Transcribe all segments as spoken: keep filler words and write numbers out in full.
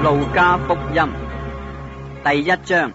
路加福音第一章。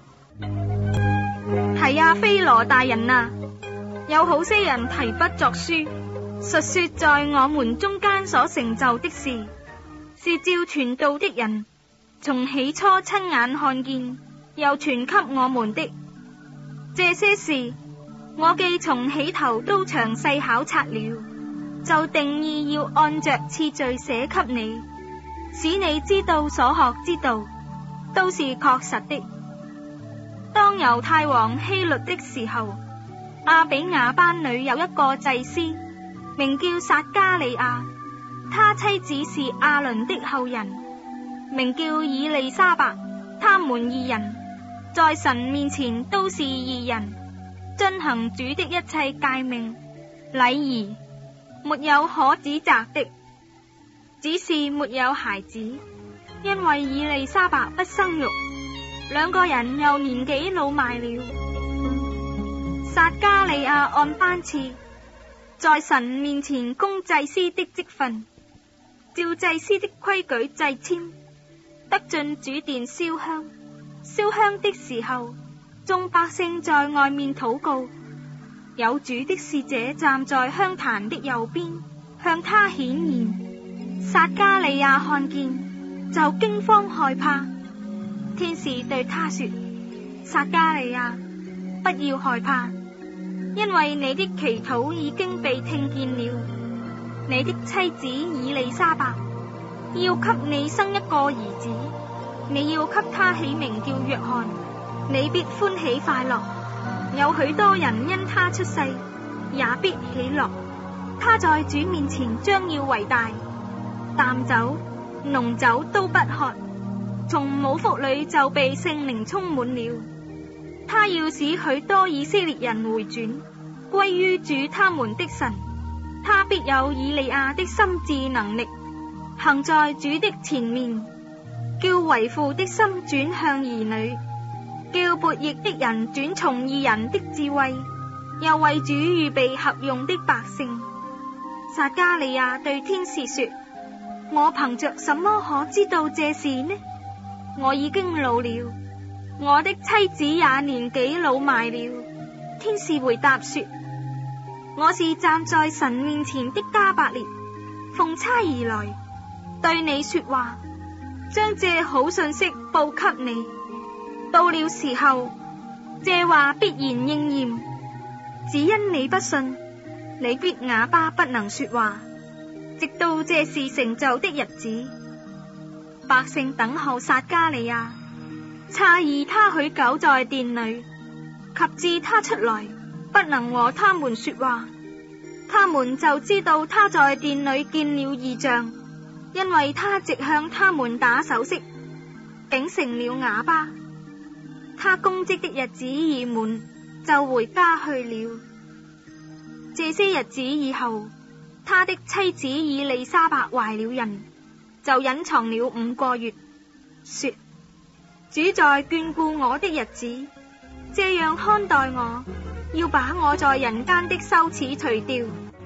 係啊，菲羅大人啊，有好些人提筆作書，述說在我們中間所成就的事，是照傳道的人從起初親眼看見又傳給我們的。這些事我既從起頭都詳細考察了，就定意要按着次序寫給你，使你知道所學之道都是確實的。當猶太王希律的時候，亞比雅班裏有一個祭司，名叫撒加利亞，他妻子是亞倫的後人，名叫以利沙伯。他們二人在神面前都是義人，遵行主的一切誡命禮儀，沒有可指責的，只是沒有孩子，因為以利沙伯不生育，兩個人又年紀老邁了。撒加利亞按班次在神面前供祭司的職分，照祭司的規矩掣籤，得進主殿燒香。燒香的時候，眾百姓在外面禱告，有主的使者站在香壇的右邊，向他顯現。撒加利亞看見，就驚慌害怕。天使對他說：撒加利亞，不要害怕，因為你的祈禱已經被聽見了。你的妻子以利沙伯要給你生一個兒子，你要給他起名叫約翰。你必歡喜快樂，有許多人因他出世也必喜樂。他在主面前將要為大，淡酒濃酒都不喝，從母腹裏就被聖靈充滿了。他要使許多以色列人回轉歸於主他們的神。他必有以利亞的心志能力，行在主的前面，叫為父的心轉向兒女，叫悖逆的人轉從義人的智慧，又為主預備合用的百姓。撒加利亞對天使說：我憑着什麼可知道這事呢？我已經老了，我的妻子也年紀老邁了。天使回答說：我是站在神面前的加百列，奉差而來，對你說話，將這好信息報給你。到了時候，這話必然應驗，只因你不信，你必啞巴不能說話，直到這事成就的日子。百姓等候撒加利亞，詫異他許久在殿裏，及至他出來，不能和他們說話，他們就知道他在殿裏見了異象，因為他直向他們打手勢，竟成了啞巴。他公職的日子已滿，就回家去了。這些日子以後，他的妻子以利沙伯懷了孕，就隱藏了五個月，說：主在眷顧我的日子，這樣看待我，要把我在人間的羞恥除掉。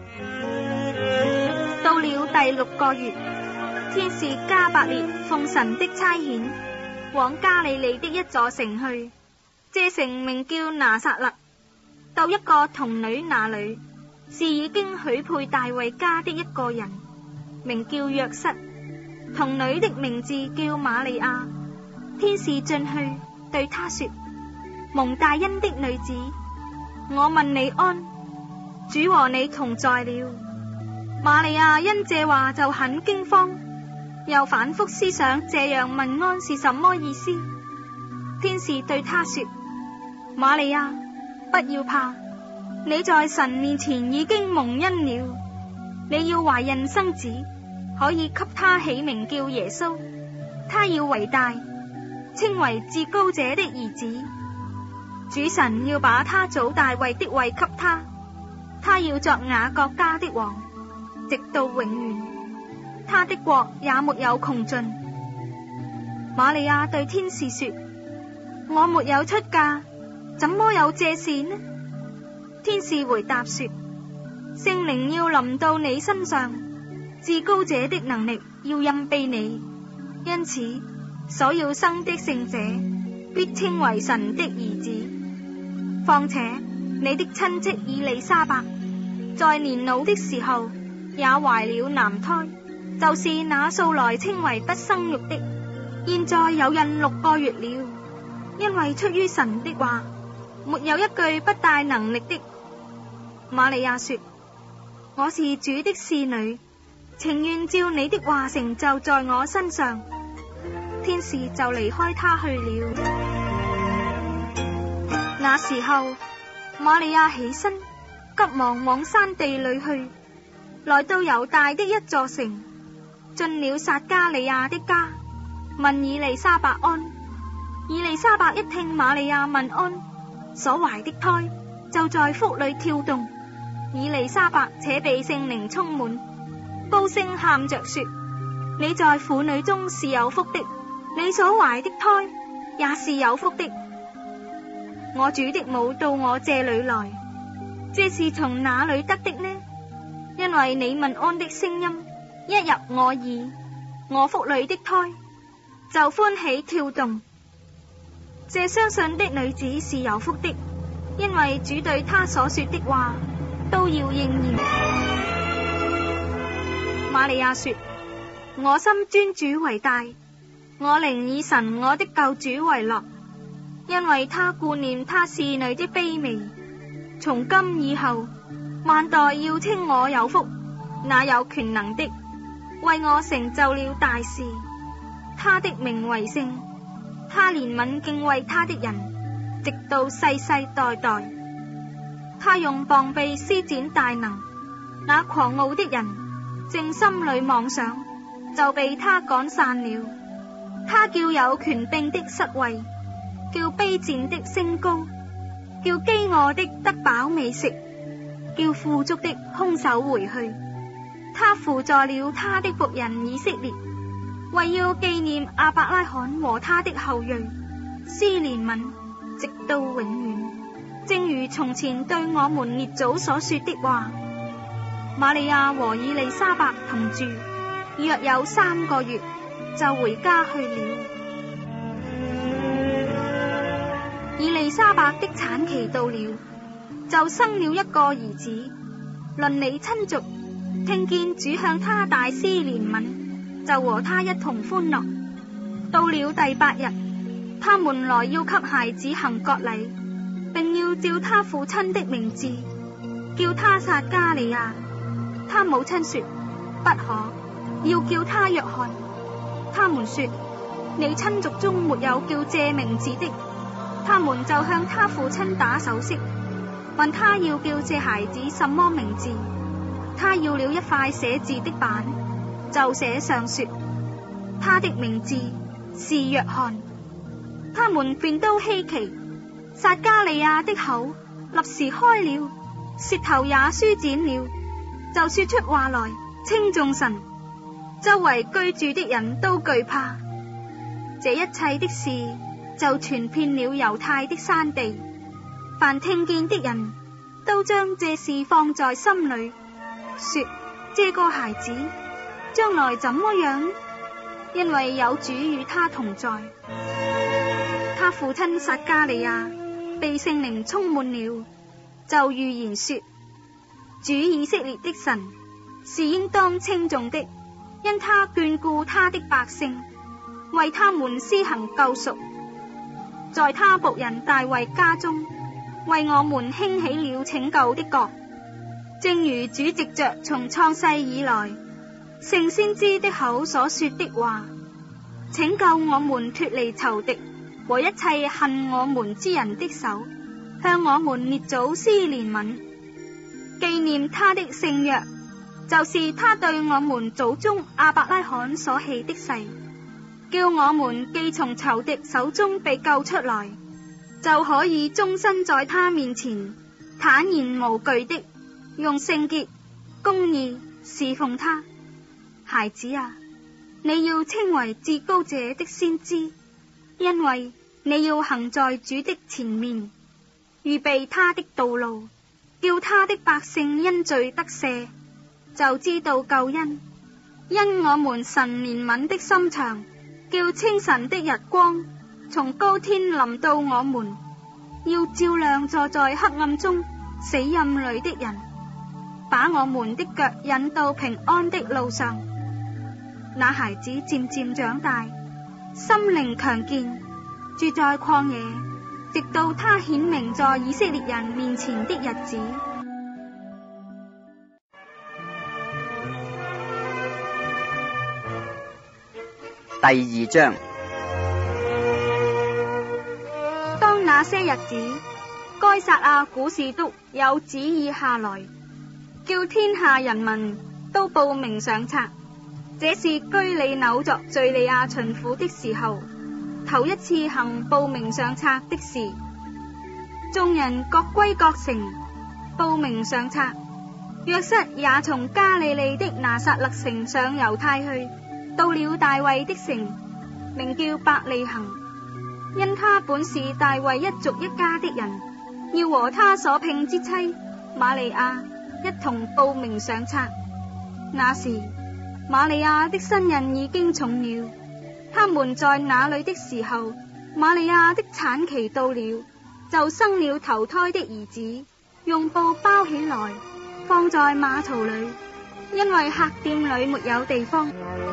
到了第六個月，天使加百列奉神的差遣，往加利利的一座城去，這城名叫拿撒勒，到一個童女那裏，是已經許配大衛家的一個人，名叫約瑟。童女的名字叫瑪利亞。天使進去對她說：蒙大恩的女子，我問你安，主和你同在了。瑪利亞因這話就很驚慌，又反覆思想這樣問安是什麼意思。天使對她說：瑪利亞，不要怕，你在神面前已經蒙恩了，你要懷孕生子，可以給他起名叫耶穌。他要為大，稱為至高者的兒子。主神要把他祖大衛的位給他，他要作雅各家的王，直到永遠，他的國也沒有窮盡。瑪利亞對天使說：我沒有出嫁，怎麼有這事呢？天使回答說：聖靈要臨到你身上，至高者的能力要蔭庇你， 因此所要生的聖者必稱為神的兒子。況且你的親戚以利沙伯在年老的時候也懷了男胎，就是那素來稱為不生育的，現在有孕六個月了。因為出於神的話，沒有一句不帶能力的。瑪利亞說：我是主的使女，情願照你的話成就在我身上。天使就離開她去了。那時候瑪利亞起身，急忙往山地裏去，來到猶大的一座城，進了撒加利亞的家，問以利沙伯安。以利沙伯一聽瑪利亞問安，所懷的胎就在腹裏跳動。以利沙伯且被聖靈充滿，高聲喊着說：你在婦女中是有福的，你所懷的胎也是有福的。我主的母到我這裏來，這是從哪裏得的呢？因為你問安的聲音一入我耳，我腹裏的胎就歡喜跳動。這相信的女子是有福的，因為主對她所說的話都要應驗。瑪利亞說：我心尊主為大，我靈以神我的救主為樂，因為他顧念他侍女的卑微。從今以後，萬代要稱我有福，那有權能的為我成就了大事。他的名為聖，他憐憫敬畏他的人，直到世世代代。他用膀臂施展大能，那狂傲的人正心裏妄想，就被他趕散了。他叫有權柄的失位，叫卑賤的升高，叫飢餓的得飽美食，叫富足的空手回去。他扶助了他的僕人以色列，為要紀念亞伯拉罕和他的後裔，施憐憫直到永遠，正如從前對我們列祖所說的話。瑪利亞和以利沙伯同住約有三個月，就回家去了。以利沙伯的產期到了，就生了一個兒子。鄰里親族聽見主向他大施憐憫，就和他一同歡樂。到了第八日，他們來要給孩子行割禮，並要照他父親的名字叫他撒加利亞。他母親說：不可，要叫他約翰。他們說：你親族中沒有叫這名字的。他們就向他父親打手勢，問他要叫這孩子什麼名字。他要了一塊寫字的板，就寫上說：他的名字是約翰。他們便都稀奇。撒加利亞的口立時開了，舌頭也舒展了，就說出話來，稱頌神。周圍居住的人都懼怕。這一切的事就傳遍了猶太的山地，凡聽見的人都將這事放在心裏，說：這個孩子將來怎麼樣？因為有主與他同在。他父親撒加利亞被聖靈充滿了，就預言說：主以色列的神是應當稱頌的，因他眷顧他的百姓，為他們施行救贖。在他僕人大衛家中，為我們興起了拯救的國，正如主藉着從創世以來聖先知的口所說的話，拯救我們脫離仇敵和一切恨我們之人的手，向我們列祖施憐憫，紀念他的聖約，就是他對我們祖宗亞伯拉罕所起的誓，叫我們既從仇敵手中被救出來，就可以終身在他面前坦然無懼的用聖潔公義侍奉他。孩子啊，你要稱為至高者的先知，因為你要行在主的前面，預備他的道路，叫他的百姓因罪得赦，就知道救恩。因我們神憐憫的心腸， 叫清晨的日光從高天臨到我們，要照亮坐在黑暗中死蔭裏的人，把我們的腳引到平安的路上。那孩子漸漸長大，心靈強健，住在曠野，直到他顯明在以色列人面前的日子。 第二章。 當那些日子，該撒亞古士督有旨意下來，叫天下人民都報名上冊。這是居里紐作敘利亞巡撫的時候，頭一次行報名上冊的事。眾人各歸各城，報名上冊。約瑟也從加利利的拿撒勒城上猶太去，到了大衛的城，名叫伯利恆，因他本是大衛一族一家的人，要和他所聘之妻瑪利亞一同報名上冊。那時瑪利亞的身孕已經重了，他們在那裏的時候，瑪利亞的產期到了，就生了頭胎的兒子，用布包起來，放在馬槽裏，因為客店裏沒有地方。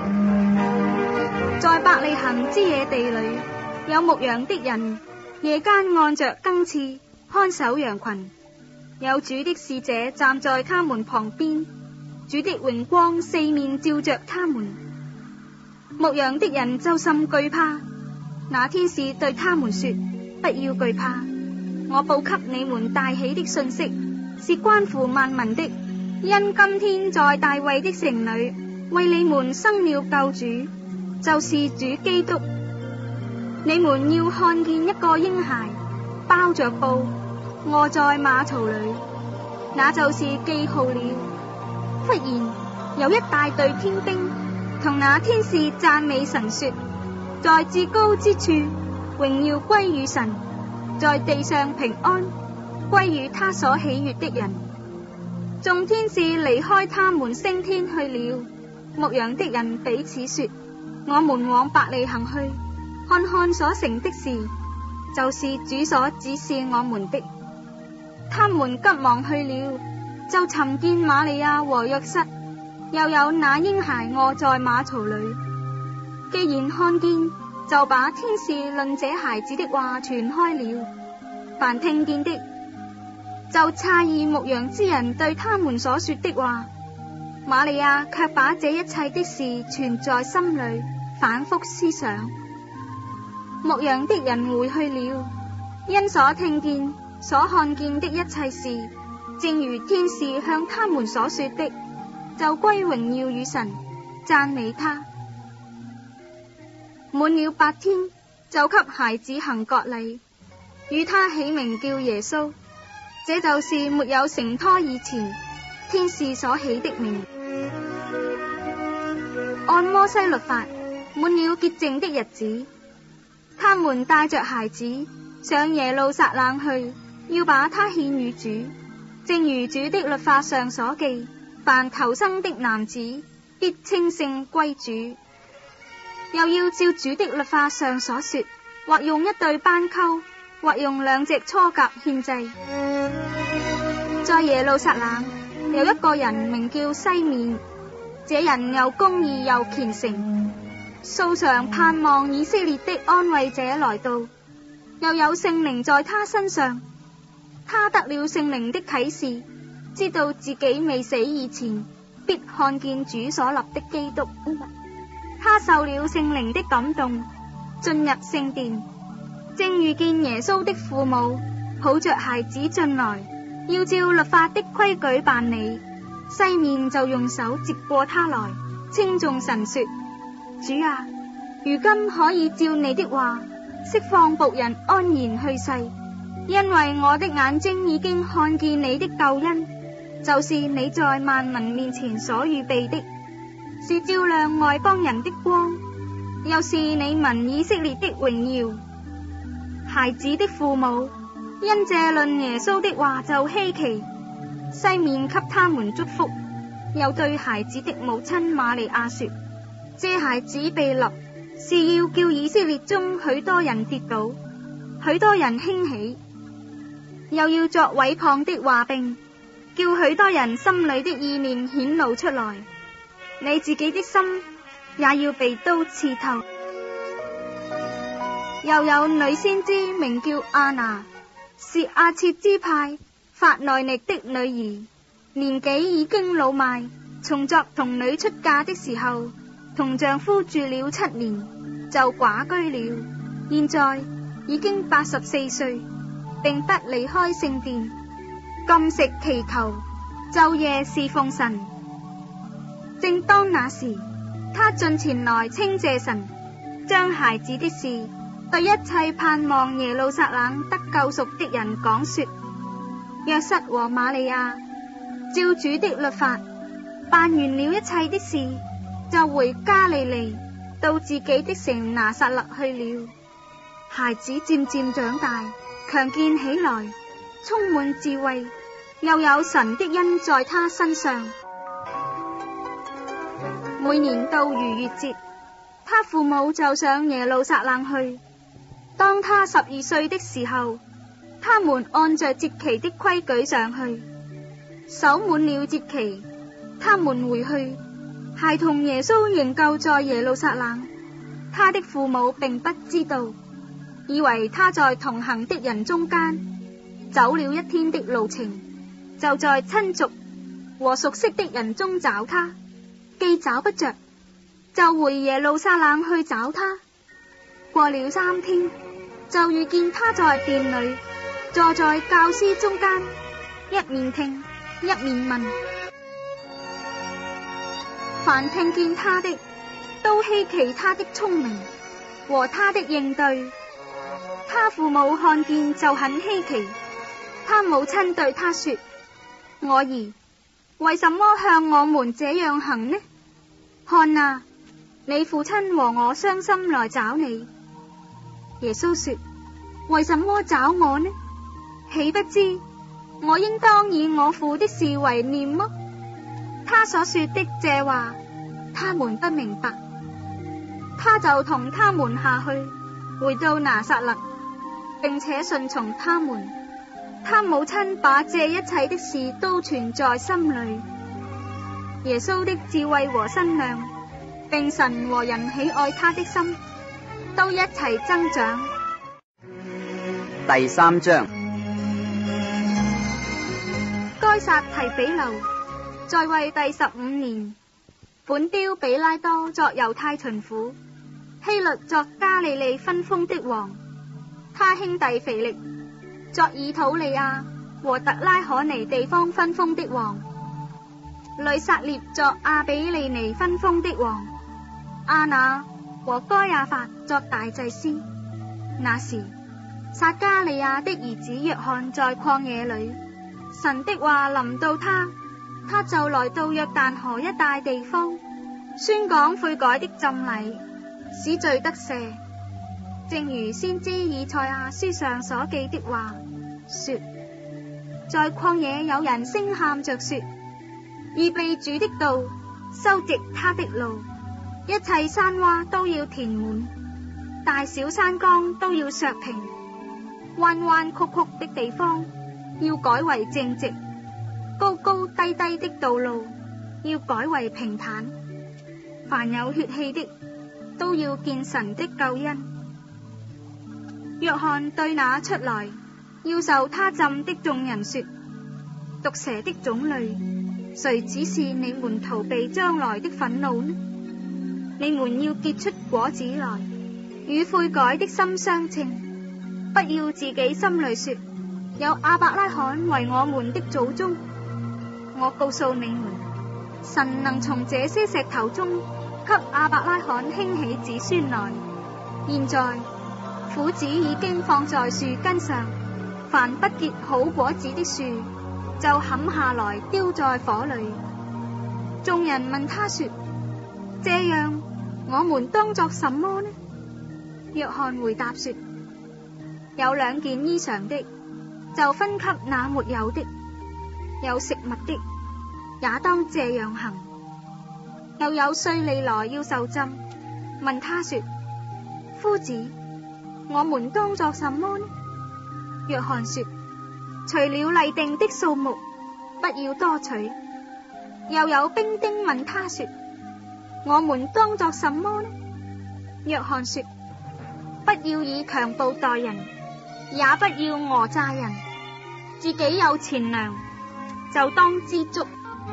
在伯利恆之野地裏，有牧羊的人，夜間按着更次看守羊群，有主的使者站在他們旁邊，主的榮光四面照着他們。牧羊的人就甚懼怕。那天使對他們說：不要懼怕，我報給你們大喜的信息，是關乎萬民的，因今天在大衛的城裏為你們生了救主，就是主基督。你們要看見一個嬰孩包着布臥在馬槽裏，那就是記號了。忽然有一大隊天兵同那天使讚美神說：在至高之處榮耀歸於神，在地上平安歸於他所喜悅的人。眾天使離開他們升天去了。牧羊的人彼此說：我們往伯利恆去，看看所成的事，就是主所指示我們的。他們急忙去了，就尋見瑪利亞和約瑟，又有那嬰孩臥在馬槽裏。既然看見，就把天使論這孩子的話傳開了。凡聽見的，就詫異牧羊之人對他們所說的話。瑪利亞卻把這一切的事存在心裏，反覆思想。牧羊的人回去了，因所聽見、所看見的一切事，正如天使向他們所說的，就歸榮耀與神，讚美他。滿了八天，就給孩子行割禮，與他起名叫耶穌。這就是沒有成胎以前天使所起的名。按摩西律法，滿了潔淨的日子，他們帶着孩子上耶路撒冷去，要把他獻與主，正如主的律法上所記，凡頭生的男子必稱聖歸主。又要照主的律法上所說，或用一對斑鳩，或用兩隻雛鴿獻祭。在耶路撒冷有一個人名叫西面，這人又公義又虔誠，素常盼望以色列的安慰者來到，又有聖靈在他身上。他得了聖靈的啟示，知道自己未死以前必看見主所立的基督。他受了聖靈的感動，進入聖殿，正遇見耶穌的父母抱着孩子進來，要照律法的規矩辦理。西面就用手接過他來，稱頌神說：主啊，如今可以照你的話釋放僕人安然去世，因為我的眼睛已經看見你的救恩，就是你在萬民面前所預備的，是照亮外邦人的光，又是你民以色列的榮耀。孩子的父母因這論耶穌的話就稀奇，西面給他們祝福，又對孩子的母親瑪利亞說：這孩子被立， 是要叫以色列中許多人跌倒，許多人興起，又要作毀謗的話柄，叫許多人心裏的意念顯露出來。你自己的心也要被刀刺透。又有女先知名叫亞拿，是亞設支派法內力的女兒，年紀已經老邁，從作童女出嫁的時候，同丈夫住了七年，就寡居了。現在已經八十四歲，並不離開聖殿，禁食祈求，晝夜侍奉神。正當那時，他進前來稱謝神，將孩子的事對一切盼望耶路撒冷得救贖的人講說。約瑟和瑪利亞照主的律法辦完了一切的事，就回加利利，到自己的城拿撒勒去了。孩子漸漸長大，強健起來，充滿智慧，又有神的恩在他身上。每年到逾越節，他父母就上耶路撒冷去。當他十二歲的時候，他們按着節期的規矩上去，守滿了節期，他們回去。孩童耶穌仍舊在耶路撒冷，他的父母並不知道，以為他在同行的人中間走了一天的路程，就在親族和熟悉的人中找他，既找不着，就回耶路撒冷去找他。過了三天，就遇見他在殿裏，坐在教師中間，一面聽一面問。凡聽見他的，都稀奇他的聰明和他的應對。他父母看見就很稀奇。他母親對他說：我兒，為什麼向我們這樣行呢？看啊，你父親和我傷心來找你。耶穌說：為什麼找我呢？豈不知我應當以我父的事為念麼？他所說的這話，他們不明白。他就同他們下去，回到拿撒勒，並且順從他們。他母親把這一切的事都存在心裏。耶穌的智慧和身量，並神和人喜愛他的心，都一齊增長。 第三章。 該撒提比留在位第十五年，本丟比拉多作猶太巡撫，希律作加利利分封的王，他兄弟腓力作以土利亞和特拉可尼地方分封的王，呂撒聶作亞比利尼分封的王，亞那和該亞法作大祭司。那時撒加利亞的兒子約翰在曠野裏，神的話臨到他，他就來到約旦河一帶地方，宣講悔改的浸禮，使罪得赦，正如先知以賽亞書上所記的話說：在曠野有人聲喊着說，預備主的道，修直他的路，一切山窪都要填滿，大小山崗都要削平，彎彎曲曲的地方要改為正直，高高低低的道路要改為平坦。凡有血氣的都要見神的救恩。約翰對那出來要受他浸的眾人說：毒蛇的種類，誰指示你們逃避將來的憤怒呢？你們要結出果子來，與悔改的心相稱，不要自己心裏說：有亞伯拉罕為我們的祖宗。我告訴你們，神能從這些石頭中給亞伯拉罕興起子孫來。現在斧子已經放在樹根上，凡不結好果子的樹就砍下來丟在火裏。眾人問他說：這樣我們當作什麼呢？約翰回答說：有兩件衣裳的，就分給那沒有的；有食物的，也當這樣行。又有稅吏來要受浸，問他說： 夫子，我們當作什麼呢？約翰說，除了例定的數目，不要多取。又有兵丁問他說，我們當作什麼呢？約翰說，不要以強暴待人，也不要訛詐人，自己有錢糧就當知足。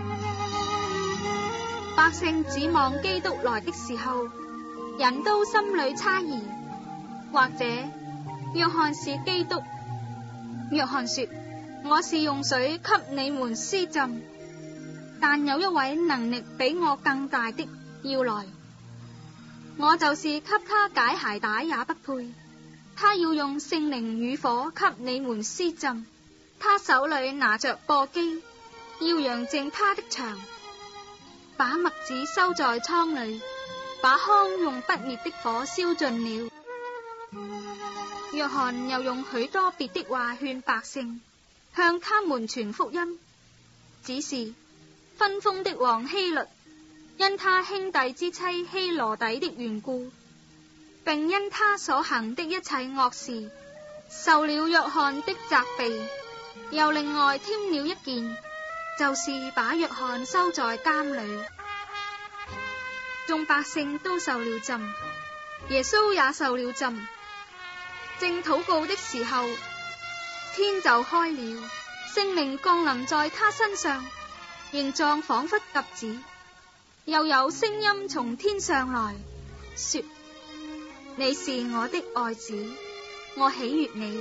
百姓指望基督來的時候，人都心裏猜疑，或者約翰是基督。約翰說，我是用水給你們施浸，但有一位能力比我更大的要來，我就是給他解鞋帶也不配。他要用聖靈與火給你們施浸，他手裏拿着簸箕，要揚淨他的場，把麥子收在倉裏，把糠用不滅的火燒盡了。約翰又用許多別的話勸百姓，向他們傳福音，只是分封的王希律因他兄弟之妻希羅底的緣故，並因他所行的一切惡事，受了約翰的責備，又另外添了一件，就是把約翰收在監裏。眾百姓都受了浸，耶穌也受了浸。正禱告的時候，天就開了，聖靈降臨在他身上，形狀仿佛鴿子。又有聲音從天上來說，你是我的愛子，我喜悅你。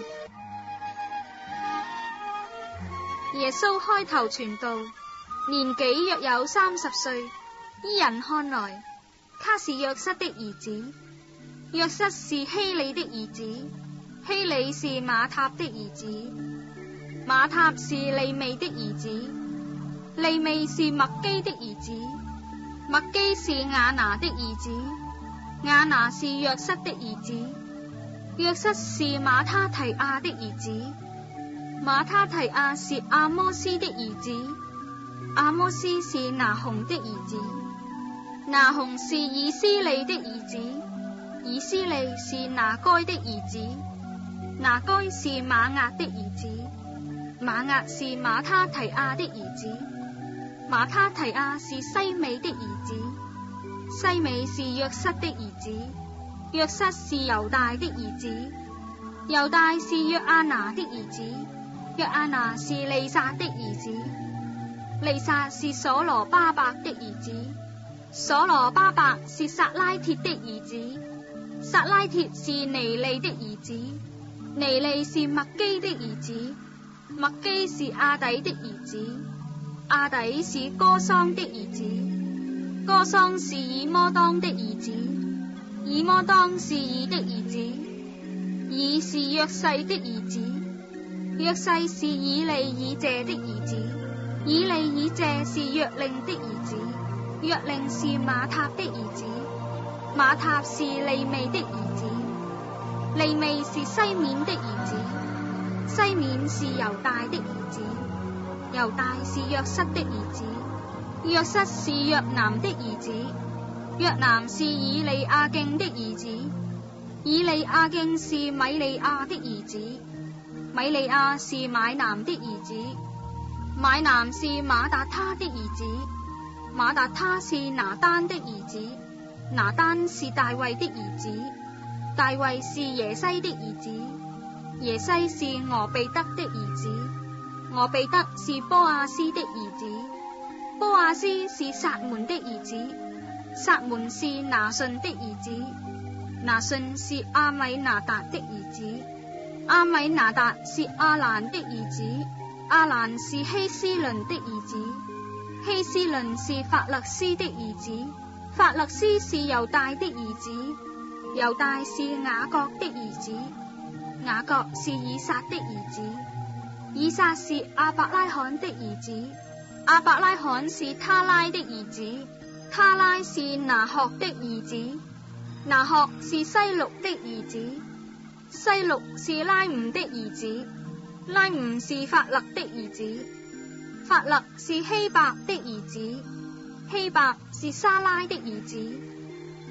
耶穌開頭傳道，年紀約有三十歲，依人看來，他是約瑟的兒子，約瑟是希利的兒子，希利是馬塔的兒子，馬塔是利未的兒子，利未是麥基的兒子，麥基是亞拿的兒子，亞拿是約瑟的兒子，約瑟是馬他提亞的兒子，馬他提亞是阿摩斯的兒子，阿摩斯是拿鴻的兒子，拿鴻是以斯利的兒子，以斯利是拿該的兒子，拿該是馬押的兒子，馬押是馬他提亞的兒子，馬他提亞是西美的兒子，西美是約瑟的兒子，約瑟是猶大的兒子，猶大是約阿拿的兒子，約阿拿是利撒的兒子，利撒是所羅巴伯的兒子，所羅巴伯是撒拉鐵的兒子，撒拉鐵是尼利的兒子，尼利是麥基的兒子，麥基是亞底的兒子，亞底是歌桑的兒子，歌桑是以摩當的兒子，以摩當是以的兒子，以是約細的兒子，約細是以利以謝的兒子，以利以謝是約令的兒子，約令是馬塔的兒子，馬塔是利未的兒子，利未是西緬的兒子，西緬是猶大的兒子，猶大是約瑟的兒子，約瑟是約南的兒子，約南是以利亞敬的兒子，以利亞敬是米利亞的兒子，米利亞是買南的兒子，買南是馬達他的兒子，馬達他是拿單的兒子，拿單是大衛的兒子，大衛是耶西的兒子，耶西是俄備得的兒子，俄備得是波亞斯的兒子，波亞斯是撒門的兒子，撒門是拿順的兒子，拿順是阿米拿達的兒子，阿米拿達是阿蘭的兒子，阿蘭是希斯倫的兒子，希斯倫是法勒斯的兒子，法勒斯是猶大的兒子，猶大是雅各的兒子，雅各是以撒的兒子，以撒是亞伯拉罕的兒子，亞伯拉罕是他拉的兒子，他拉是拿鶴的兒子，拿鶴是西錄的兒子，西錄是拉吾的兒子，拉吾是法勒的兒子，法勒是希伯的兒子，希伯是沙拉的兒子，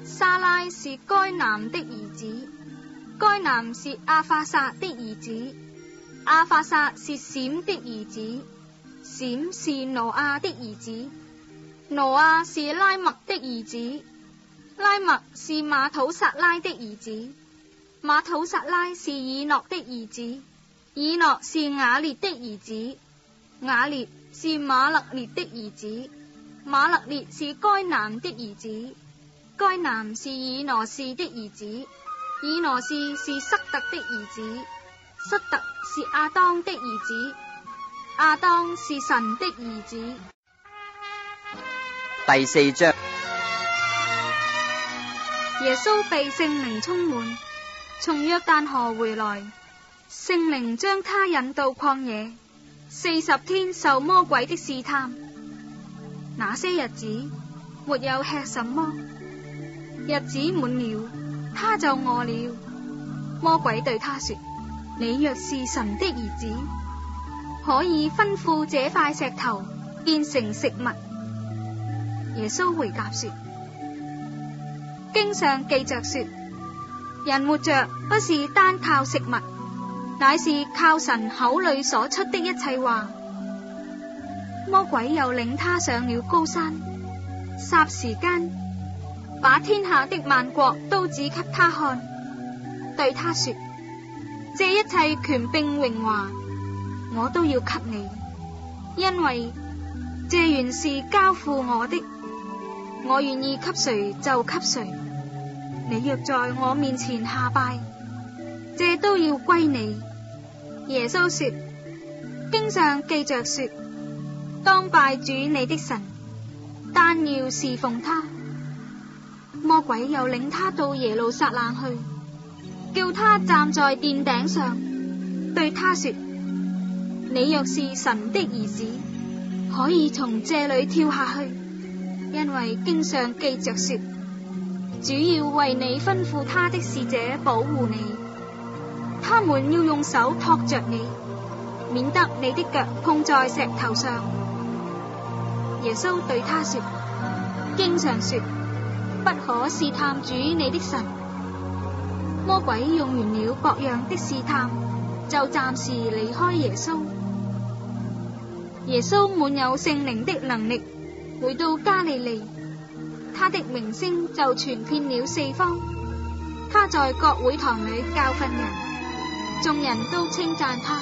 沙拉是該男的兒子，該男是阿法撒的兒子，阿法撒是閃的兒子，閃是挪亞的兒子，挪亞是拉麥的兒子，拉麥是馬土撒拉的兒子，馬土撒拉是以諾的兒子，以諾是雅列的兒子，雅列是馬勒列的兒子，馬勒列是該男的兒子，該男是以挪士的兒子，以挪士是塞特的兒子，塞特是亞當的兒子，亞當是神的兒子。 第四章， 耶穌被聖靈充滿，從約旦河回來，聖靈將他引到曠野，四十天受魔鬼的試探。那些日子沒有吃什麼，日子滿了，他就餓了。魔鬼對他說：你若是神的兒子，可以吩咐這塊石頭變成食物。耶穌回答說：經上記着說，人活着不是單靠食物，乃是靠神口裏所出的一切話。魔鬼又領他上了高山，霎時間把天下的萬國都指給他看，對他說：這一切權柄榮華我都要給你，因為這原是交付我的，我願意給誰就給誰。你若在我面前下拜，這都要歸你。耶穌說：經上記着說，當拜主你的神，單要侍奉他。魔鬼又領他到耶路撒冷去，叫他站在殿頂上，對他說：你若是神的兒子，可以從這裏跳下去，因為經上記着說，主要為你吩咐他的使者保護你，他們要用手托着你，免得你的腳碰在石頭上。耶穌對他說：經上說，不可試探主你的神。魔鬼用完了各樣的試探，就暫時離開耶穌。耶穌滿有聖靈的能力，回到加利利，他的名聲就傳遍了四方。他在各會堂裏教訓人，眾人都稱讚他。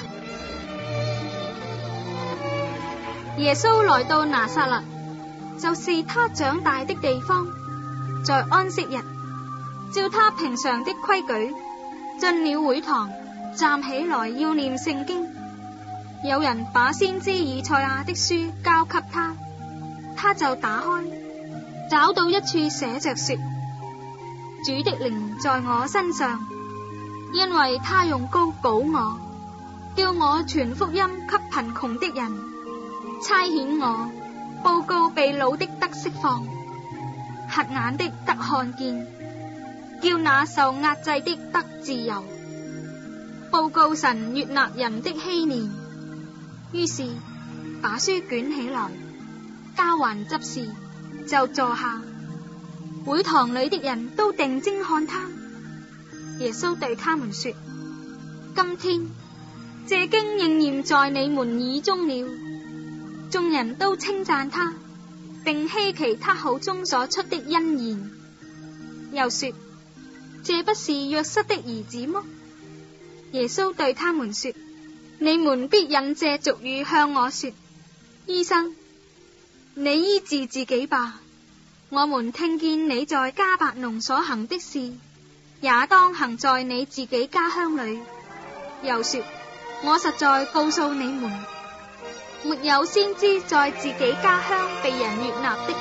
耶穌來到拿撒勒，就是他長大的地方，在安息日，照他平常的規矩，進了會堂，站起來要念聖經。有人把先知以賽亞的書交給他，他就打開，找到一處寫着說：主的靈在我身上，因為他用膏膏我，叫我傳福音給貧窮的人，差遣我報告被擄的得釋放，瞎眼的得看見，叫那受壓制的得自由，報告神悅納人的禧年。於是把書捲起來，交還執事，就坐下。會堂裏的人都定睛看他。耶穌對他們說：今天這經應驗在你們耳中了。眾人都稱讚他，並希奇他口中所出的恩言。又說：這不是約瑟的兒子麼？耶穌對他們說：你們必引這俗語向我說：醫生，你醫治自己吧。我們聽見你在迦百農所行的事，也當行在你自己家鄉裏。又說：我實在告訴你們，沒有先知在自己家鄉被人悅納的。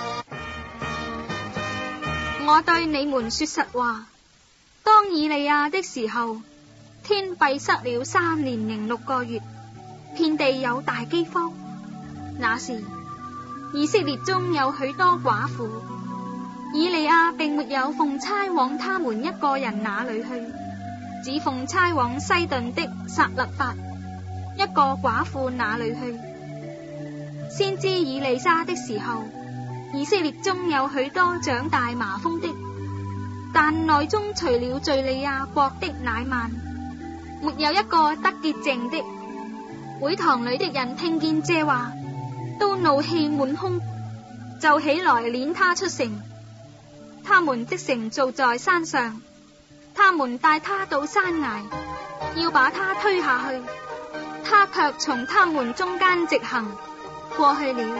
我對你們說實話，當以利亞的時候，天閉塞了三年零六個月，遍地有大饑荒。那時以色列中有許多寡婦，以利亞並沒有奉差往他們一個人那裏去，只奉差往西頓的撒勒法一個寡婦那裏去。先知以利沙的時候，以色列中有許多長大麻風的， 但內中除了敘利亞國的乃縵，沒有一個得潔淨的。會堂裏的人聽見這話，都怒氣滿胸，就起來攆他出城。他們即城造在山上，他們帶他到山崖，要把他推下去，他卻從他們中間直行過去了。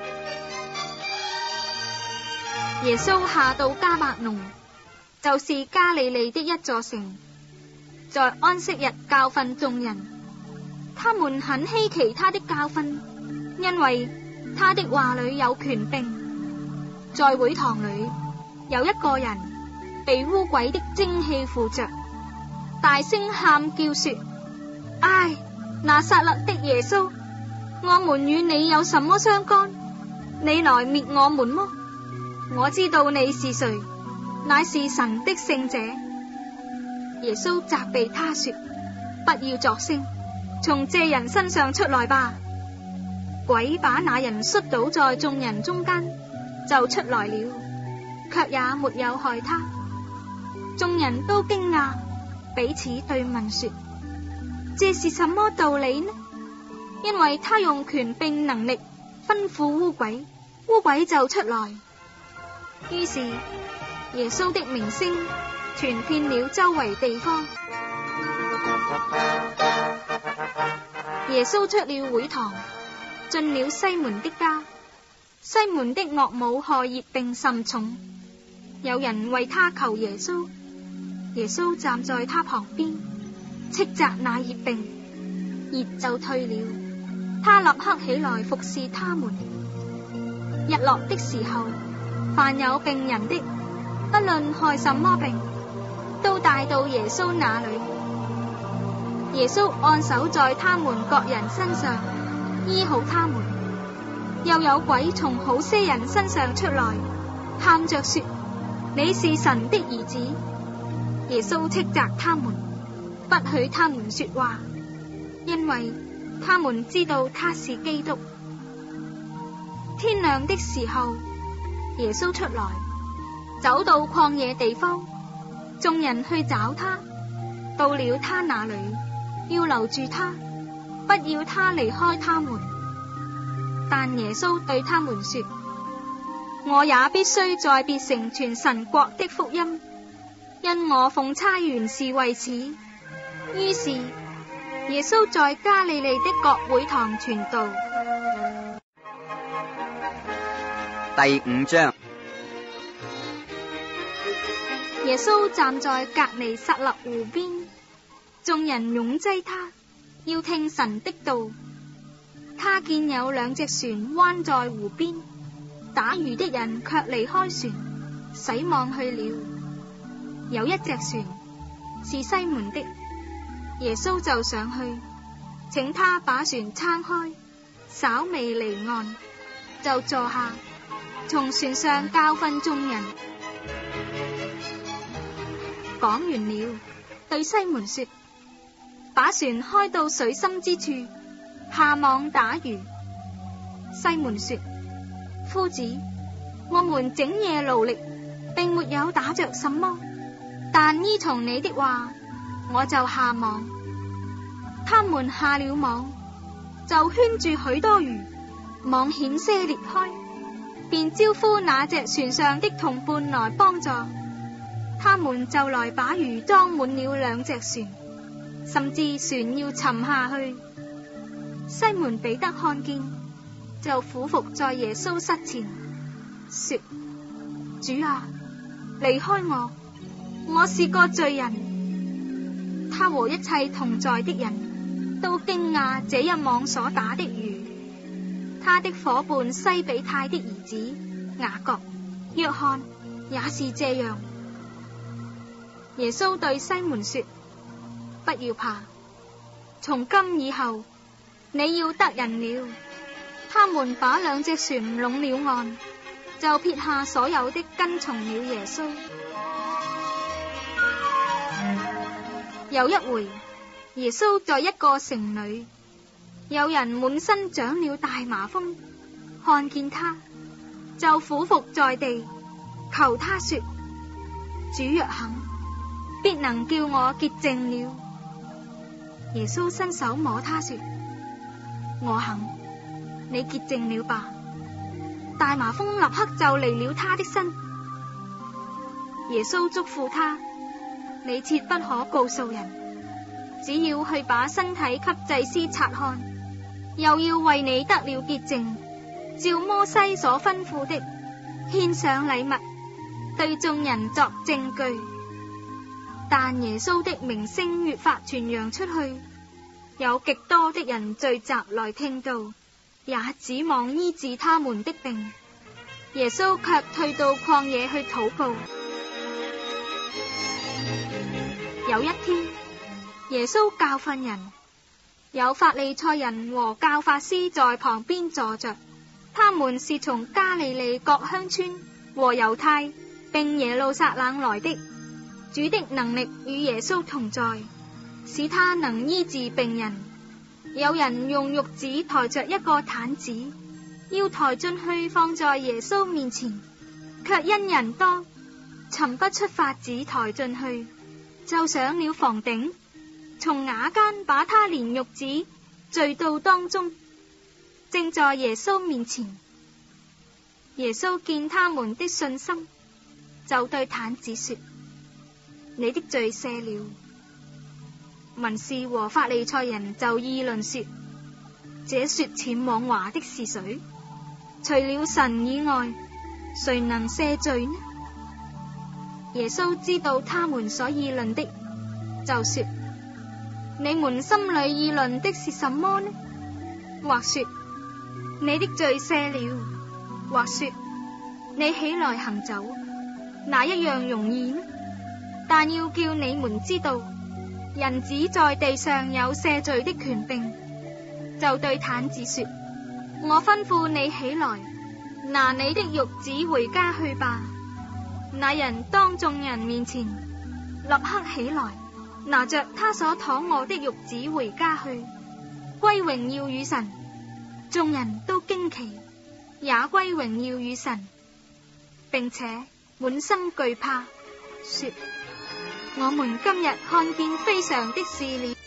耶穌下到迦百農，就是加利利的一座城，在安息日教訓眾人。他們很稀奇他的教訓，因為他的話裏有權柄。在會堂裏有一個人被污鬼的精氣附着，大聲喊叫說：唉，拿撒勒的耶穌，我們與你有什麼相干？你來滅我們麼？我知道你是誰，乃是神的聖者。耶穌責備他說：不要作聲，從這人身上出來吧。鬼把那人摔倒在眾人中間，就出來了，卻也沒有害他。眾人都驚訝，彼此對問說：這是什麼道理呢？因為他用權柄能力吩咐污鬼，污鬼就出來。於是耶穌的名聲傳遍了周圍地方。耶穌出了會堂，進了西門的家。西門的岳母害熱病甚重，有人為他求耶穌。耶穌站在他旁邊，斥責那熱病，熱就退了。他立刻起來服侍他們。日落的時候，凡有病人的，不論害什麼病，都帶到耶穌那裏。耶穌按手在他們各人身上，醫好他們。又有鬼從好些人身上出來，喊着說：你是神的兒子。耶穌斥責他們，不許他們說話，因為他們知道他是基督。天亮的時候，耶穌出來，走到曠野地方，眾人去找他，到了他那裏，要留住他，不要他離開他們。但耶穌對他們說：我也必須在別城傳神國的福音，因我奉差原是為此。於是耶穌在加利利的各會堂傳道。 第五章。 耶穌站在革尼撒勒湖邊，眾人擁擠他，要聽神的道。他見有兩隻船彎在湖邊，打魚的人卻離開船，洗網去了。有一隻船是西門的，耶穌就上去，請他把船撐開，稍微離岸，就坐下，從船上教訓眾人。講完了，對西門說：把船開到水深之處，下網打魚。西門說：夫子，我們整夜勞力，並沒有打着什麼，但依從你的話，我就下網。他們下了網，就圈住許多魚，網險些裂開，便招呼那隻船上的同伴來幫助。他們就來把魚裝滿了兩隻船，甚至船要沉下去。西門彼得看見，就俯伏在耶穌膝前，說：主啊，離開我，我是個罪人。他和一切同在的人都驚訝這一網所打的魚。他的夥伴西比泰的兒子雅各、約翰也是這樣。耶穌對西門說：不要怕，從今以後你要得人了。他們把兩隻船攏了岸，就撇下所有的，跟從了耶穌。有一回，耶穌在一個城裏，有人滿身長了大麻風，看見他，就俯伏在地，求他說： 主若肯，必能叫我潔淨了。耶穌伸手摸他說：我肯，你潔淨了吧。大麻風立刻就離了他的身。耶穌囑咐他：你切不可告訴人，只要去把身體給祭司察看，又要為你得了潔淨，照摩西所吩咐的獻上禮物，對眾人作證據。但耶穌的名聲越發傳揚出去，有極多的人聚集來聽道，也指望醫治他們的病。耶穌卻退到曠野去禱告。有一天，耶穌教訓人，有法利賽人和教法師在旁邊坐着，他們是從加利利各鄉村和猶太並耶路撒冷來的。主的能力與耶穌同在，使他能醫治病人。有人用褥子抬着一個毯子，要抬進去放在耶穌面前，卻因人多，尋不出法子抬進去，就上了房頂，從瓦間把他連褥子墜到當中，正在耶穌面前。耶穌見他們的信心，就對毯子說：你的罪赦了。文士和法利賽人就議論說：這說僭妄話的是誰？除了神以外，誰能赦罪呢？耶穌知道他們所議論的，就說：你們心裏議論的是什麼呢？或說你的罪赦了，或說你起來行走，哪一樣容易呢？但要叫你們知道，人子在地上有赦罪的權柄。就對毯子說：我吩咐你起來，拿你的褥子回家去吧。那人當眾人面前立刻起來，拿着他所躺臥的褥子回家去，歸榮耀與神。眾人都驚奇，也歸榮耀與神，並且滿心懼怕，說：我們今日看見非常的事了。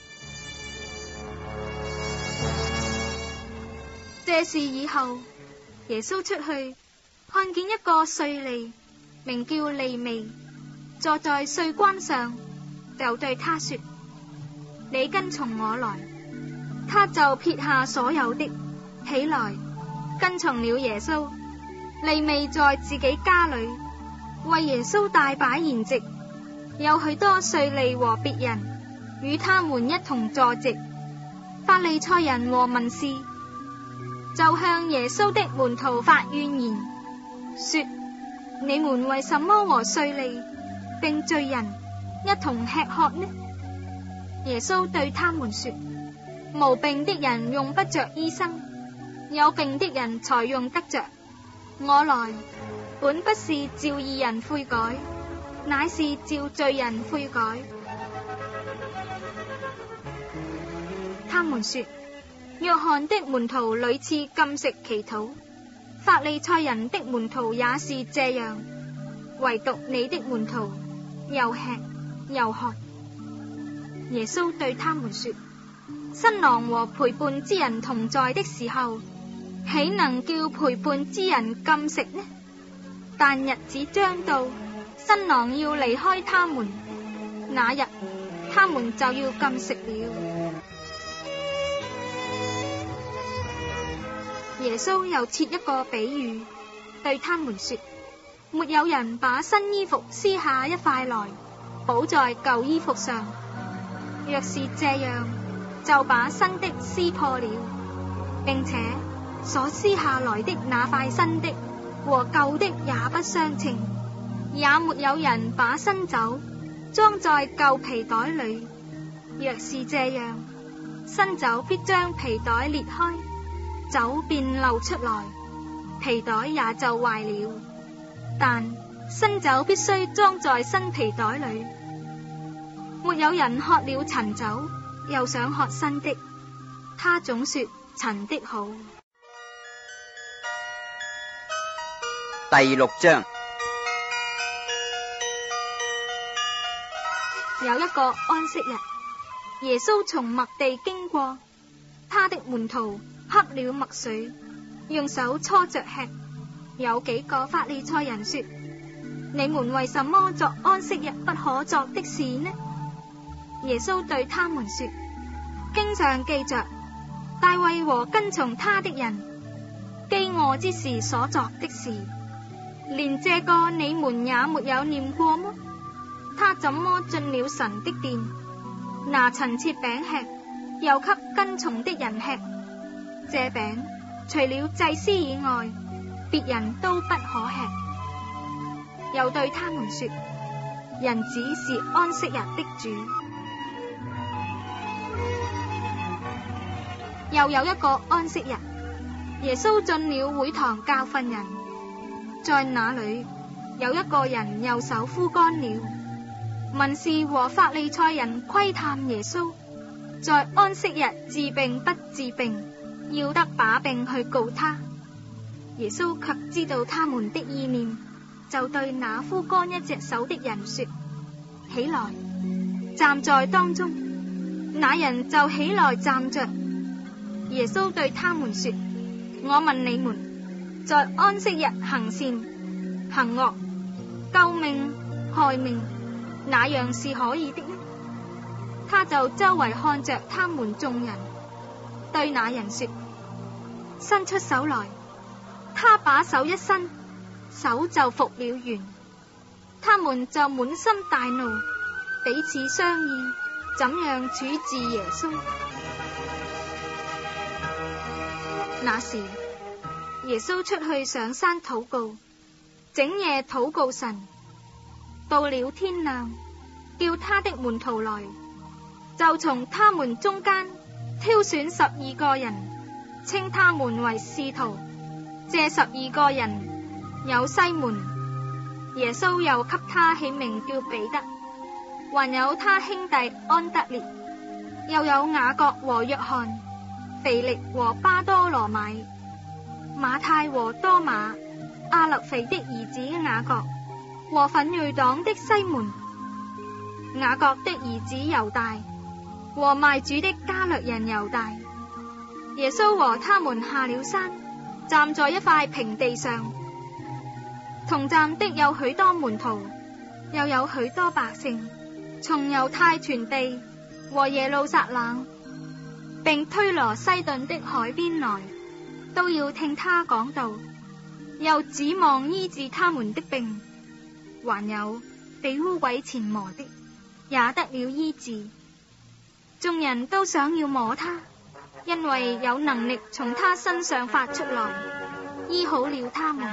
這事以後，耶穌出去，看見一個稅吏，名叫利未，坐在稅關上，就對他說：你跟從我來。他就撇下所有的，起來跟從了耶穌。利未在自己家裏為耶穌大擺筵席，有許多稅吏和別人與他們一同坐席。法利賽人和文士就向耶穌的門徒發怨言，說：你們為什麼和稅吏並罪人一同吃喝呢？耶穌對他們說：無病的人用不着醫生，有病的人才用得着。我來本不是召義人悔改，乃是召罪人悔改。他們說：約翰的門徒屢次禁食祈禱，法利賽人的門徒也是這樣，唯獨你的門徒又吃又喝。耶穌對他們說：新郎和陪伴之人同在的時候，豈能叫陪伴之人禁食呢？但日子將到，新郎要離開他們，那日他們就要禁食了。耶穌又設一個比喻，對他們說：沒有人把新衣服撕下一塊來，補在舊衣服上。若是這樣，就把新的撕破了，並且所撕下來的那塊新的和舊的也不相稱。也沒有人把新酒裝在舊皮袋裏，若是這樣，新酒必將皮袋裂開，酒便漏出來，皮袋也就壞了。但新酒必須裝在新皮袋裏。沒有人喝了陳酒又想喝新的，他總說陳的好。 第六章， 有一個安息日，耶穌從麥地經過，他的門徒喝了麥穗，用手搓着吃。有幾個法利賽人說：你們為什麼作安息日不可作的事呢？耶穌對他們說：經上記着大衛和跟從他的人飢餓之時所作的事，連這個你們也沒有念過麼？他怎麼進了神的殿，拿陳設餅吃，又給跟從的人吃？這餅除了祭司以外，別人都不可吃。又對他們說：人子是安息日的主。又有一個安息日，耶穌進了會堂教訓人，在那裏有一個人右手枯乾了。文士和法利賽人窺探耶穌，在安息日治病不治病，要得把柄去告他。耶穌卻知道他們的意念，就對那枯乾一隻手的人說：起來，站在當中。那人就起來站着。耶穌對他們說：我問你們，在安息日行善行惡、救命害命，哪樣是可以的呢？他就周圍看着他們眾人，對那人說：伸出手來。他把手一伸，手就復了原。他們就滿心大怒，彼此商議怎樣處置耶穌。那時耶穌出去上山禱告，整夜禱告神。到了天亮，叫他的門徒來，就從他們中間挑選十二個人，稱他們為使徒。這十二個人有西門，耶穌又給他起名叫彼得，還有他兄弟安德烈，又有雅各和約翰，腓力和巴多羅買，馬太和多馬，亞勒腓的兒子雅各和奮銳黨的西門，雅各的兒子猶大和賣主的加略人猶大。耶穌和他們下了山，站在一塊平地上，同站的有許多門徒，又有許多百姓，從猶太全地和耶路撒冷並推羅西頓的海邊來，都要聽他講道，又指望醫治他們的病。還有被污鬼纏磨的，也得了醫治。眾人都想要摸他，因為有能力從他身上發出來，醫好了他們。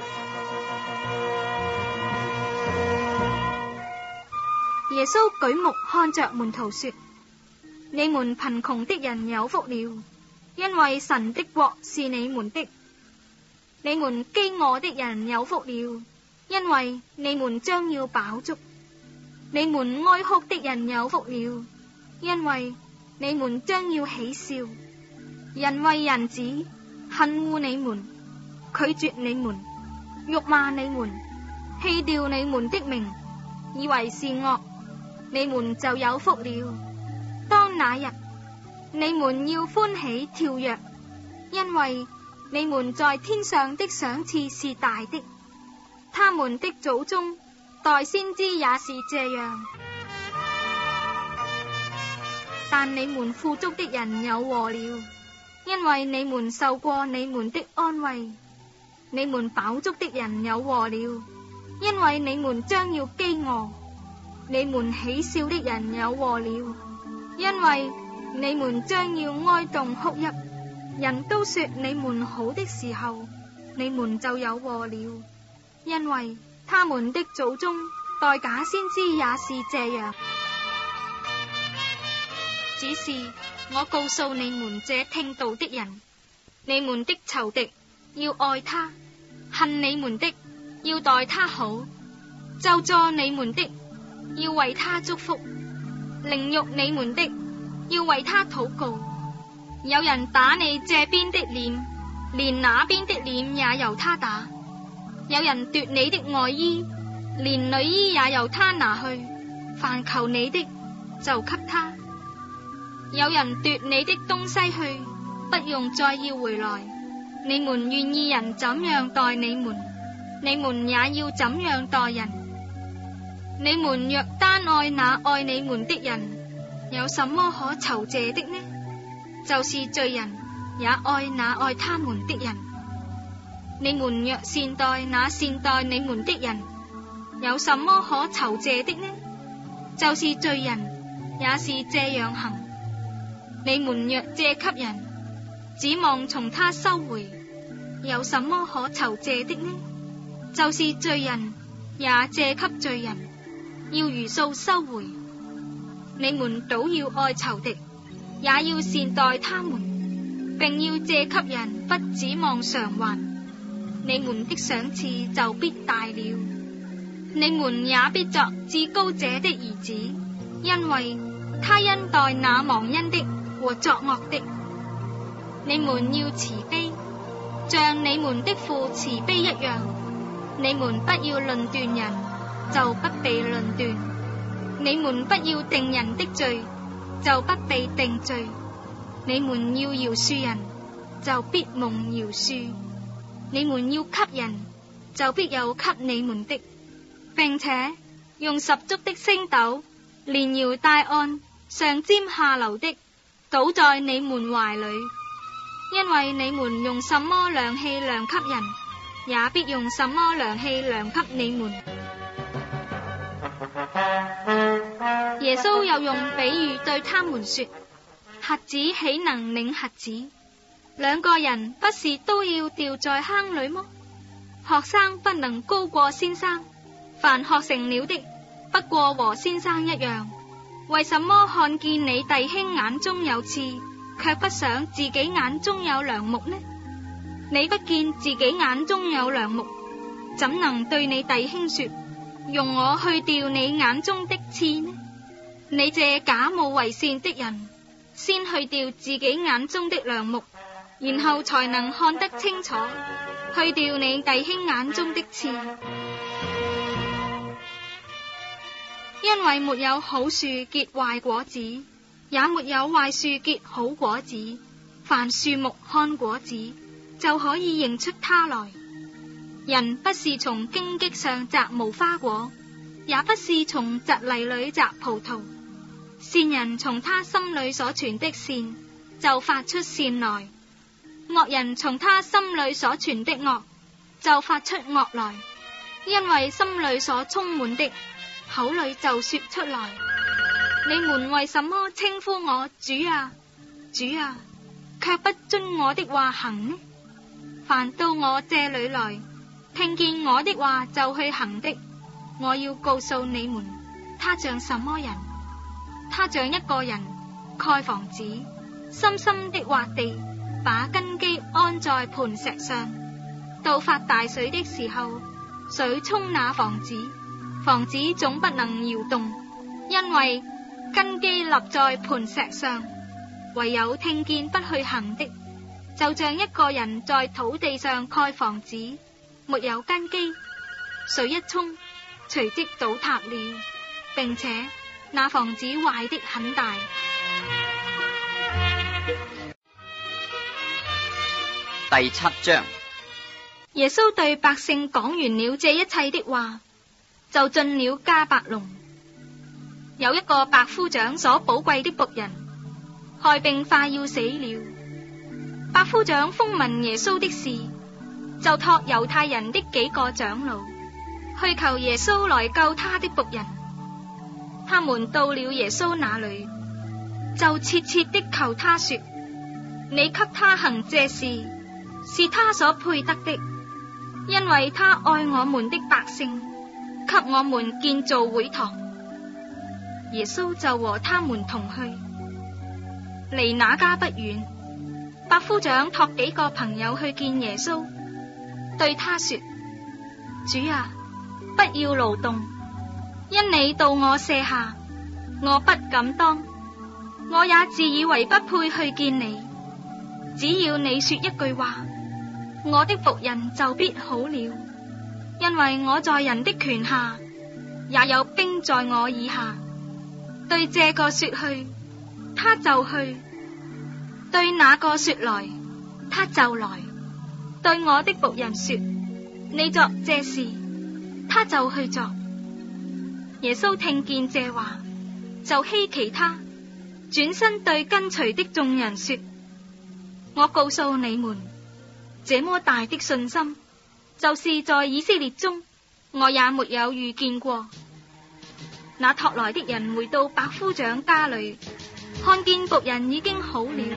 耶穌舉目看着門徒說：你們貧窮的人有福了，因為神的國是你們的。你們飢餓的人有福了，因為你們將要飽足。你們哀哭的人有福了，因為你們將要喜笑。人為人子，恨惡你們，拒絕你們，辱罵你們，棄掉你們的名，以為是惡，你們就有福了。當那日，你們要歡喜跳躍，因為你們在天上的賞賜是大的。他們的祖宗代先知也是這樣。但你們富足的人有禍了，因為你們受過你們的安慰。你們飽足的人有禍了，因為你們將要飢餓。你們喜笑的人有禍了，因為你們將要哀慟哭泣。人都說你們好的時候，你們就有禍了，因為他們的祖宗代假先知也是這樣。只是我告訴你們這聽道的人，你們的仇敵要愛他，恨你們的要待他好，咒詛你們的要為他祝福，凌辱你們的要為他禱告。有人打你這邊的臉，連那邊的臉也由他打；有人奪你的外衣，連裡衣也由他拿去。 凡求你的就給他。有人奪你的東西去，不用再要回來。你們願意人怎樣待你們，你們也要怎樣待人。你們若單愛那愛你們的人，有什麼可酬謝的呢？就是罪人也愛那愛他們的人。你們若善待那善待你們的人，有什麼可酬謝的呢？就是罪人也是這樣行。你們若借給人，指望從他收回，有什麼可酬謝的呢？就是罪人也借給罪人，要如數收回。你們倒要愛仇敵，也要善待他們，並要借給人，不指望償還。你們的賞賜就必大了，你們也必作至高者的兒子，因為他恩待那忘恩的和作惡的。你們要慈悲，像你們的父慈悲一樣。你們不要論斷人，就不被論斷；你們不要定人的罪，就不被定罪。你們要饒恕人，就必蒙饒恕；你們要給人，就必有給你們的，並且用十足的升斗，連搖帶按，上尖下流的倒在你們懷裏。因為你們用什麼量器量給人，也必用什麼量器量給你們。耶穌又用比喻對他們說：瞎子豈能領瞎子？兩個人不是都要掉在坑裏麼？學生不能高過先生，凡學成了的，不過和先生一樣。為什麼看見你弟兄眼中有刺，卻不想自己眼中有梁木呢？你不見自己眼中有梁木，怎能對你弟兄說：容我去掉你眼中的刺呢？你這假冒為善的人，先去掉自己眼中的梁木，然後才能看得清楚，去掉你弟兄眼中的刺。因為沒有好樹結壞果子，也沒有壞樹結好果子。凡樹木看果子，就可以認出它來。人不是從荊棘上摘無花果，也不是從蒺藜裏摘葡萄。善人從他心裏所存的善，就發出善來；惡人從他心裏所存的惡，就發出惡來。因為心裏所充滿的，口裏就說出來。你們為什麼稱呼我主啊，主啊，卻不遵我的話行呢？凡到我這裏來，聽見我的話就去行的，我要告訴你們，他像什麼人？他像一個人蓋房子，深深的挖地，把根基安在磐石上。到發大水的時候，水沖那房子，房子總不能搖動，因為根基立在磐石上。唯有聽見不去行的，就像一個人在土地上蓋房子，沒有根基，水一沖，隨即倒塌了，並且那房子壞的很大。 第七章。 耶穌對百姓講完了這一切的話，就進了迦百農。有一個百夫長所寶貴的僕人，害病快要死了。百夫長風聞耶穌的事，就託猶太人的幾個長老去求耶穌來救他的僕人。他們到了耶穌那裏，就切切的求他說：你給他行這事，是他所配得的，因為他愛我們的百姓，給我們建造會堂。耶穌就和他們同去，離那家不遠。百夫長託幾個朋友去見耶穌，對他說：主啊，不要勞動，因你到我舍下，我不敢當，我也自以為不配去見你。只要你說一句話，我的僕人就必好了，因為我在人的權下，也有兵在我以下。 對這個說去，他就去；對那個說來，他就來；對我的僕人說，你作這事，他就去作。耶穌聽見這話，就希奇他，轉身對跟隨的眾人說，我告訴你們，這麼大的信心，就是在以色列中，我也沒有遇見過。那託來的人回到百夫長家裏，看見僕人已經好了。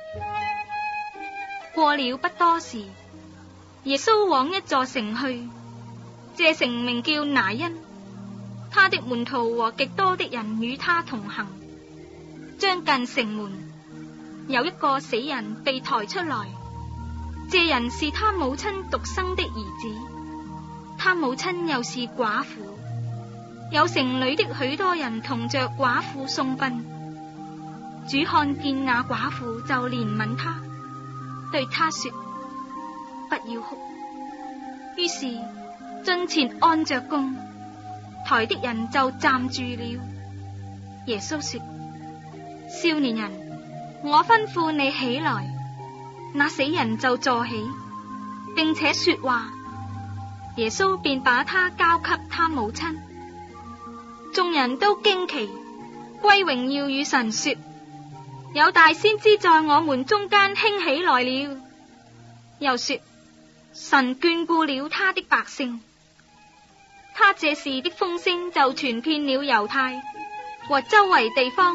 過了不多時，耶穌往一座城去，這城名叫拿因。他的門徒和極多的人與他同行。將近城門，有一個死人被抬出來，這人是他母親獨生的兒子，他母親又是寡婦。有城裏的許多人同着寡婦送殯。主看見那寡婦就憐憫他，對他說，不要哭。於是進前按着供，抬的人就站住了。耶穌說，少年人，我吩咐你起來。那死人就坐起，並且說話。耶穌便把他交給他母親。眾人都驚奇，歸榮耀與神說，有大先知在我們中間興起來了。又說，神眷顧了他的百姓。他這事的風聲就傳遍了猶太和周圍地方。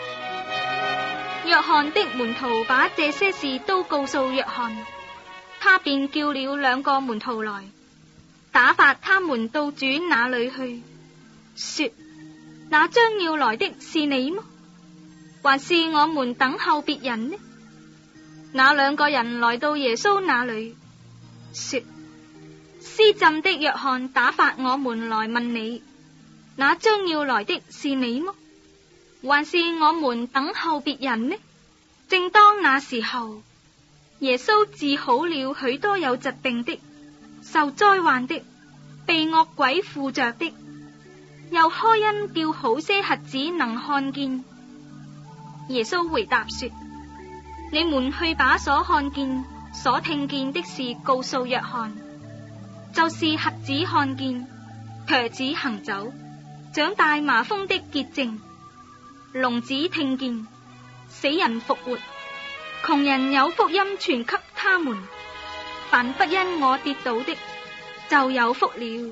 約翰的門徒把這些事都告訴約翰，他便叫了兩個門徒來，打發他們到主那裏去，說，那將要來的是你麼？還是我們等候別人呢？那兩個人來到耶穌那裏，說，施浸的約翰打發我們來問你，那將要來的是你麼？還是我們等候別人呢？正當那時候，耶穌治好了許多有疾病的、受災患的、被惡鬼附着的，又開恩叫好些瞎子能看見。耶穌回答說，你們去把所看見、所聽見的事告訴約翰，就是瞎子看見、瘸子行走、長大麻風的潔淨、聾子聽見、死人復活、窮人有福音傳給他們。凡不因我跌倒的，就有福了。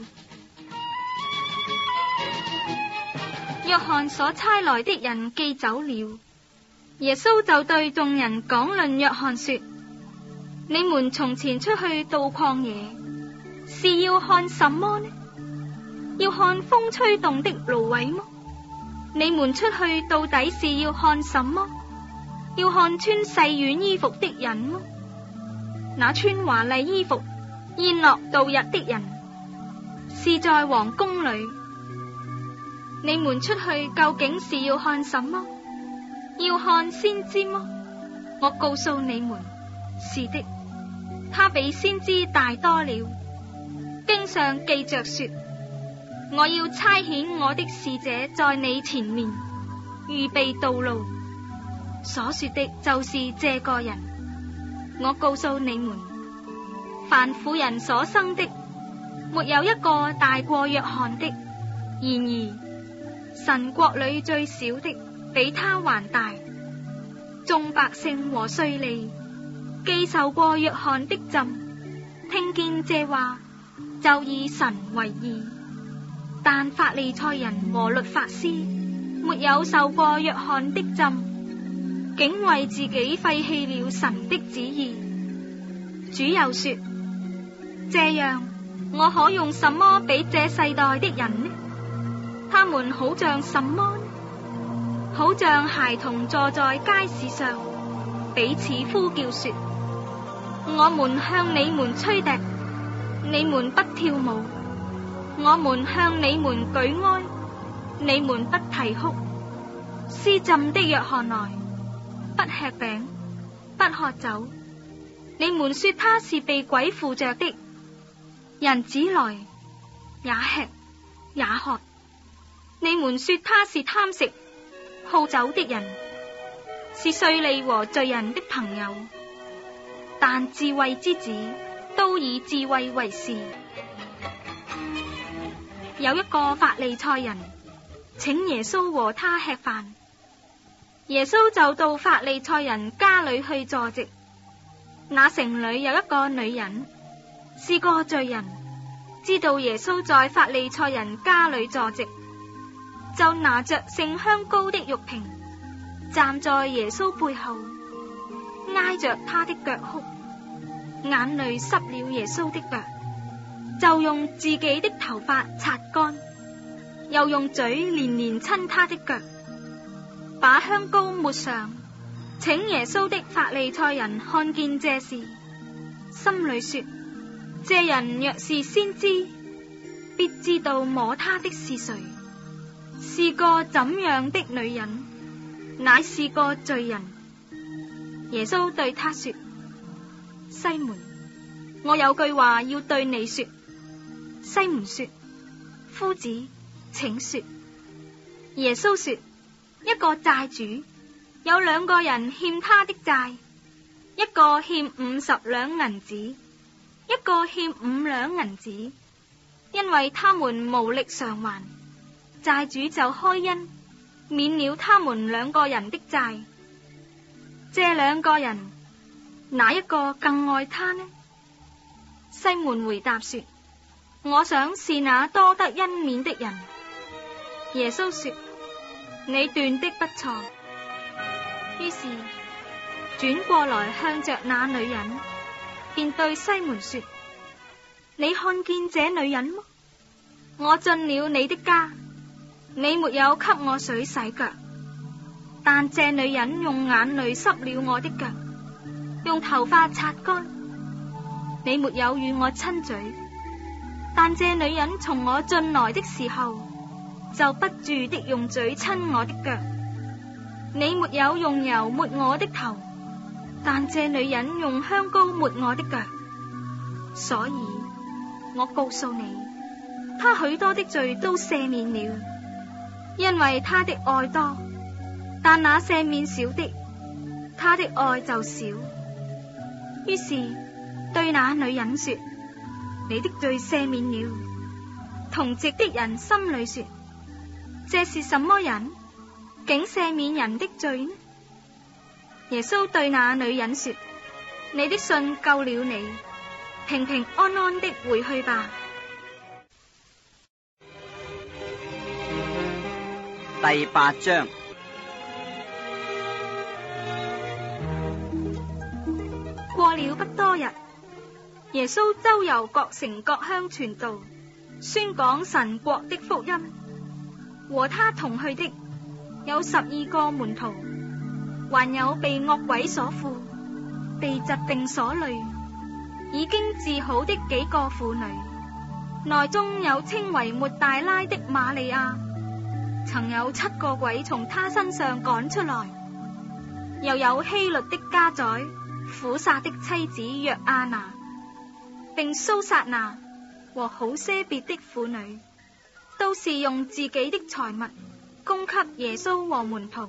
約翰所差來的人既走了，耶穌就對眾人講論約翰說，你們從前出去到曠野，是要看什麼呢？要看風吹動的蘆葦麼？你們出去到底是要看什麼？要看穿細軟衣服的人麼？那穿華麗衣服宴樂度日的人，是在王宮裏。你們出去究竟是要看什麼？要看先知麼？我告訴你們，是的，他比先知大多了。經上記着說，我要差遣我的使者在你前面，預備道路。所說的就是這個人。我告訴你們，凡婦人所生的，沒有一個大過約翰的。然而神國裏最小的比他還大。眾百姓和稅吏既受過約翰的浸，聽見這話，就以神為義。但法利賽人和律法師沒有受過約翰的浸，竟為自己廢棄了神的旨意。主又說，這樣我可用什麼比這世代的人呢？他們好像什麼呢？好像孩童坐在街市上，彼此呼叫說，我們向你們吹笛，你們不跳舞；我們向你們舉哀，你們不啼哭。施浸的約翰來，不吃餅，不喝酒，你們說他是被鬼附着的。人子來，也吃也喝，你們說他是貪食， 好酒的人，是稅吏和罪人的朋友，但智慧之子都以智慧為事。有一個法利賽人請耶穌和他吃飯，耶穌就到法利賽人家裏去坐席。那城裏有一個女人，是個罪人，知道耶穌在法利賽人家裏坐席，就拿着盛香膏的玉瓶，站在耶穌背後，挨着他的腳哭，眼淚濕了耶穌的腳，就用自己的頭髮擦乾，又用嘴連連親他的腳，把香膏抹上。請耶穌的法利賽人看見這事，心裏說：這人若是先知，必知道摸他的是誰，是個怎樣的女人，乃是個罪人。耶穌對他說：西門，我有句話要對你說。西門說：夫子，請說。耶穌說：一個債主有兩個人欠他的債，一個欠五十兩銀子，一個欠五兩銀子。因為他們無力償還，債主就開恩，免了他們兩個人的債。這兩個人，哪一個更愛他呢？西門回答說：我想是那多得恩免的人。耶穌說：你斷的不錯。於是轉過來向着那女人，便對西門說：你看見這女人麼？我進了你的家，你沒有給我水洗腳，但這女人用眼淚濕了我的腳，用頭髮擦乾。你沒有與我親嘴，但這女人從我進來的時候，就不住的用嘴親我的腳。你沒有用油抹我的頭，但這女人用香膏抹我的腳。所以我告訴你，她許多的罪都赦免了，因為她的愛多；但那赦免少的，她的愛就少。於是對那女人說：你的罪赦免了。同席的人心裏說：這是什麼人？竟赦免人的罪呢？耶穌對那女人說：你的信救了你，平平安安的回去吧。 第八章。 過了不多日，耶穌周遊各城各鄉傳道，宣講神國的福音。和他同去的有十二個門徒，還有被惡鬼所附、被疾病所累、已經治好的幾個婦女，內中有稱為抹大拉的瑪利亞，曾有七個鬼從她身上趕出來；又有希律的家宰苦撒的妻子約亞拿，並蘇撒拿和好些別的婦女，都是用自己的財物供給耶穌和門徒。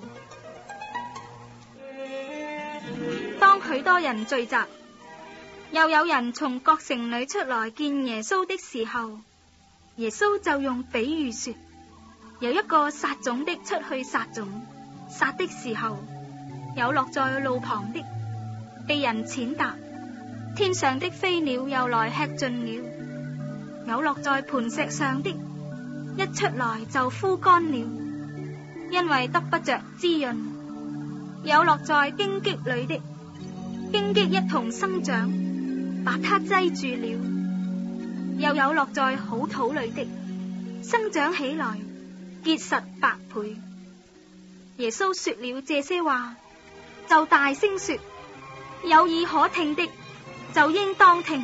當許多人聚集，又有人從各城裏出來見耶穌的時候，耶穌就用比喻說：有一個撒種的出去撒種，撒的時候，有落在路旁的，被人踐踏，天上的飛鳥又來吃盡了；有落在磐石上的，一出來就枯乾了，因為得不着滋潤；有落在荊棘裏的，荊棘一同生長，把它擠住了；又有落在好土裏的，生長起來，結實百倍。耶穌說了這些話，就大聲說：有耳可聽的，就應當聽。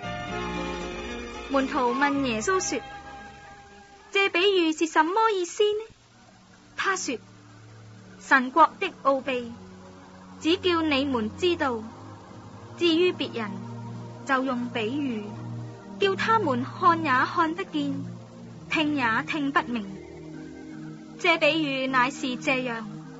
門徒問耶穌說：這比喻是什麼意思呢？他說：神國的奧秘，只叫你們知道；至於別人，就用比喻，叫他們看也看不見，聽也聽不明。這比喻乃是這樣：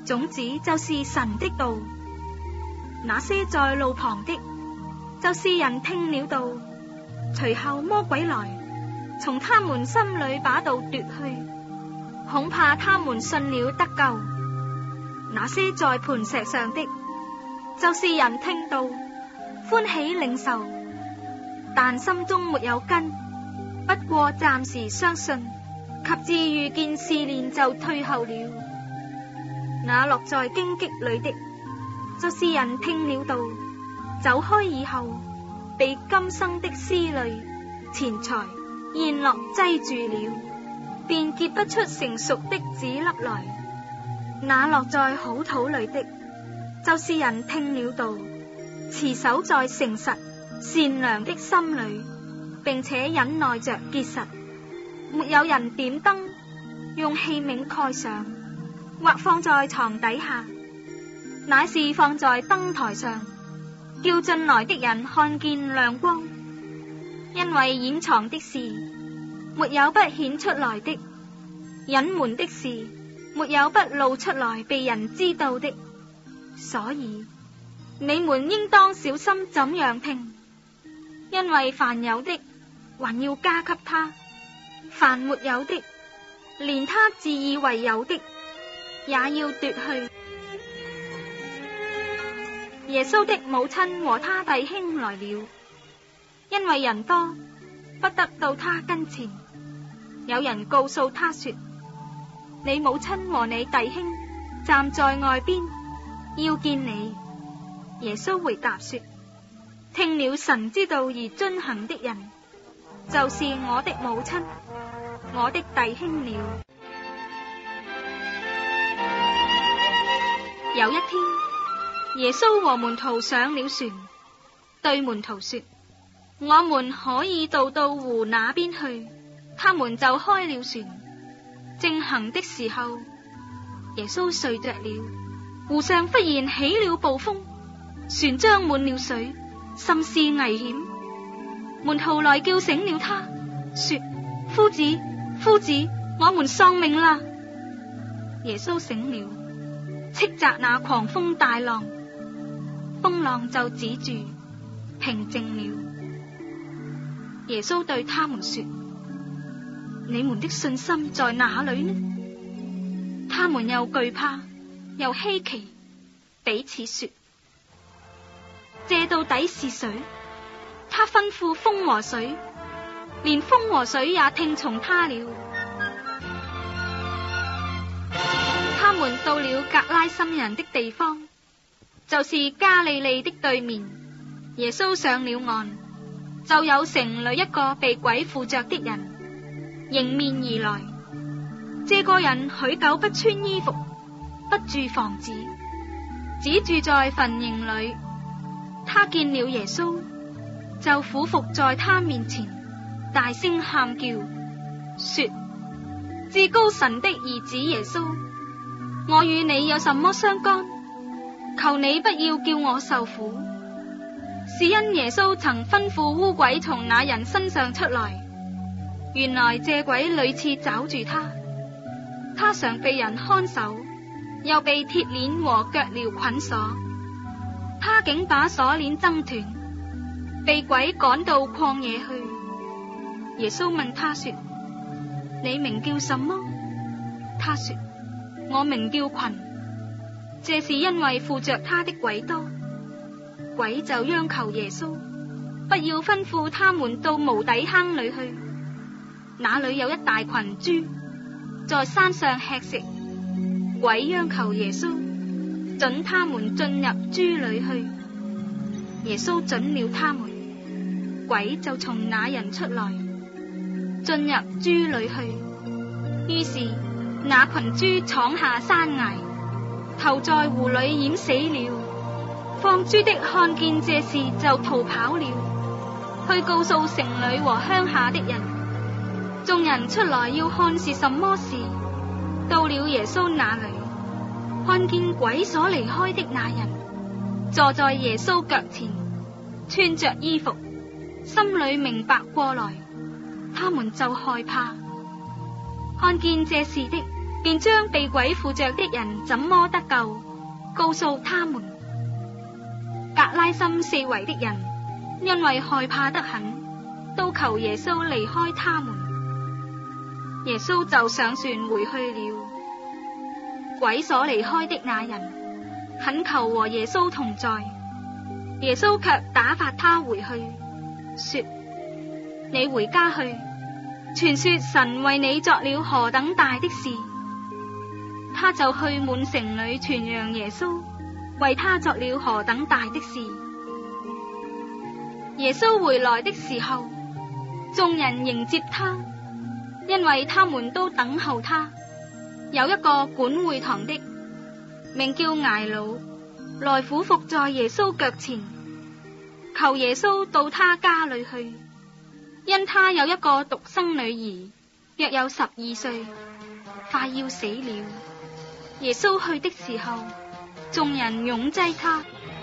種子就是神的道。那些在路旁的，就是人聽了道，隨後魔鬼來，從他們心裏把道奪去，恐怕他們信了得救。那些在磐石上的，就是人聽道，歡喜領受，但心中沒有根，不過暫時相信，及至遇見試煉就退後了。那落在荊棘裏的，就是人聽了道，走開以後，被今生的思慮、錢財、宴樂擠住了，便結不出成熟的子粒來。那落在好土裏的，就是人聽了道，持守在誠實、善良的心裏，並且忍耐着結實。沒有人點燈，用器皿蓋上，或放在床底下，乃是放在燈台上，叫進來的人看見亮光。因為掩藏的事，沒有不顯出來的；隱瞞的事，沒有不露出來被人知道的。所以你們應當小心怎樣聽，因為凡有的，還要加給他；凡沒有的，連他自以為有的，也要奪去。耶穌的母親和他弟兄來了，因為人多，不得到他跟前。有人告訴他說：你母親和你弟兄站在外邊，要見你。耶穌回答說：聽了神之道而遵行的人，就是我的母親，我的弟兄了。有一天，耶穌和門徒上了船，對門徒說：我們可以渡到湖那邊去。他們就開了船。正行的時候，耶穌睡着了，湖上忽然起了暴風，船將滿了水，甚是危險。門徒來叫醒了他，說：夫子，夫子，我們喪命啦！耶穌醒了，斥責那狂風大浪，風浪就止住，平靜了。耶穌對他們說：你們的信心在哪裏呢？他們又懼怕又稀奇，彼此說：這到底是誰？他吩咐風和水，連風和水也聽從他了。他們到了格拉森人的地方，就是加利利的對面。耶穌上了岸，就有城裏一個被鬼附着的人迎面而來。這個人許久不穿衣服，不住房子，只住在墳塋裏。他見了耶穌，就俯伏在他面前，大聲喊叫，說：至高神的兒子耶穌，我與你有什麼相干？求你不要叫我受苦。是因耶穌曾吩咐污鬼從那人身上出來。原來這鬼屢次抓住他，他常被人看守，又被鐵鏈和腳鐐捆鎖。他竟把鎖鏈掙斷，被鬼趕到曠野去。耶穌問他說：你名叫什麼？他說：我名叫群。這是因為附着他的鬼多。鬼就央求耶穌不要吩咐他們到無底坑裏去。那裏有一大群豬在山上吃食。鬼央求耶穌准他們進入豬裏去。耶穌准了他們，鬼就從那人出來，進入豬裏去。於是那群豬闖下山崖，投在湖裏淹死了。放豬的看見這事就逃跑了，去告訴城裏和鄉下的人。眾人出來要看是什麼事，到了耶穌那裏，看見鬼所離開的那人坐在耶穌腳前，穿着衣服，心裏明白過來，他們就害怕。看見這事的便將被鬼附着的人怎麼得救，告訴他們。格拉森四圍的人因為害怕得很，都求耶穌離開他們。耶穌就上船回去了。鬼所離開的那人懇求和耶穌同在，耶穌卻打發他回去，說：你回家去，傳說神為你作了何等大的事。他就去滿城裏傳揚耶穌為他作了何等大的事。耶穌回來的時候，眾人迎接他，因為他們都等候他。有一個管會堂的，名叫睚魯，來俯伏在耶穌腳前，求耶穌到他家裏去，因他有一個獨生女兒，約有十二歲，快要死了。耶穌去的時候，眾人擁擠他。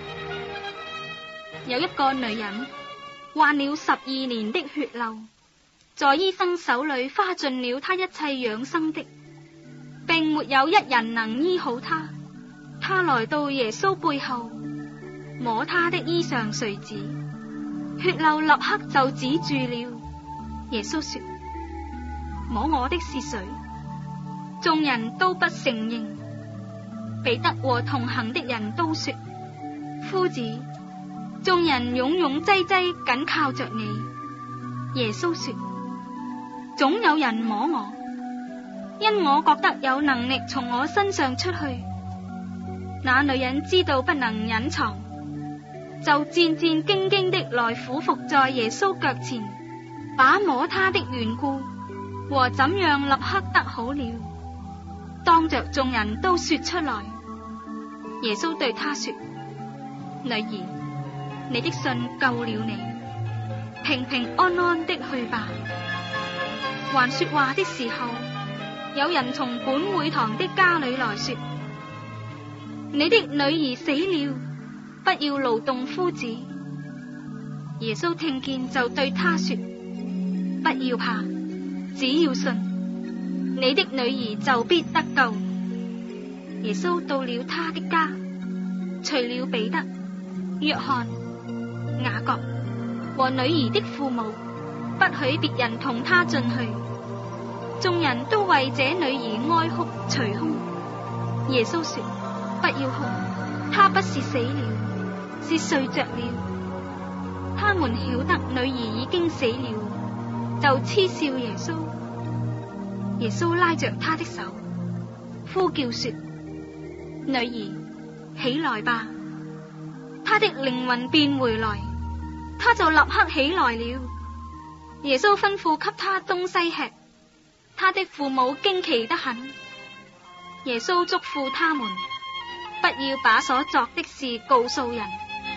有一個女人患了十二年的血漏，在醫生手裏花盡了她一切養生的，並沒有一人能醫好她。她來到耶穌背後，摸他的衣裳繸子，血漏立刻就止住了。耶穌說：摸我的是誰？眾人都不承認。彼得和同行的人都說：夫子，眾人擁擁擠擠緊靠着你。耶穌說：總有人摸我，因我覺得有能力從我身上出去。那女人知道不能隱藏，就戰戰兢兢的來俯伏在耶穌腳前，把摸他的緣故和怎樣立刻得好了，當着眾人都說出來。耶穌對他說：女兒，你的信救了你，平平安安的去吧。還說話的時候，有人從管會堂的家裏來說：你的女兒死了，不要勞動夫子。耶穌聽見就對他說：不要怕，只要信，你的女兒就必得救。耶穌到了他的家，除了彼得、約翰、雅各和女兒的父母，不許別人同他進去。眾人都為這女兒哀哭捶胸。耶穌說：不要哭，她不是死了，是睡着了。他們曉得女兒已經死了，就嗤笑耶穌。耶穌拉着她的手，呼叫說：女兒，起來吧。她的靈魂便回來，她就立刻起來了。耶穌吩咐給她東西吃，她的父母驚奇得很。耶穌囑咐他們，不要把所作的事告訴人。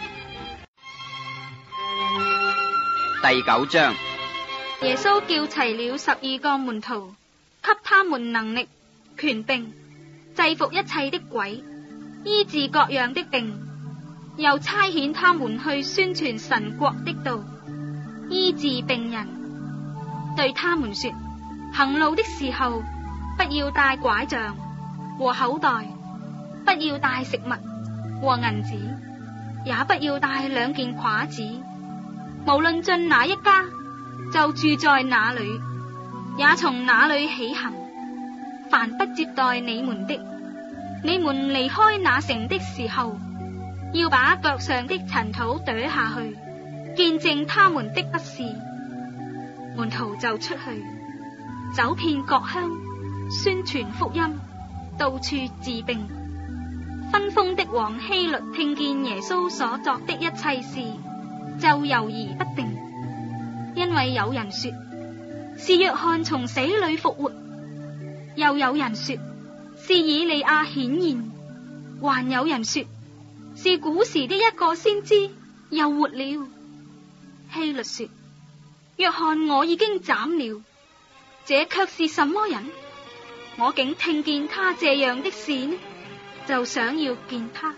第九章。 耶穌叫齊了十二個門徒，給他們能力、權柄，制服一切的鬼，醫治各樣的病，又差遣他們去宣傳神國的道，醫治病人。對他們說：行路的時候，不要帶拐杖和口袋，不要帶食物和銀子，也不要帶兩件褂子。無論進哪一家，就住在那裏，也從那裏起行。凡不接待你們的，你們離開那城的時候，要把腳上的塵土跺下去，見證他們的不是。門徒就出去，走遍各鄉，宣傳福音，到處治病。分封的王希律聽見耶穌所作的一切事，就猶豫不定，因為有人說是約翰從死裏復活，又有人說是以利亞顯現，還有人說是古時的一個先知又活了。希律說：約翰我已經斬了，這卻是什麼人？我竟聽見他這樣的事呢，就想要見他。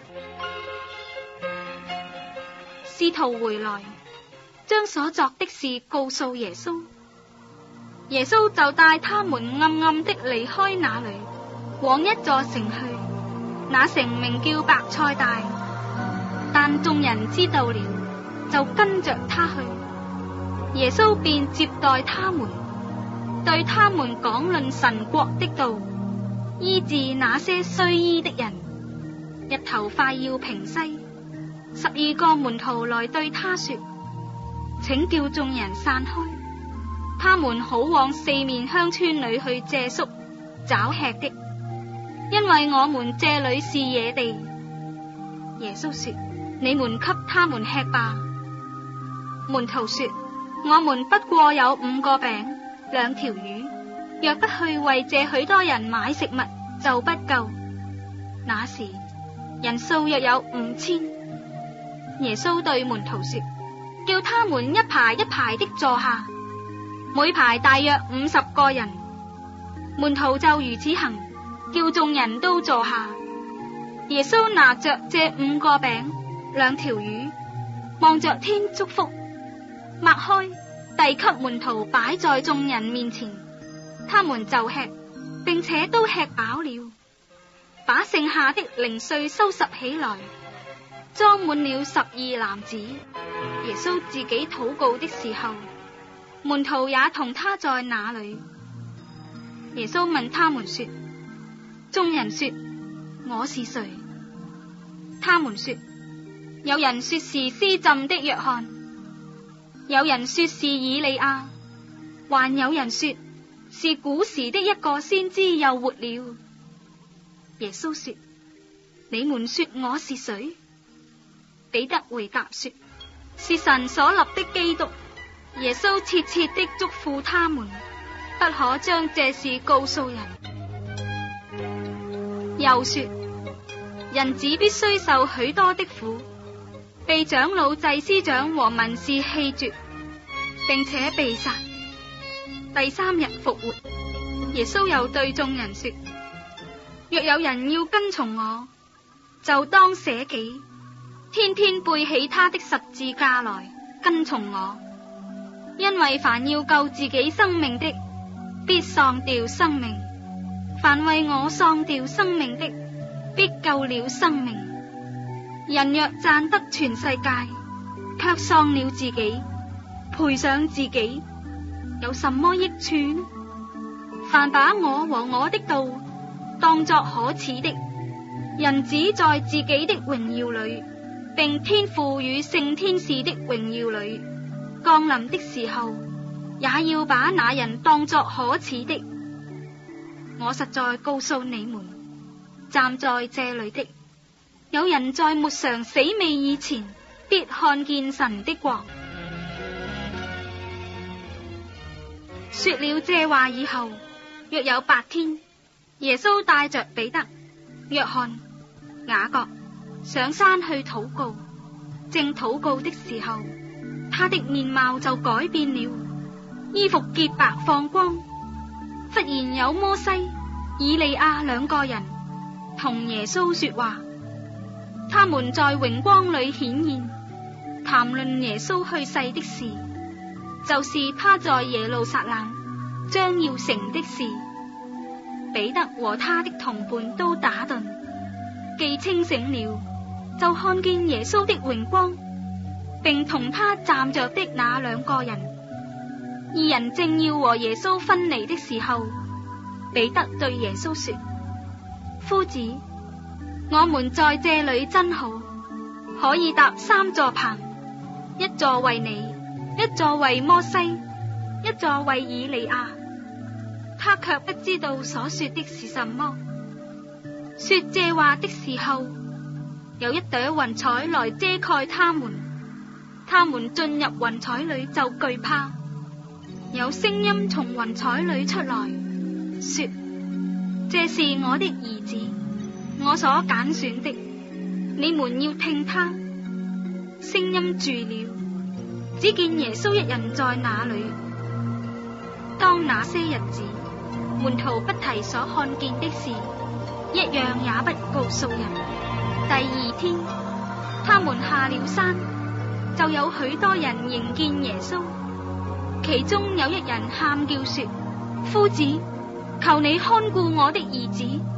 使徒回來，將所作的事告訴耶穌。耶穌就帶他們暗暗的離開那裏， 往一座城去，那城名叫白菜大。但眾人知道了，就跟着他去。耶穌便接待他們，對他們講論神國的道，醫治那些需醫的人。日頭快要平西，十二個門徒來對他說：請叫眾人散開，他們好往四面鄉村裏去借宿找吃的，因為我們這裏是野地。耶穌說：你們給他們吃吧。門徒說：我們不過有五個餅兩條魚，若不去為這許多人買食物，就不夠。那時人數約有五千。耶穌對門徒說：叫他們一排一排的坐下，每排大約五十個人。門徒就如此行，叫眾人都坐下。耶穌拿着這五個餅兩條魚，望着天祝福，擘開，遞給門徒擺在眾人面前，他們就吃，並且都吃飽了，把剩下的零碎收拾起來，裝滿了十二籃子。耶穌自己禱告的時候，門徒也同他在那裏。耶穌問他們說：眾人說我是誰？他們說：有人說是施浸的約翰，有人說是以利亞，還有人說是古時的一個先知又活了。耶穌說：你們說我是誰？彼得回答說：是神所立的基督。耶穌切切的囑咐他們，不可將這事告訴人。又說：人子必須受許多的苦，被長老祭司長和文士棄絕，並且被殺，第三日復活。耶穌又對眾人說：若有人要跟從我，就當捨己，天天背起他的十字架來跟從我。因為凡要救自己生命的，必喪掉生命；凡為我喪掉生命的，必救了生命。人若賺得全世界，卻喪了自己，賠上自己，有什麼益處呢？凡把我和我的道當作可恥的，人子在自己的榮耀裏，並天父與聖天使的榮耀裏降臨的時候，也要把那人當作可恥的。我實在告訴你們，站在這裏的，有人在沒嘗死味以前，必看見神的國。說了這話以後，約有八天，耶穌帶着彼得、約翰、雅各上山去禱告。正禱告的時候，他的面貌就改變了，衣服潔白放光。忽然有摩西、以利亞兩個人同耶穌說話，他們在榮光裏顯現，談論耶穌去世的事，就是他在耶路撒冷將要成的事。彼得和他的同伴都打盹，既清醒了，就看見耶穌的榮光，並同他站着的那兩個人。二人正要和耶穌分離的時候，彼得對耶穌說：夫子，我們在這裏真好，可以搭三座棚，一座為你，一座為摩西，一座為以利亞。他卻不知道所說的是什麼。說這話的時候，有一朵雲彩來遮蓋他們，他們進入雲彩裏就懼怕。有聲音從雲彩裏出來，說：這是我的兒子，我所揀選的，你們要聽他。聲音住了，只見耶穌一人在那裏。當那些日子，門徒不提所看見的事，一樣也不告訴人。第二天，他們下了山，就有許多人迎見耶穌。其中有一人喊叫說：夫子，求你看顧我的兒子，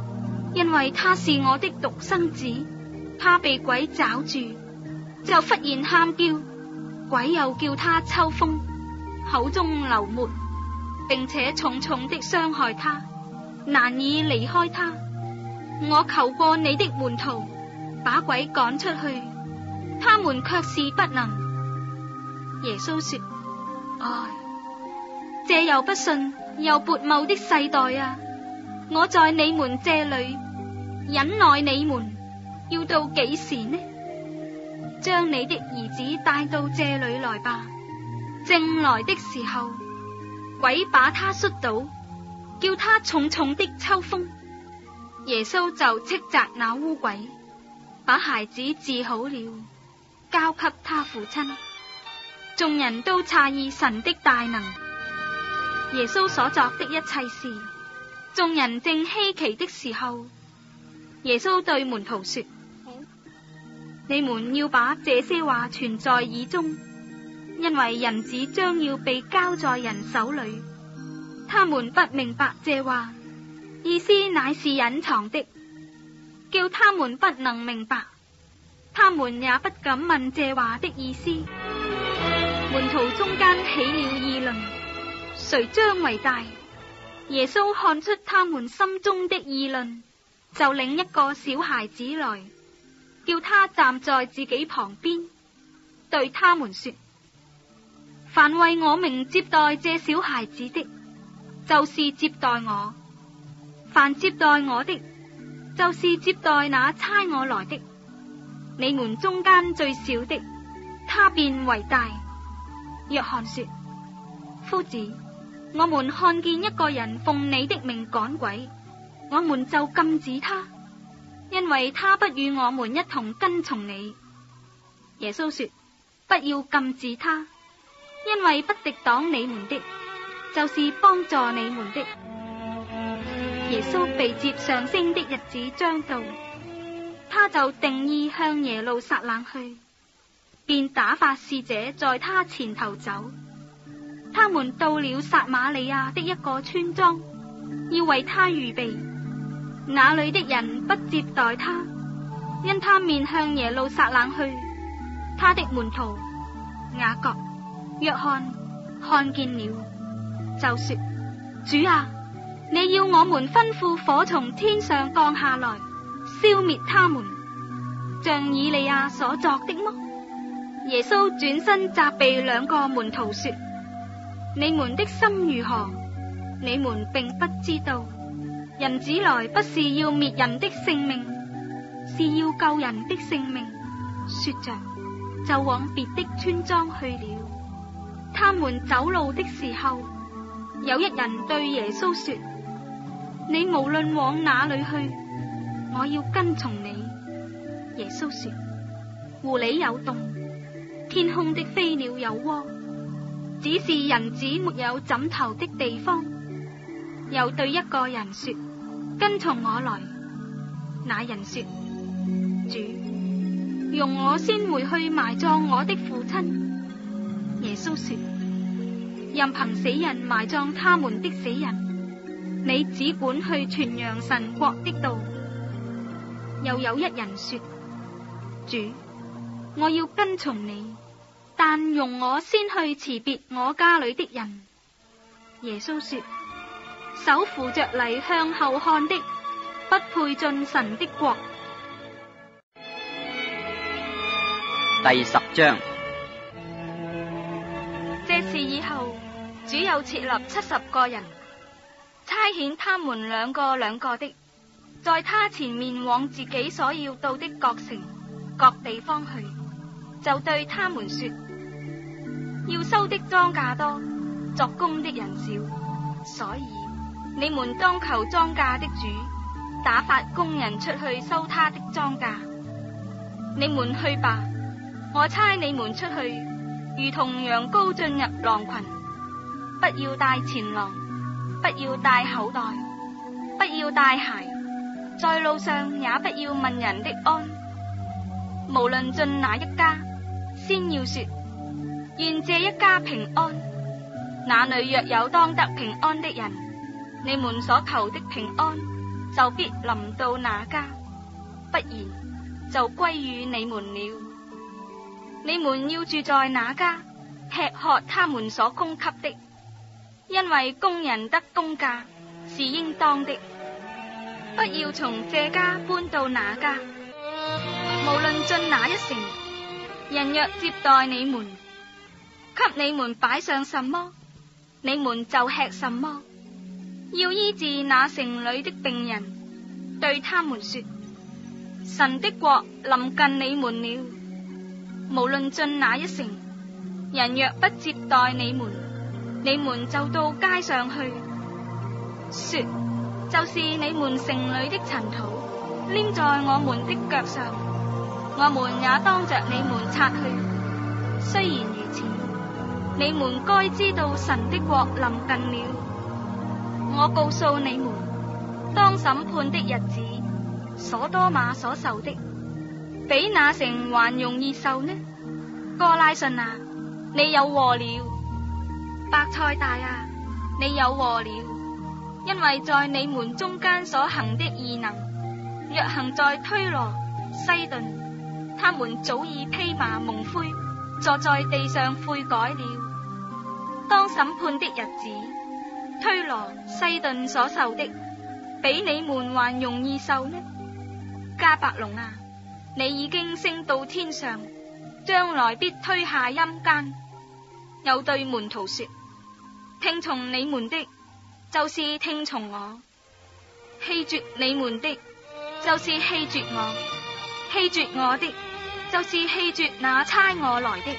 因為他是我的獨生子。他被鬼抓住，就忽然喊叫，鬼又叫他抽風，口中流沫，並且重重的傷害他，難以離開他。我求過你的門徒把鬼趕出去，他們卻是不能。耶穌說：唉，這又不信又悖謬的世代啊！我在你們這裏忍耐你們要到幾時呢？將你的兒子帶到這裏來吧。正來的時候，鬼把他摔倒，叫他重重的抽風。耶穌就斥責那污鬼，把孩子治好了，交給他父親。眾人都詫異神的大能，耶穌所作的一切事。眾人正稀奇的時候，耶穌對門徒說：你們要把這些話存在耳中，因為人子將要被交在人手裏。他們不明白這話，意思乃是隱藏的，叫他們不能明白。他們也不敢問這話的意思。門徒中間起了議論，誰將為大？耶穌看出他們心中的議論，就領一個小孩子來，叫他站在自己旁邊，對他們說：凡為我名接待這小孩子的，就是接待我；凡接待我的，就是接待那差我來的。你們中間最小的，他便為大。約翰說：夫子，我們看見一個人奉你的名趕鬼，我們就禁止他，因為他不與我們一同跟從你。耶穌說：不要禁止他，因為不敵擋你們的，就是幫助你們的。耶穌被接上升的日子將到，他就定意向耶路撒冷去，便打發使者在他前頭走。他們到了撒瑪利亞的一個村莊，要為他預備。那裏的人不接待他，因他面向耶路撒冷去。他的門徒雅各、約翰看見了，就說：主啊，你要我們吩咐火從天上降下來，消滅他們，像以利亞所作的麼？耶穌轉身責備兩個門徒說：你們的心如何？你們並不知道，人子來不是要滅人的性命，是要救人的性命。說着，就往別的村莊去了。他們走路的時候，有一人對耶穌說：你無論往哪裏去，我要跟從你。耶穌說：狐狸有洞，天空的飛鳥有窩，只是人子沒有枕頭的地方。又對一個人說：跟從我來。那人說：主，容我先回去埋葬我的父親。耶穌說：任憑死人埋葬他們的死人，你只管去傳揚神國的道。又有一人說：主，我要跟從你，但容我先去辭別我家裏的人。耶穌說：手扶着犁向後看的，不配進神的國。 第十章。 這事以後，主又設立七十個人，差遣他們兩個兩個的，在他前面往自己所要到的各城各地方去，就對他們說：要收的莊稼多，作工的人少，所以你們當求莊稼的主打發工人出去收他的莊稼。你們去吧，我差你們出去，如同羊羔進入狼群。不要帶錢囊，不要帶口袋，不要帶鞋，在路上也不要問人的安。無論進哪一家，先要說：願這一家平安。那裏若有當得平安的人，你們所求的平安就必臨到那家，不然就歸於你們了。你們要住在那家，吃喝他們所供給的，因為工人得工價是應當的。不要從這家搬到那家，無論進哪一城，人若接待你們，給你們擺上什麼，你們就吃什麼。要醫治那城裏的病人，對他們說：神的國臨近你們了。無論進哪一城，人若不接待你們，你們就到街上去，說：就是你們城裏的塵土黏在我們的腳上，我們也當着你們擦去。雖然如此，你們該知道神的國臨近了。我告訴你們，當審判的日子，所多瑪所受的，比那城還容易受呢。哥拉汛啊，你有禍了！伯賽大啊，你有禍了！因為在你們中間所行的異能，若行在推羅、西頓，他們早已披麻蒙灰，坐在地上悔改了。當審判的日子，推羅、西頓所受的，比你們還容易受呢。迦百農啊，你已經升到天上，將來必推下陰間。又對門徒說：聽從你們的，就是聽從我；棄絕你們的，就是棄絕我；棄絕我的，就是棄絕那差我來的。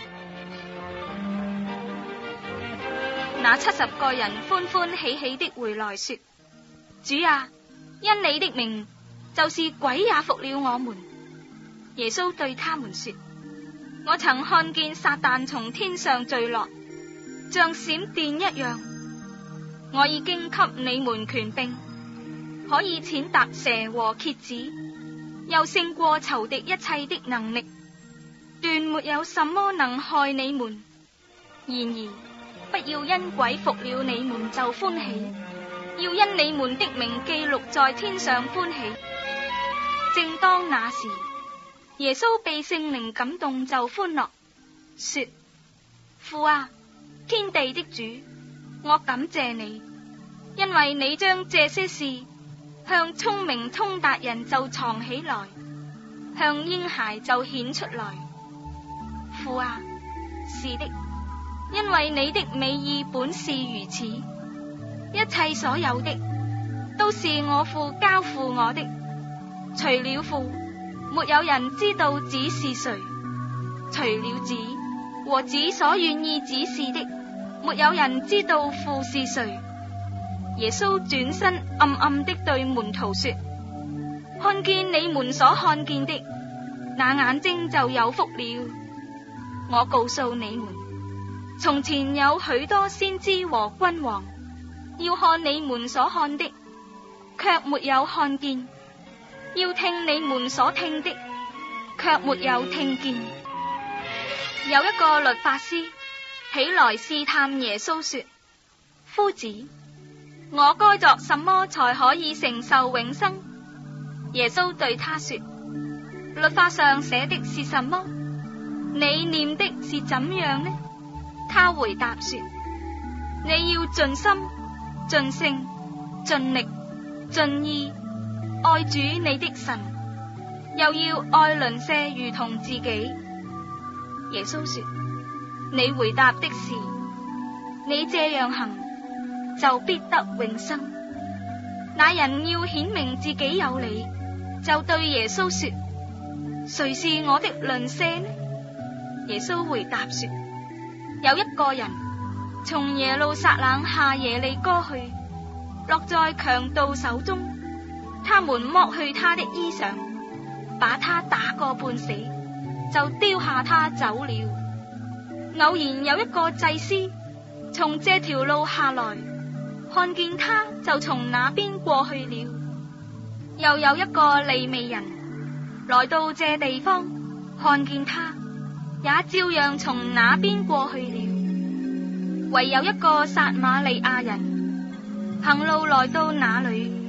那七十個人歡歡喜喜的回來說：主啊，因你的名，就是鬼也服了我們。耶穌對他們說：我曾看見撒旦從天上墜落，像閃電一樣。我已經給你們權柄，可以踐踏蛇和蠍子，又勝過仇敵一切的能力，斷沒有什麼能害你們。然而不要因鬼服了你們就歡喜，要因你們的名記錄在天上歡喜。正當那時，耶穌被聖靈感動，就歡樂，說：父啊，天地的主，我感謝你，因為你將這些事向聰明通達人就藏起來，向嬰孩就顯出來。父啊，是的，因為你的美意本是如此。一切所有的都是我父交付我的，除了父，沒有人知道子是誰；除了子和子所願意指示的，沒有人知道父是誰。耶穌轉身暗暗的對門徒說：看見你們所看見的，那眼睛就有福了。我告訴你們，從前有許多先知和君王，要看你們所看的，卻沒有看見；要聽你們所聽的，卻沒有聽見。有一個律法師起來試探耶穌說：夫子，我該作什麼才可以承受永生？耶穌對他說：律法上寫的是什麼？你念的是怎樣呢？他回答說：你要盡心、盡性、盡力、盡意愛主你的神，又要愛鄰舍如同自己。耶穌說：你回答的是，你這樣行，就必得永生。那人要顯明自己有理，就對耶穌說：誰是我的鄰舍呢？耶穌回答說：有一個人從耶路撒冷下耶利哥去，落在強盜手中，他們剝去他的衣裳，把他打個半死，就丟下他走了。偶然有一個祭司從這條路下來，看見他，就從那邊過去了。又有一個利未人來到這地方，看見他，也照樣從那邊過去了。唯有一個撒瑪利亞人行路來到那裏，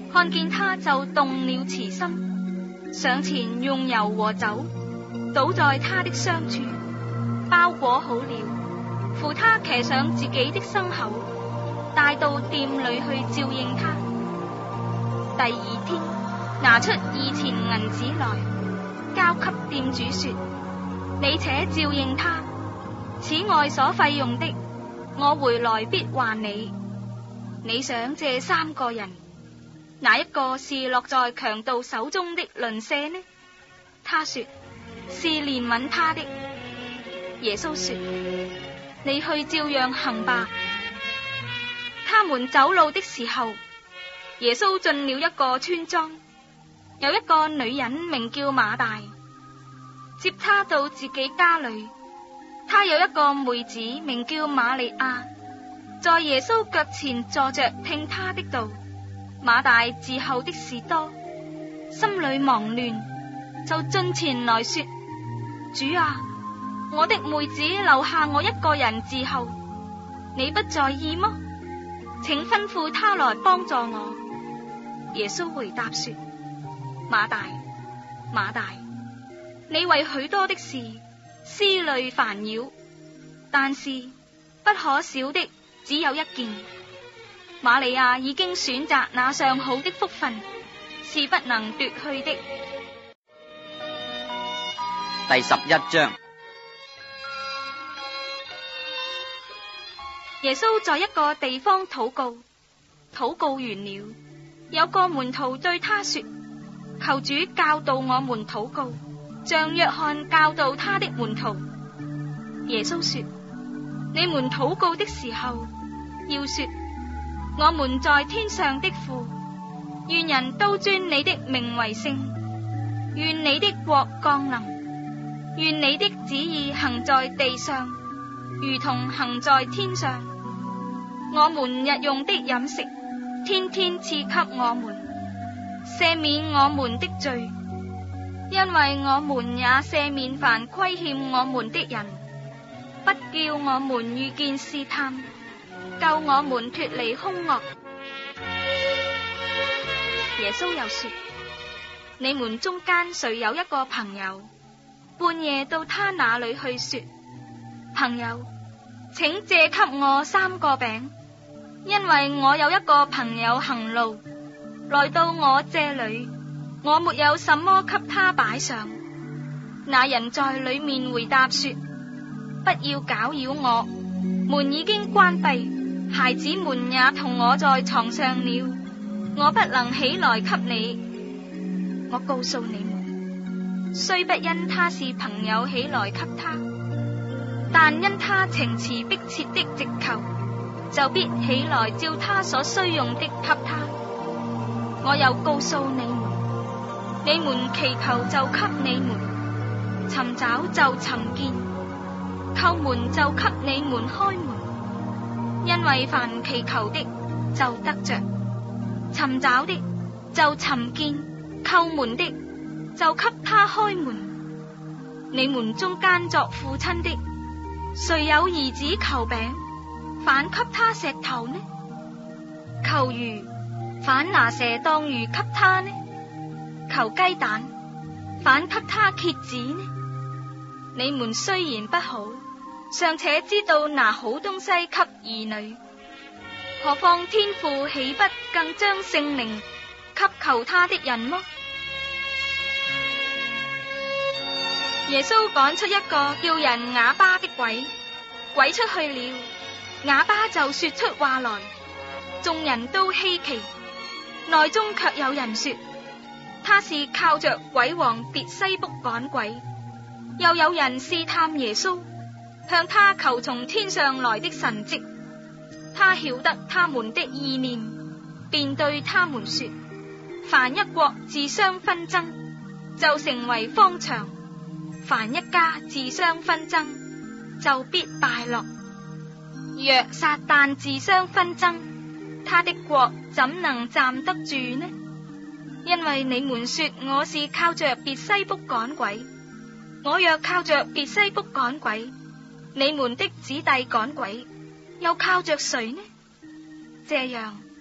看見他就動了慈心，上前用油和酒倒在他的傷處，包裹好了，扶他騎上自己的牲口，帶到店裏去照應他。第二天拿出二錢銀子來，交給店主說：你且照應他，此外所費用的，我回來必還你。你想這三個人，哪一個是落在強盜手中的鄰舍呢？他說是憐憫他的。耶穌說：你去照樣行吧。他們走路的時候，耶穌進了一個村莊，有一個女人名叫馬大，接他到自己家裏。他有一個妹子名叫瑪利亞，在耶穌腳前坐着聽他的道。馬大伺候的事多，心裏忙亂，就進前來說：主啊，我的妹子留下我一個人伺候，你不在意嗎？請吩咐他來幫助我。耶穌回答說：馬大，馬大，你為許多的事思慮煩擾，但是不可少的只有一件。瑪利亞已經選擇那上好的福分，是不能奪去的。 第十一章。 耶穌在一個地方禱告，禱告完了，有個門徒對他說：求主教導我們禱告，像約翰教導他的門徒。耶穌說：你們禱告的時候，要說：我們在天上的父，願人都尊你的名為聖，願你的國降臨，願你的旨意行在地上，如同行在天上。我們日用的飲食，天天賜給我們，赦免我們的罪，因為我們也赦免凡虧欠我們的人，不叫我們遇見試探，救我們脫離兇惡。耶穌又說：你們中間誰有一個朋友，半夜到他那裏去說：朋友，請借給我三個餅，因為我有一個朋友行路來到我這裏，我沒有什麼給他擺上。那人在裏面回答說：不要攪擾我，門已經關閉，孩子們也同我在床上了，我不能起來給你。我告訴你們，雖不因他是朋友起來給他，但因他情詞迫切的直求，就必起來照他所需用的給他。我又告訴你們，你們祈求就給你們，尋找就尋見，叩門就給你們開門。因為凡祈求的就得着，尋找的就尋見，叩門的就給他開門。你們中間作父親的，誰有兒子求餅，反給他石頭呢？求魚，反拿蛇當魚給他呢？求雞蛋，反給他蠍子呢？你們雖然不好，尚且知道拿好東西給兒女，何況天父豈不更將聖靈給求他的人麼？耶穌趕出一個叫人啞巴的鬼，鬼出去了，啞巴就說出話來，眾人都稀奇。內中卻有人說，他是靠着鬼王別西卜趕鬼。又有人試探耶穌，向他求從天上來的神蹟。他曉得他們的意念，便對他們說：凡一國自相紛爭，就成為荒場；凡一家自相紛爭，就必敗落。若撒旦自相紛爭，他的國怎能站得住呢？因為你們說我是靠着別西卜趕鬼，我若靠着別西卜趕鬼，你們的子弟趕鬼又靠着誰呢？這樣，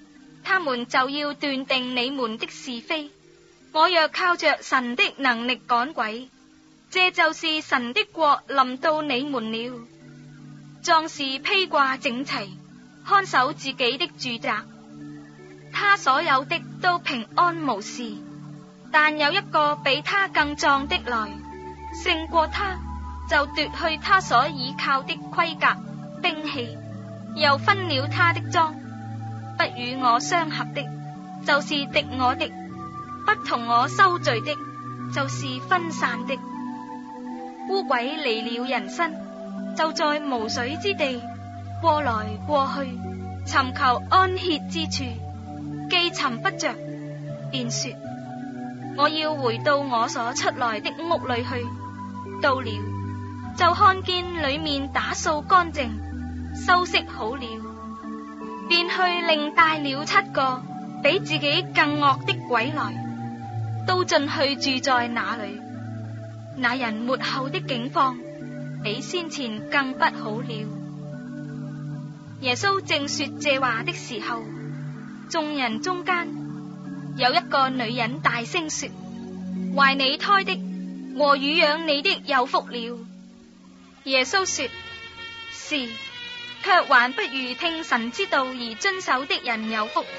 他們就要斷定你們的是非。我若靠着神的能力趕鬼，這就是神的國臨到你們了。壯士披掛整齊，看守自己的住宅，他所有的都平安無事。但有一個比他更壯的來，勝過他，就奪去他所倚靠的盔甲兵器，又分了他的贓。不與我相合的，就是敵我的；不同我收聚的，就是分散的。污鬼離了人身，就在無水之地過來過去，尋求安歇之處，既尋不着，便說：我要回到我所出來的屋裏去。到了，就看見裏面打掃乾淨，修飾好了，便去另帶了七個比自己更惡的鬼來，都進去住在那裏。那人末後的境況比先前更不好了。耶穌正說這話的時候，眾人中間有一個女人大聲說：懷你胎的和乳養你的有福了。耶穌說：是，卻還不如聽神之道而遵守的人有福。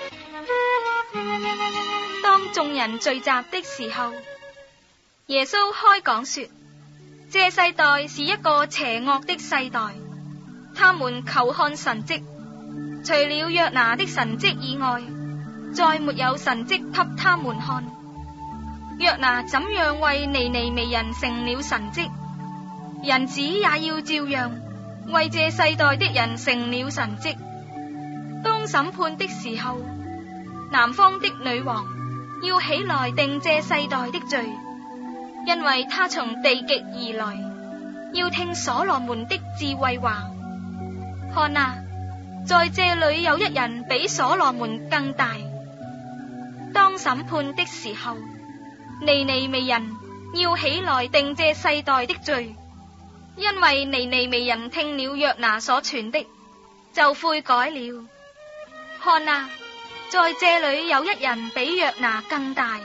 當眾人聚集的時候，耶穌開講說：這世代是一個邪惡的世代，他們求看神蹟，除了約拿的神蹟以外，再沒有神蹟給他們看。約拿怎樣為尼尼微人成了神蹟，人子也要照樣為這世代的人成了神蹟。當審判的時候，南方的女王要起來定這世代的罪，因為他從地極而來，要聽所羅門的智慧話。看啊，在這裏有一人比所羅門更大。當審判的時候，尼尼微人要起來定這世代的罪，因為尼尼微人聽了約拿所傳的，就悔改了。看啊，在這裏有一人比約拿更大。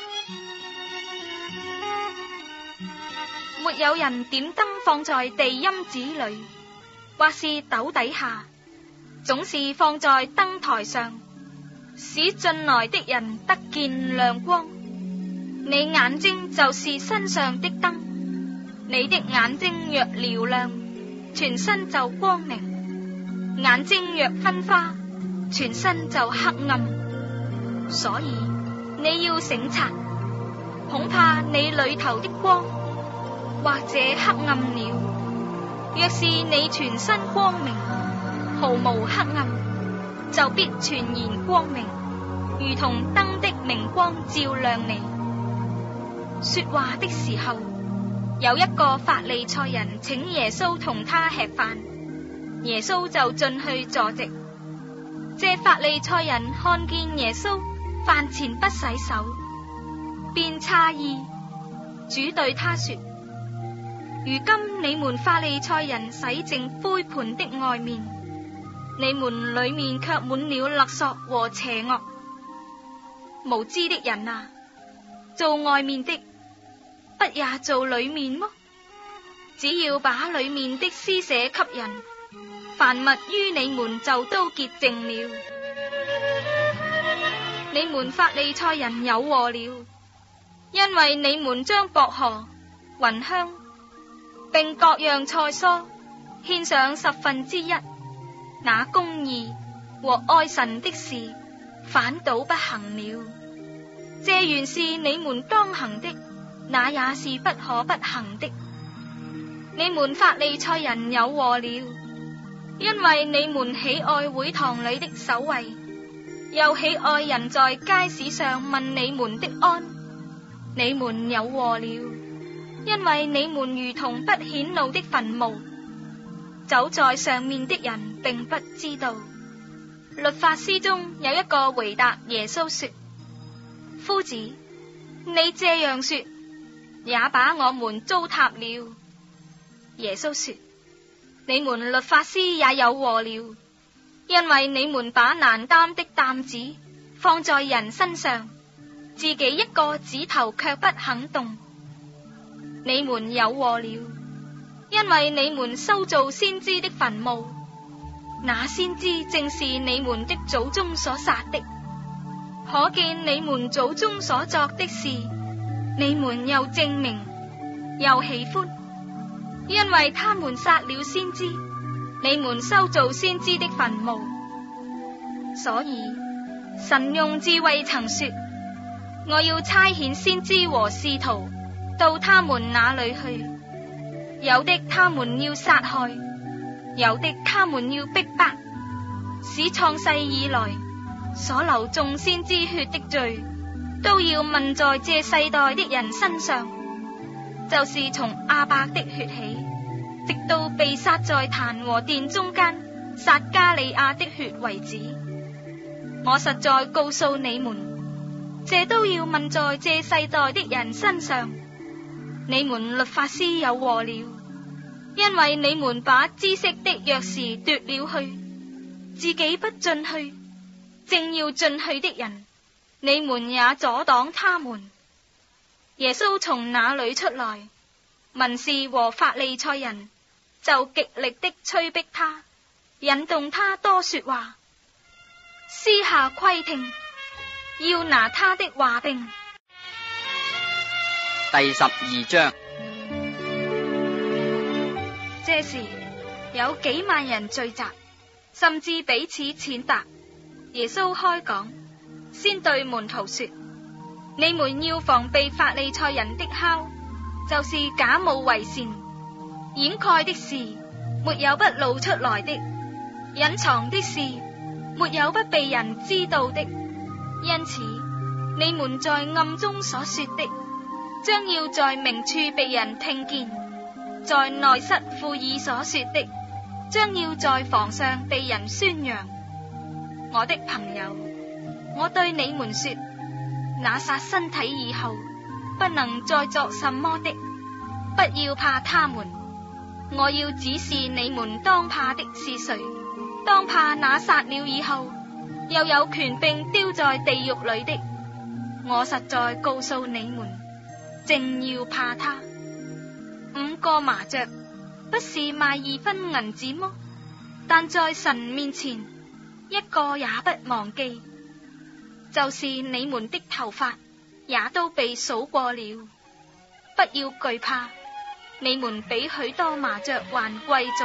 沒有人點燈放在地陰子裏，或是斗底下，總是放在燈台上，使進來的人得見亮光。你眼睛就是身上的燈，你的眼睛若嘹亮，全身就光明；眼睛若昏花，全身就黑暗。所以你要省察，恐怕你裏頭的光或者黑暗了。若是你全身光明，毫無黑暗，就必全然光明，如同燈的明光照亮你。說話的時候，有一個法利賽人請耶穌同他吃飯，耶穌就進去坐席。這法利賽人看見耶穌飯前不洗手，便詫異，主對他說：如今你們法利賽人洗淨杯盤的外面，你們裏面卻滿了勒索和邪惡。無知的人啊，做外面的，不也做裏面麼？只要把裏面的施捨給人，凡物於你們就都潔淨了。你們法利賽人有禍了，因為你們將薄荷、芸香並各樣菜蔬獻上十分之一，那公義和愛神的事反倒不行了。這原是你們當行的，那也是不可不行的。你們法利賽人有禍了，因為你們喜愛會堂裏的守衛，又喜愛人在街市上問你們的安。你們有禍了，因為你們如同不顯露的墳墓，走在上面的人並不知道。律法師中有一個回答耶穌說：夫子，你這樣說，也把我們糟蹋了。耶穌說：你們律法師也有禍了，因為你們把難擔的擔子放在人身上，自己一個指頭卻不肯動。你們有禍了，因為你們修造先知的墳墓，那先知正是你們的祖宗所殺的。可見你們祖宗所作的事，你們又證明又喜歡，因為他們殺了先知，你們修造先知的墳墓。所以神用智慧曾說，我要差遣先知和使徒到他們那裏去，有的他們要殺害，有的他們要逼迫，使創世以來所流眾先知血的罪都要問在這世代的人身上，就是從亞伯的血起，直到被殺在壇和殿中間撒迦利亞的血為止。我實在告訴你們，這都要問在這世代的人身上。你們律法師有禍了，因為你們把知識的鑰匙奪了去，自己不進去，正要進去的人，你們也阻擋他們。耶穌從那裏出來，文士和法利賽人就極力的催逼他，引動他多說話，私下窺聽，要拿他的話柄。 第十二章。 這時有幾萬人聚集，甚至彼此踐踏。耶穌開講，先對門徒說：你們要防備法利賽人的酵，就是假冒為善，掩蓋的事沒有不露出來的，隱藏的事沒有不被人知道的。因此你們在暗中所說的，將要在明處被人聽見；在內室附耳所說的，將要在房上被人宣揚。我的朋友，我對你們說，那殺身體以後不能再作什麼的，不要怕他們。我要指示你們當怕的是誰，當怕那殺了以後又有權柄丟在地獄裏的。我實在告訴你們，正要怕他。五個麻雀不是賣二分銀子麼？但在神面前一個也不忘記，就是你們的頭髮也都被數過了。不要懼怕，你們比許多麻雀還貴重。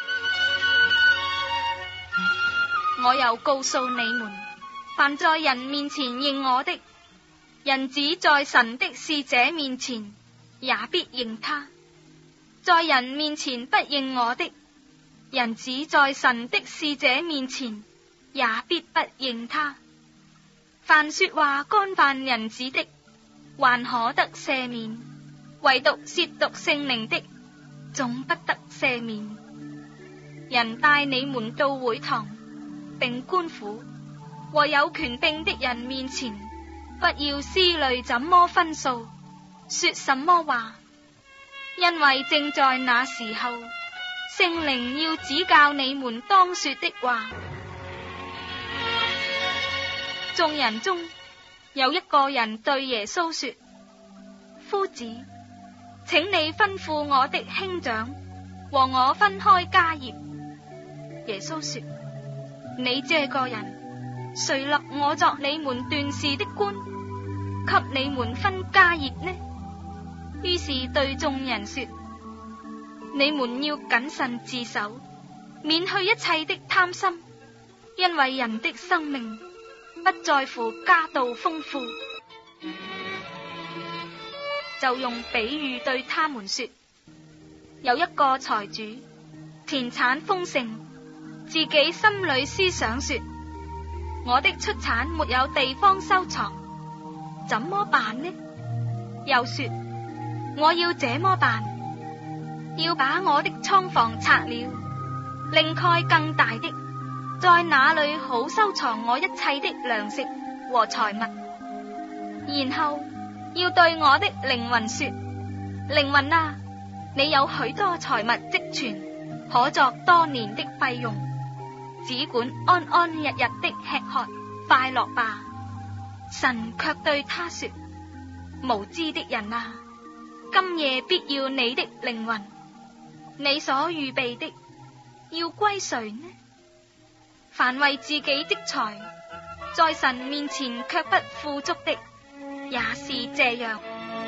我又告訴你們，凡在人面前認我的，人子在神的使者面前也必認他；在人面前不認我的，人子在神的使者面前也必不認他。凡說話干犯人子的，還可得赦免；唯獨褻瀆聖靈的，總不得赦免。人帶你們到會堂並官府和有權柄的人面前，不要思慮怎麼分訴，說什麼話，因為正在那時候，聖靈要指教你們當說的話。眾人中有一個人對耶穌說：夫子，請你吩咐我的兄長和我分開家業。耶穌說：你這個人，誰立我作你們斷事的官，給你們分家業呢？於是對眾人說：你們要謹慎自守，免去一切的貪心，因為人的生命不在乎家道豐富。就用比喻對他們說：有一個財主，田產豐盛，自己心裏思想說：我的出產沒有地方收藏，怎麼辦呢？又說：我要這麼辦，要把我的倉房拆了，另蓋更大的，在那裏好收藏我一切的糧食和財物。然後要對我的靈魂說：靈魂啊，你有許多財物積存，可作多年的費用，只管安安日日的吃喝快樂吧。 神卻對他說：無知的人啊，今夜必要你的靈魂，你所預備的要歸誰呢？凡為自己的財，在神面前卻不富足的，也是這樣。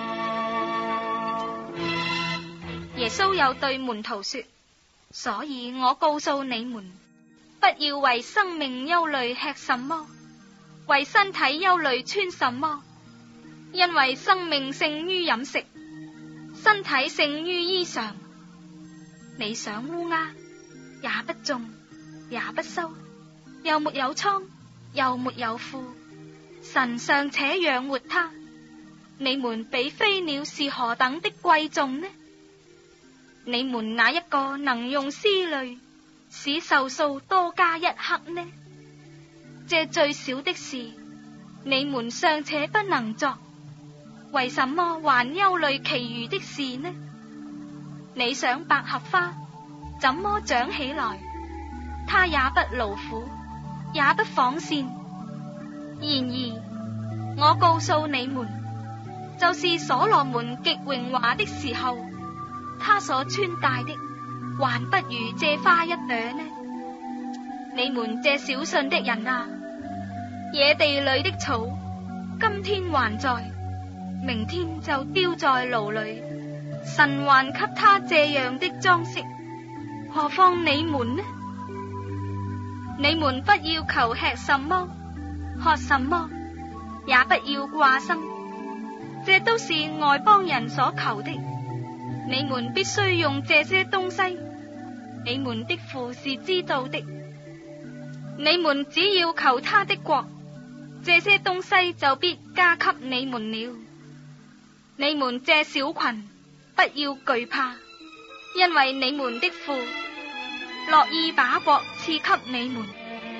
耶穌又對門徒說：所以我告訴你們，不要為生命憂慮吃什麼，為身體憂慮穿什麼，因為生命勝於飲食，身體勝於衣裳。你想烏鴉也不種，也不收，又沒有倉，又沒有庫，神尚且養活它，你們比飛鳥是何等的貴重呢？你們哪一個能用思慮使壽數多加一刻呢？這最小的事，你們尚且不能作，為什麼還憂慮其餘的事呢？你想百合花怎麼長起來？它也不勞苦，也不紡線。然而我告訴你們，就是所羅門極榮華的時候，他所穿戴的還不如這花一朵呢。你們這小信的人啊，野地裏的草今天還在，明天就丟在爐裏，神還給他這樣的裝飾，何況你們呢？你們不要求吃什麼喝什麼，也不要掛心，這都是外邦人所求的。你們必須用這些東西，你們的父是知道的。你們只要求他的國，這些東西就必加給你們了。你們這小群不要懼怕，因為你們的父樂意把國賜給你們。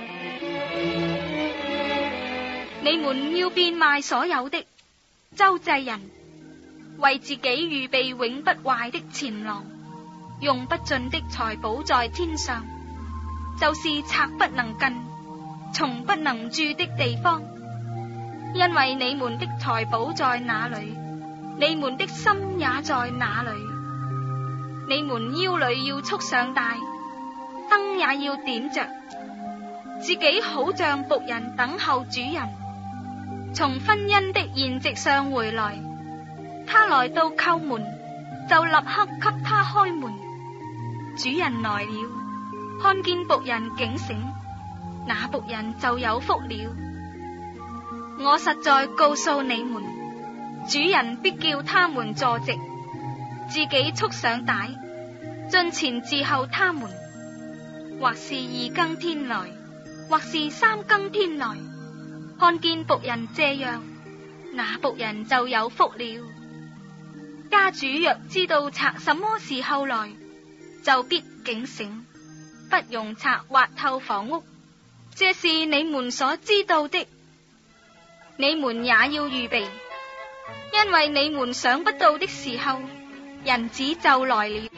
你們要變賣所有的，周濟人，為自己預備永不壞的錢囊，用不盡的財寶在天上，就是賊不能近，蟲不能蛀的地方。因為你們的財寶在哪裏，你們的心也在哪裏。你們腰裏要束上帶，燈也要點着，自己好像僕人等候主人，從婚姻的筵席上回來。他來到叩門，就立刻給他開門。主人來了，看見僕人警醒，那僕人就有福了。我實在告訴你們，主人必叫他們坐席，自己束上帶，進前伺候他們。或是二更天來，或是三更天來，看見僕人這樣，那僕人就有福了。家主若知道賊什麼時候來，就必警醒，不容賊挖透房屋。這是你們所知道的，你們也要預備，因為你們想不到的時候，人子就來了。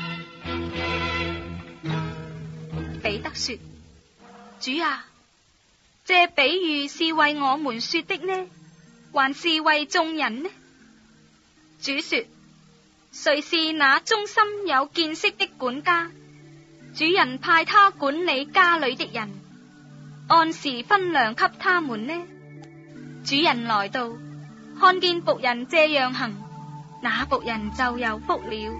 彼得說：主啊，這比喻是為我們說的呢，還是為眾人呢？主說：誰是那忠心有見識的管家？主人派他管理家裏的人，按時分糧給他們呢。主人來到，看見僕人這樣行，那僕人就有福了。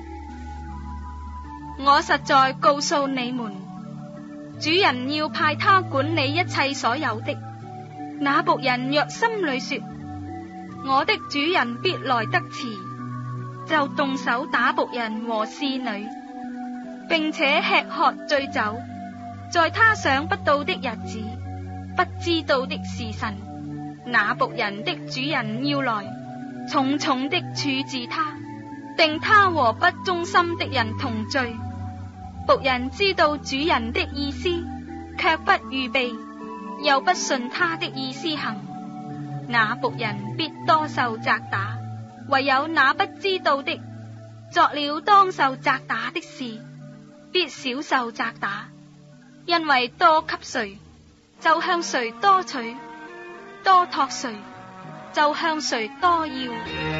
我實在告訴你們，主人要派他管理一切所有的。那僕人若心裏說：我的主人必來得遲，就動手打僕人和侍女，並且吃喝醉酒，在他想不到的日子，不知道的時辰，那僕人的主人要來，重重的處置他，定他和不忠心的人同罪。僕人知道主人的意思，卻不預備，又不順他的意思行，那僕人必多受責打。唯有那不知道的，作了當受責打的事，必少受責打，因為多給誰，就向誰多取；多託誰， 就向誰多要。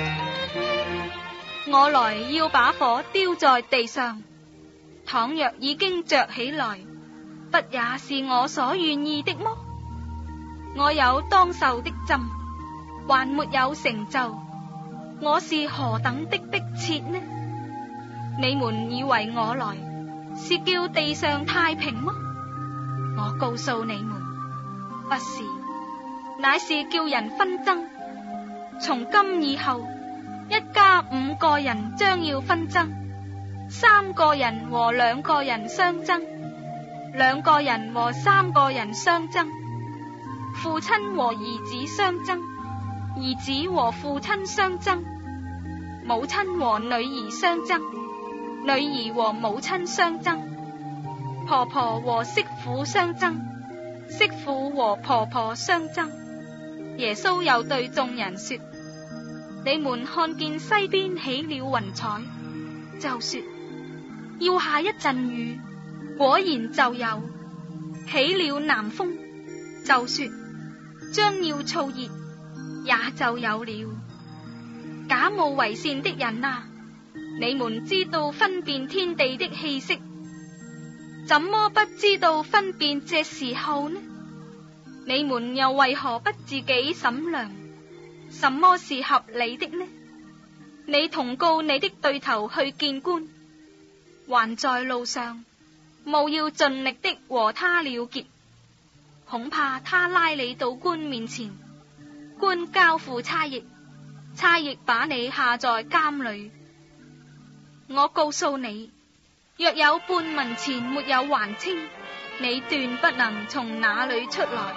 我來要把火丟在地上，倘若已經着起來，不也是我所願意的麼？我有當受的針，還沒有成就，我是何等的迫切呢？你們以為我來是叫地上太平麼？我告訴你們，不是，乃是叫人紛爭。從今以後，一家五個人將要紛爭，三個人和兩個人相爭，兩個人和三個人相爭，父親和兒子相爭，兒子和父親相爭，母親和女兒相爭，女兒和母親相爭，婆婆和媳婦相爭，媳婦和婆婆相爭。耶穌又對眾人說：你們看見西邊起了雲彩，就說要下一陣雨，果然就有；起了南風，就說將要燥熱，也就有了。假冒為善的人啊，你們知道分辨天地的氣息，怎麼不知道分辨這時候呢？你們又為何不自己審量，什麼是合理的呢？你同告你的對頭去見官，還在路上，務要盡力的和他了結，恐怕他拉你到官面前，官交付差役，差役把你下在監裏。我告訴你，若有半文錢沒有還清，你斷不能從那裏出來。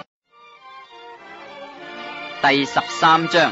第十三章。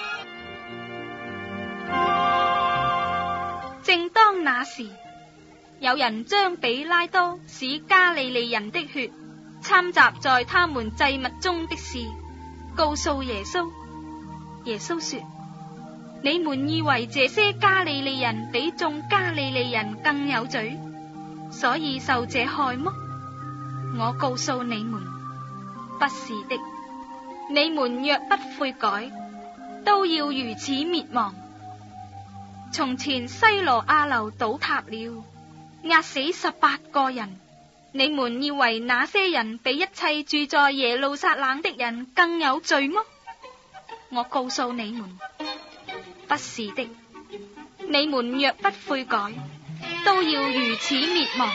正當那時，有人將比拉多使加利利人的血摻雜在他們祭物中的事告訴耶穌。耶穌說：你們以為這些加利利人比眾加利利人更有罪，所以受這害麼？我告訴你們，不是的。你們若不悔改，都要如此滅亡。從前西羅亞樓倒塌了，壓死十八個人，你們以為那些人比一切住在耶路撒冷的人更有罪麼？我告訴你們，不是的。你們若不悔改，都要如此滅亡。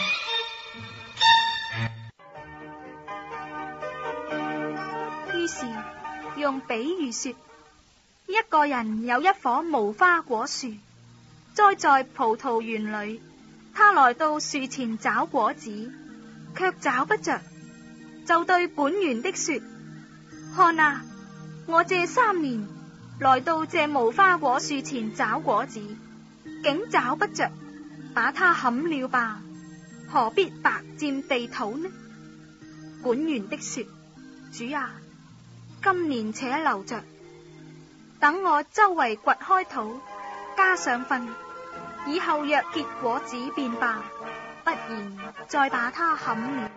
於是用比喻說，一個人有一棵無花果樹，栽在葡萄園裏，他來到樹前找果子，卻找不着，就對本園的說：看啊，我這三年來到這無花果樹前找果子，竟找不着，把它砍了吧，何必白佔地土呢？管園的說：主啊，今年且留着，等我周圍掘開土，加上糞，以後若結果子便罷，不然再把它砍了。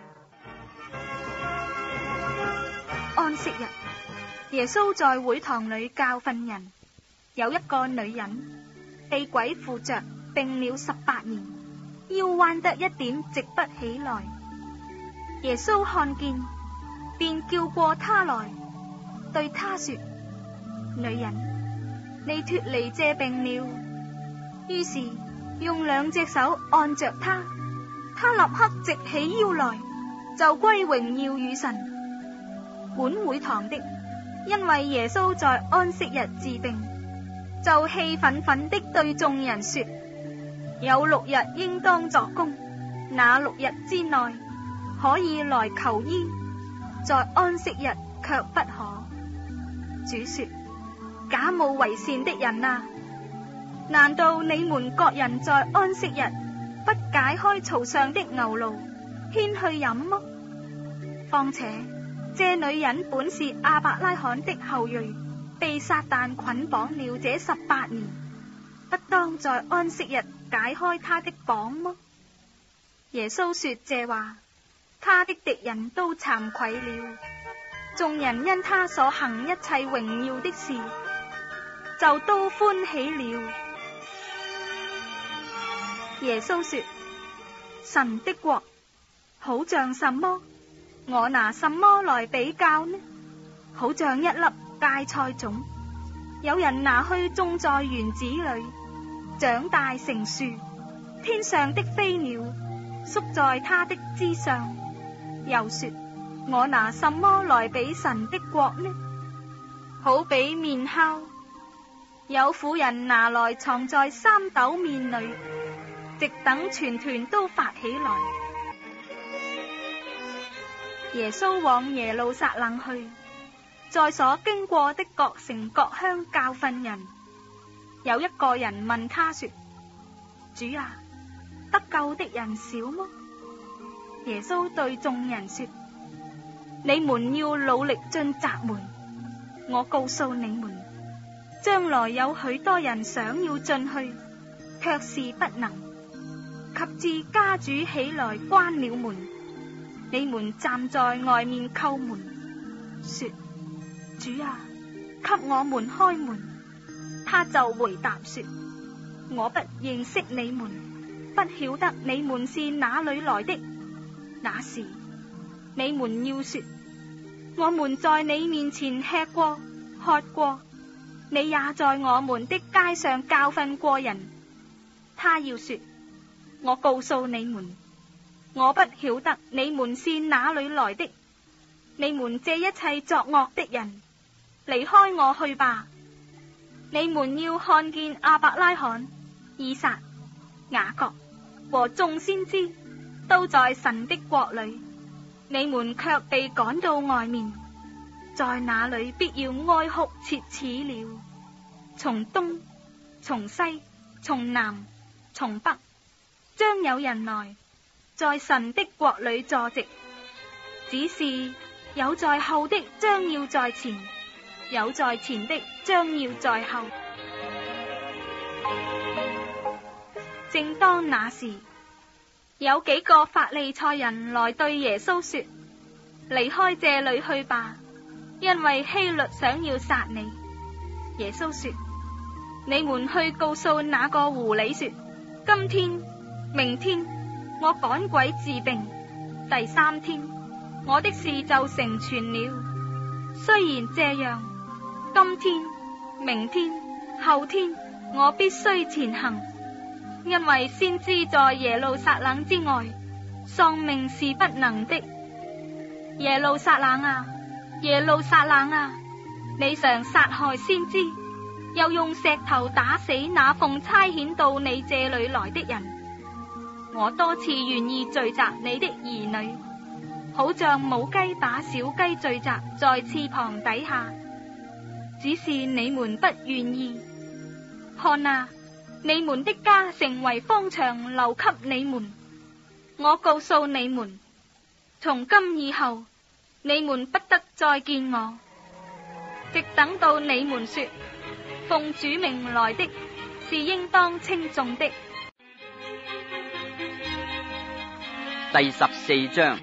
安息日，耶穌在會堂裏教訓人，有一個女人被鬼附着，病了十八年，腰彎得一點直不起來。耶穌看見，便叫過她來，對她說：女人，你脫離這病了。於是用兩隻手按着她，她立刻直起腰來，就歸榮耀與神。管會堂的因為耶穌在安息日治病，就氣憤憤的對眾人說：有六日應當作工，那六日之內可以來求醫，在安息日卻不可。主說：假冒為善的人啊，難道你們各人在安息日不解開槽上的牛驢，牽去飲麼？況且這女人本是亞伯拉罕的後裔，被撒旦捆綁了這十八年，不當在安息日解開她的綁麼？耶穌說這話，他的敵人都慚愧了。 眾人因他所行一切榮耀的事，就都歡喜了。耶穌說：神的國好像什麼？我拿什麼來比較呢？好像一粒芥菜種，有人拿去種在園子裏，長大成樹，天上的飛鳥宿在它的枝上。又說：我拿什麼來比神的國呢？好比麵酵，有婦人拿來藏在三斗麵裏，直等全團都發起來。耶穌往耶路撒冷去，在所經過的各城各鄉教訓人。有一個人問他說：主啊，得救的人少麼？耶穌對眾人說：你們要努力進窄門。我告訴你們，將來有許多人想要進去，卻是不能。及至家主起來關了門，你們站在外面叩門，說：主啊，給我們開門。他就回答說：我不認識你們，不曉得你們是哪裏來的。那時你們要說：我們在你面前吃過喝過，你也在我們的街上教訓過人。他要說：我告訴你們，我不曉得你們是哪裏來的。你們這一切作惡的人，離開我去吧。你們要看見亞伯拉罕、以撒、雅各和眾先知都在神的國裏，你們卻被趕到外面，在那裏必要哀哭切齒了。從東、從西、從南、從北，將有人來，在神的國裏坐席。只是有在後的將要在前，有在前的將要在後。正當那時，有幾個法利賽人來對耶穌說：離開這裏去吧，因為希律想要殺你。耶穌說：你們去告訴那個狐狸說，今天、明天我趕鬼治病，第三天我的事就成全了。雖然這樣，今天、明天、後天我必須前行，因為先知在耶路撒冷之外，喪命是不能的。耶路撒冷啊，耶路撒冷啊，你常殺害先知，又用石頭打死那奉差遣到你這裏來的人。我多次願意聚集你的兒女，好像母雞把小雞聚集在翅膀底下，只是你們不願意。看啊，你們的家成為荒場，留給你們。我告訴你們，從今以後，你們不得再見我，直等到你們說，奉主名來的是應當稱頌的。 第十四章。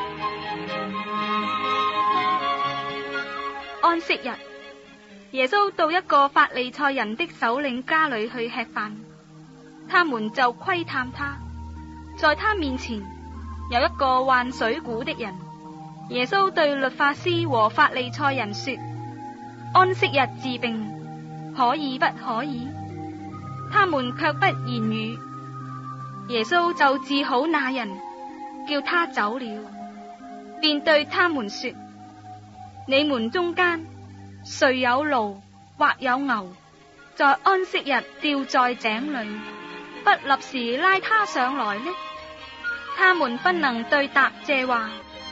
安息日，耶穌到一個法利賽人的首領家裏去吃飯，他們就窺探他。在他面前有一個患水臌的人。耶穌對律法師和法利賽人說：安息日治病可以不可以？他們卻不言語。耶穌就治好那人，叫他走了，便對他們說：你們中間誰有驢或有牛，在安息日掉在井裏，不立時拉他上來呢？他們不能對答這話。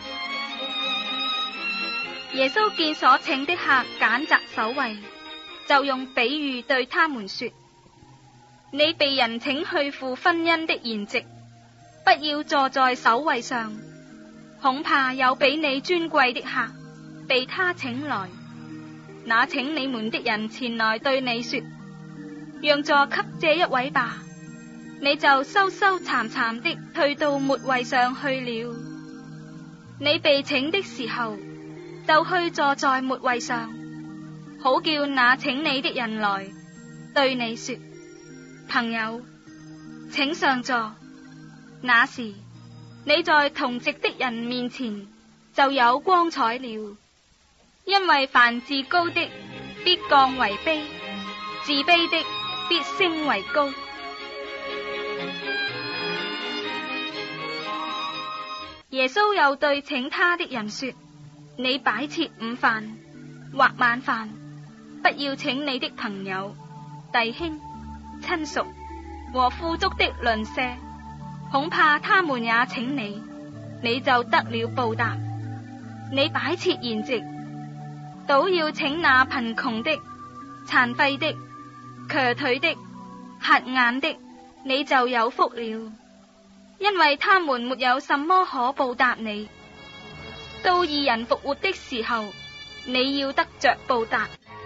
耶穌見所請的客揀擇首位，就用比喻對他們說：你被人請去赴婚姻的筵席，不要坐在首位上，恐怕有比你尊貴的客被他請來。那請你們的人前來對你說：讓座給這一位吧，你就羞羞慚慚的退到末位上去了。你被請的時候， 就去坐在末位上，好叫那請你的人來對你說：朋友，請上座。那時你在同席的人面前就有光彩了，因為凡自高的必降為卑，自卑的必升為高。耶穌又對請他的人說：你擺設午飯或晚飯，不要請你的朋友、弟兄、親屬和富足的鄰舍，恐怕他們也請你，你就得了報答。你擺設筵席，倒要請那貧窮的、殘廢的、瘸腿的、瞎眼的，你就有福了，因為他們沒有什麼可報答你。到義人復活的時候，你要得着報答。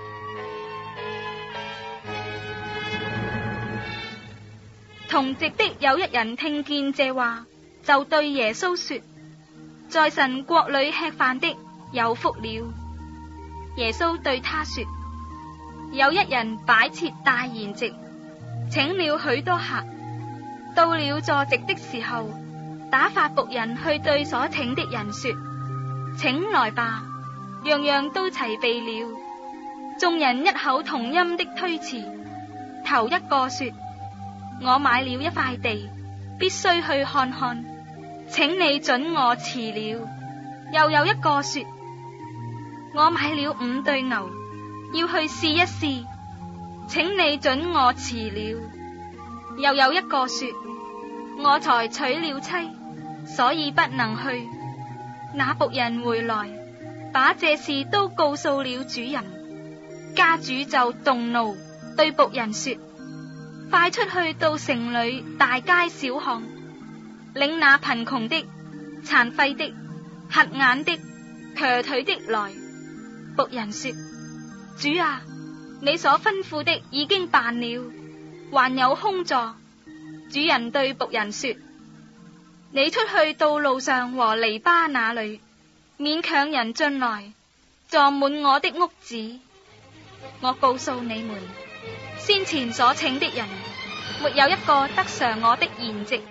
同席的有一人聽見這話，就對耶穌說：在神國裏吃飯的有福了。耶穌對他說：有一人擺設大筵席，請了許多客，到了坐席的時候，打發僕人去對所請的人說：請來吧，樣樣都齊備了。眾人一口同音的推辭。頭一個說：我買了一塊地，必須去看看，請你准我辭了。又有一個說：我買了五對牛，要去試一試，請你准我辭了。又有一個說：我才娶了妻，所以不能去。那僕人回來，把這事都告訴了主人。家主就動怒，對僕人說：快出去到城裏大街小巷，領那貧窮的、殘廢的、瞎眼的、瘸腿的來。僕人說：主啊，你所吩咐的已經辦了，還有空座。主人對僕人說：你出去到路上和籬笆那裏，勉強人進來，坐滿我的屋子。我告訴你們，先前所請的人，沒有一個得嘗我的筵席。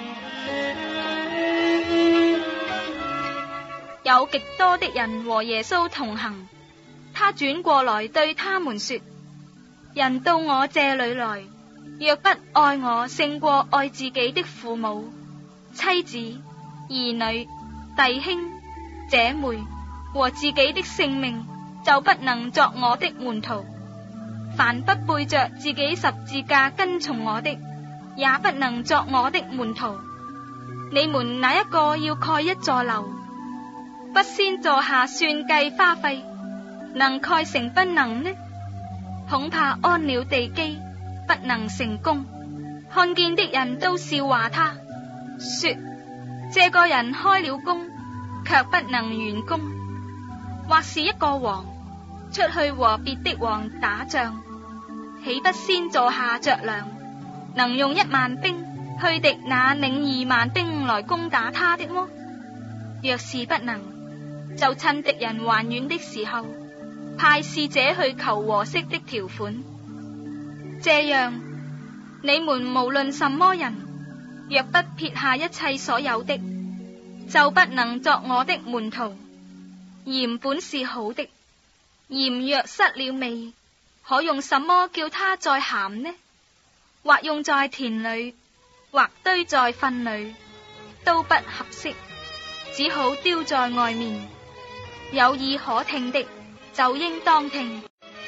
有極多的人和耶穌同行，他轉過來對他們說：人到我這裏來，若不愛我勝過愛自己的父母、妻子、兒女、弟兄、姐妹和自己的性命，就不能作我的門徒。凡不背着自己十字架跟從我的，也不能作我的門徒。你們哪一個要蓋一座樓，不先坐下算計花費，能蓋成不能呢？恐怕安了地基，不能成功。看見的人都笑話他，說：這個人開了工，卻不能完工。或是一個王出去和別的王打仗，豈不先坐下酌量，能用一萬兵去敵那領二萬兵來攻打他的麼？若是不能，就趁敵人還遠的時候，派使者去求和息的條款。這樣，你們無論什麼人，若不撇下一切所有的，就不能作我的門徒。鹽本是好的，鹽若失了味，可用什麼叫它再鹹呢？或用在田裏，或堆在糞裏，都不合適，只好丟在外面。有耳可聽的，就應當聽。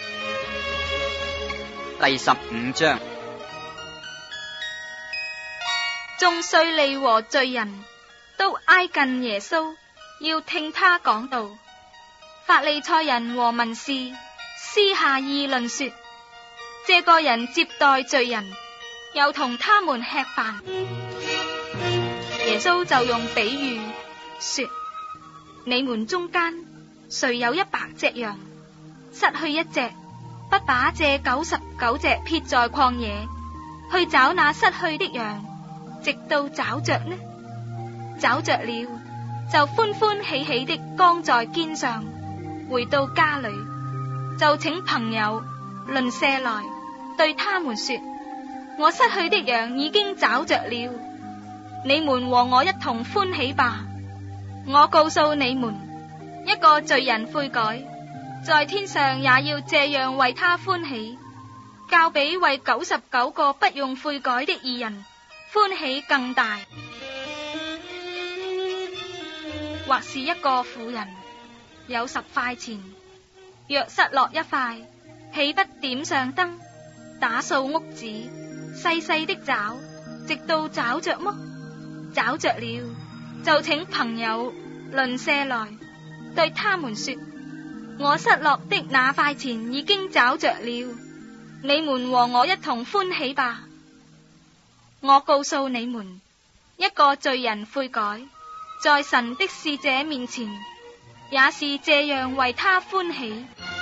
第十五章。 眾稅吏和罪人都挨近耶穌，要聽他講道。法利賽人和文士私下議論說：這個人接待罪人，又同他們吃飯。耶穌就用比喻說：你們中間誰有一百隻羊，失去一隻，不把這九十九隻撇在曠野，去找那失去的羊，直到找着呢？找着了，就歡歡喜喜的扛在肩上， 回到家裏，就請朋友鄰舍來，對他們說：我失去的羊已經找着了，你們和我一同歡喜吧。我告訴你們，一個罪人悔改，在天上也要這樣為他歡喜，較比為九十九個不用悔改的義人歡喜更大。或是一個婦人有十塊錢，若失落一塊，豈不點上燈，打掃屋子，細細的找，直到找着麼？找着了，就請朋友鄰舍來，對他們說：我失落的那塊錢已經找着了，你們和我一同歡喜吧。我告訴你們，一個罪人悔改，在神的使者面前，也是這樣為他歡喜。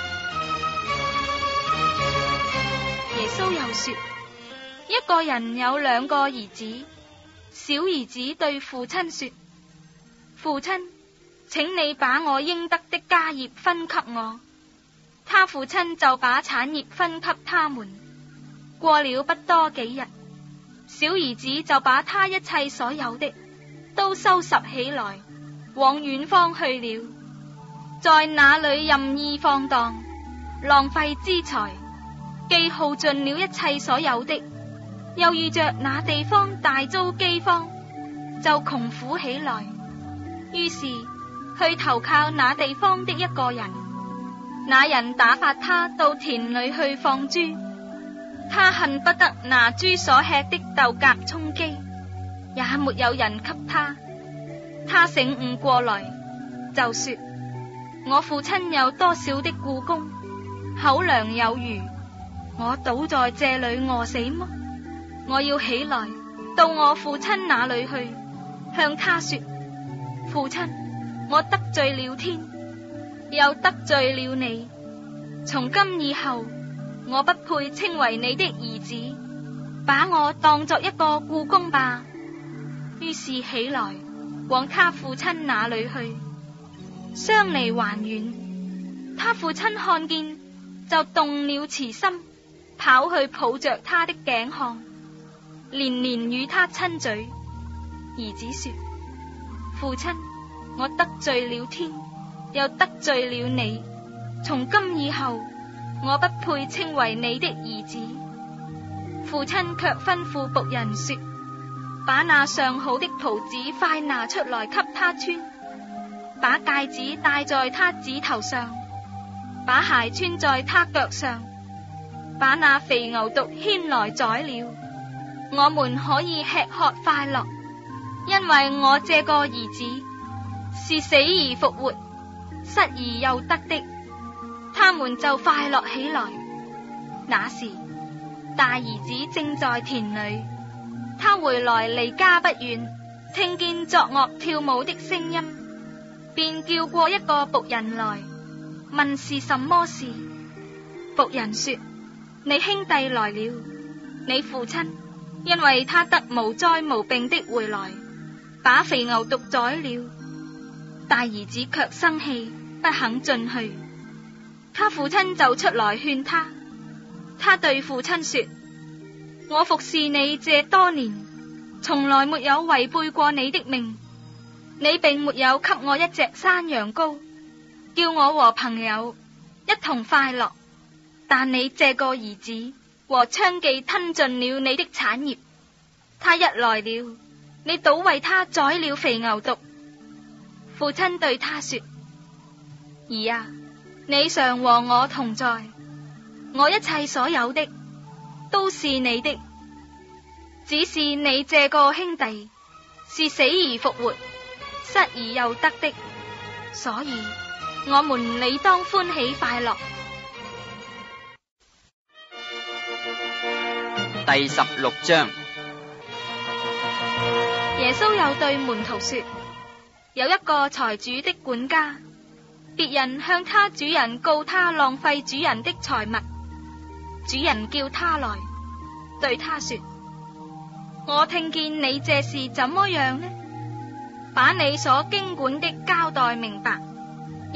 耶穌又說，一個人有兩個兒子，小兒子對父親說：父親，請你把我應得的家業分給我。他父親就把產業分給他們。過了不多幾日，小兒子就把他一切所有的都收拾起來，往遠方去了，在那裏任意放蕩，浪費資財，既耗盡了一切所有的，又遇着那地方大遭饑荒，就窮苦起來，於是去投靠那地方的一個人。那人打發他到田裏去放豬，他恨不得拿豬所吃的豆莢充飢，也沒有人給他。他醒悟過來，就說：我父親有多少的僱工，口糧有餘，我倒在這裏餓死麼？我要起來到我父親那裏去，向他說：父親，我得罪了天，又得罪了你，從今以後我不配稱為你的兒子，把我當作一個僱工吧。於是起來往他父親那裏去。相離還遠，他父親看見，就動了慈心，跑去抱着他的頸項，連連與他親嘴。兒子說：父親，我得罪了天，又得罪了你，從今以後我不配稱為你的兒子。父親卻吩咐僕人說：把那上好的袍子快拿出來給他穿，把戒指戴在他指頭上，把鞋穿在他腳上，把那肥牛犢牽來宰了，我們可以吃喝快樂，因為我這個兒子是死而復活，失而又得的。他們就快樂起來。那時大兒子正在田裏，他回來離家不遠，聽見作樂跳舞的聲音，便叫過一個僕人來，問是什麼事。僕人說：你兄弟來了，你父親因為他得無災無病的回來，把肥牛犢宰了。大兒子卻生氣，不肯進去。他父親就出來勸他。他對父親說：我服侍你這多年，從來沒有違背過你的命，你並沒有給我一隻山羊羔，叫我和朋友一同快樂。但你這個兒子和娼妓吞盡了你的產業。他一來了，你倒為他宰了肥牛犢。父親對他說：兒啊，你常和我同在，我一切所有的都是你的，只是你這個兄弟是死而復活，失而又得的，所以我們理當歡喜快樂。 第十六章。 耶穌又對門徒說：有一個財主的管家，別人向他主人告他浪費主人的財物。主人叫他來，對他說：我聽見你這事怎麼樣呢？把你所經管的交代明白，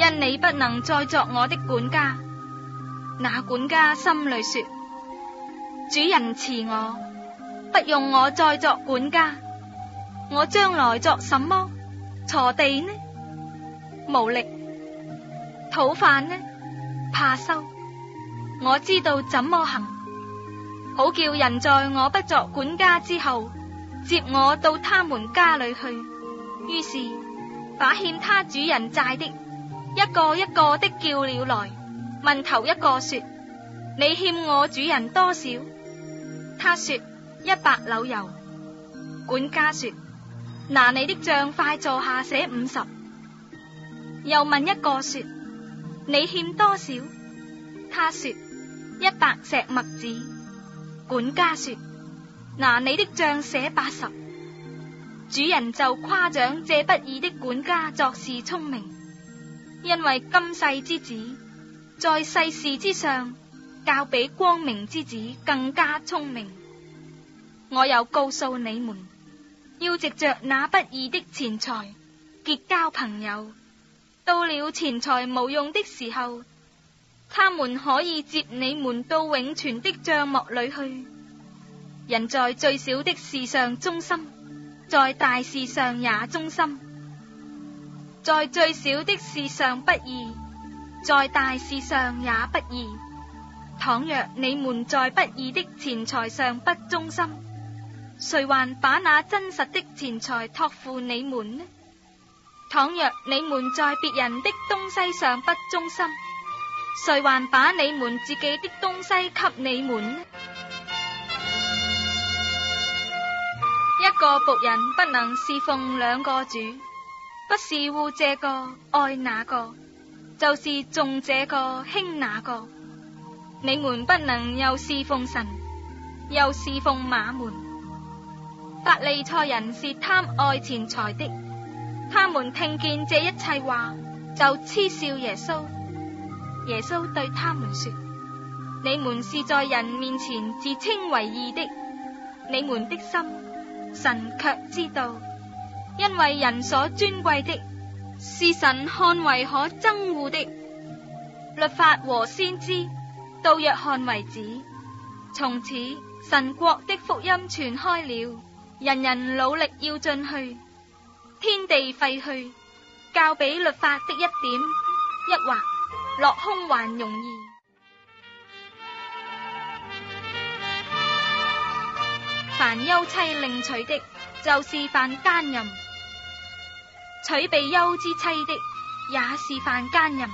因你不能再作我的管家。那管家心裏說：主人辭我，不用我再作管家，我將來作什麼？鋤地呢？無力。討飯呢？怕羞。我知道怎麼行，好叫人在我不作管家之後，接我到他們家裏去。於是把欠他主人債的一個一個的叫了來，問頭一個說：你欠我主人多少？他說：一百簍油。管家說：拿你的賬快坐下寫五十。又問一個說：你欠多少？他說：一百石麥子。管家說：拿你的賬寫八十。主人就誇獎這不義的管家作事聰明，因為今世之子在世事之上，較比光明之子更加聰明。我又告訴你們，要藉着那不義的錢財結交朋友，到了錢財無用的時候，他們可以接你們到永存的帳幕裏去。人在最小的事上忠心，在大事上也忠心；在最小的事上不義，在大事上也不義。倘若你們在不義的錢財上不忠心，誰還把那真實的錢財託付你們呢？倘若你們在別人的東西上不忠心，誰還把你們自己的東西給你們呢？一個僕人不能侍奉兩個主，不是惡這個愛那個，就是重這個輕那個。你們不能又侍奉神，又侍奉馬門。法利賽人是貪愛錢財的，他們聽見這一切話，就嗤笑耶穌。耶穌對他們說：你們是在人面前自稱為義的，你們的心神卻知道，因為人所尊貴的是神看為可憎惡的。律法和先知到約翰為止，從此神國的福音傳開了，人人努力要進去，天地廢去，較比律法的一點一劃落空還容易。凡休妻另娶的，就是犯姦淫；娶被休之妻的，也是犯姦淫。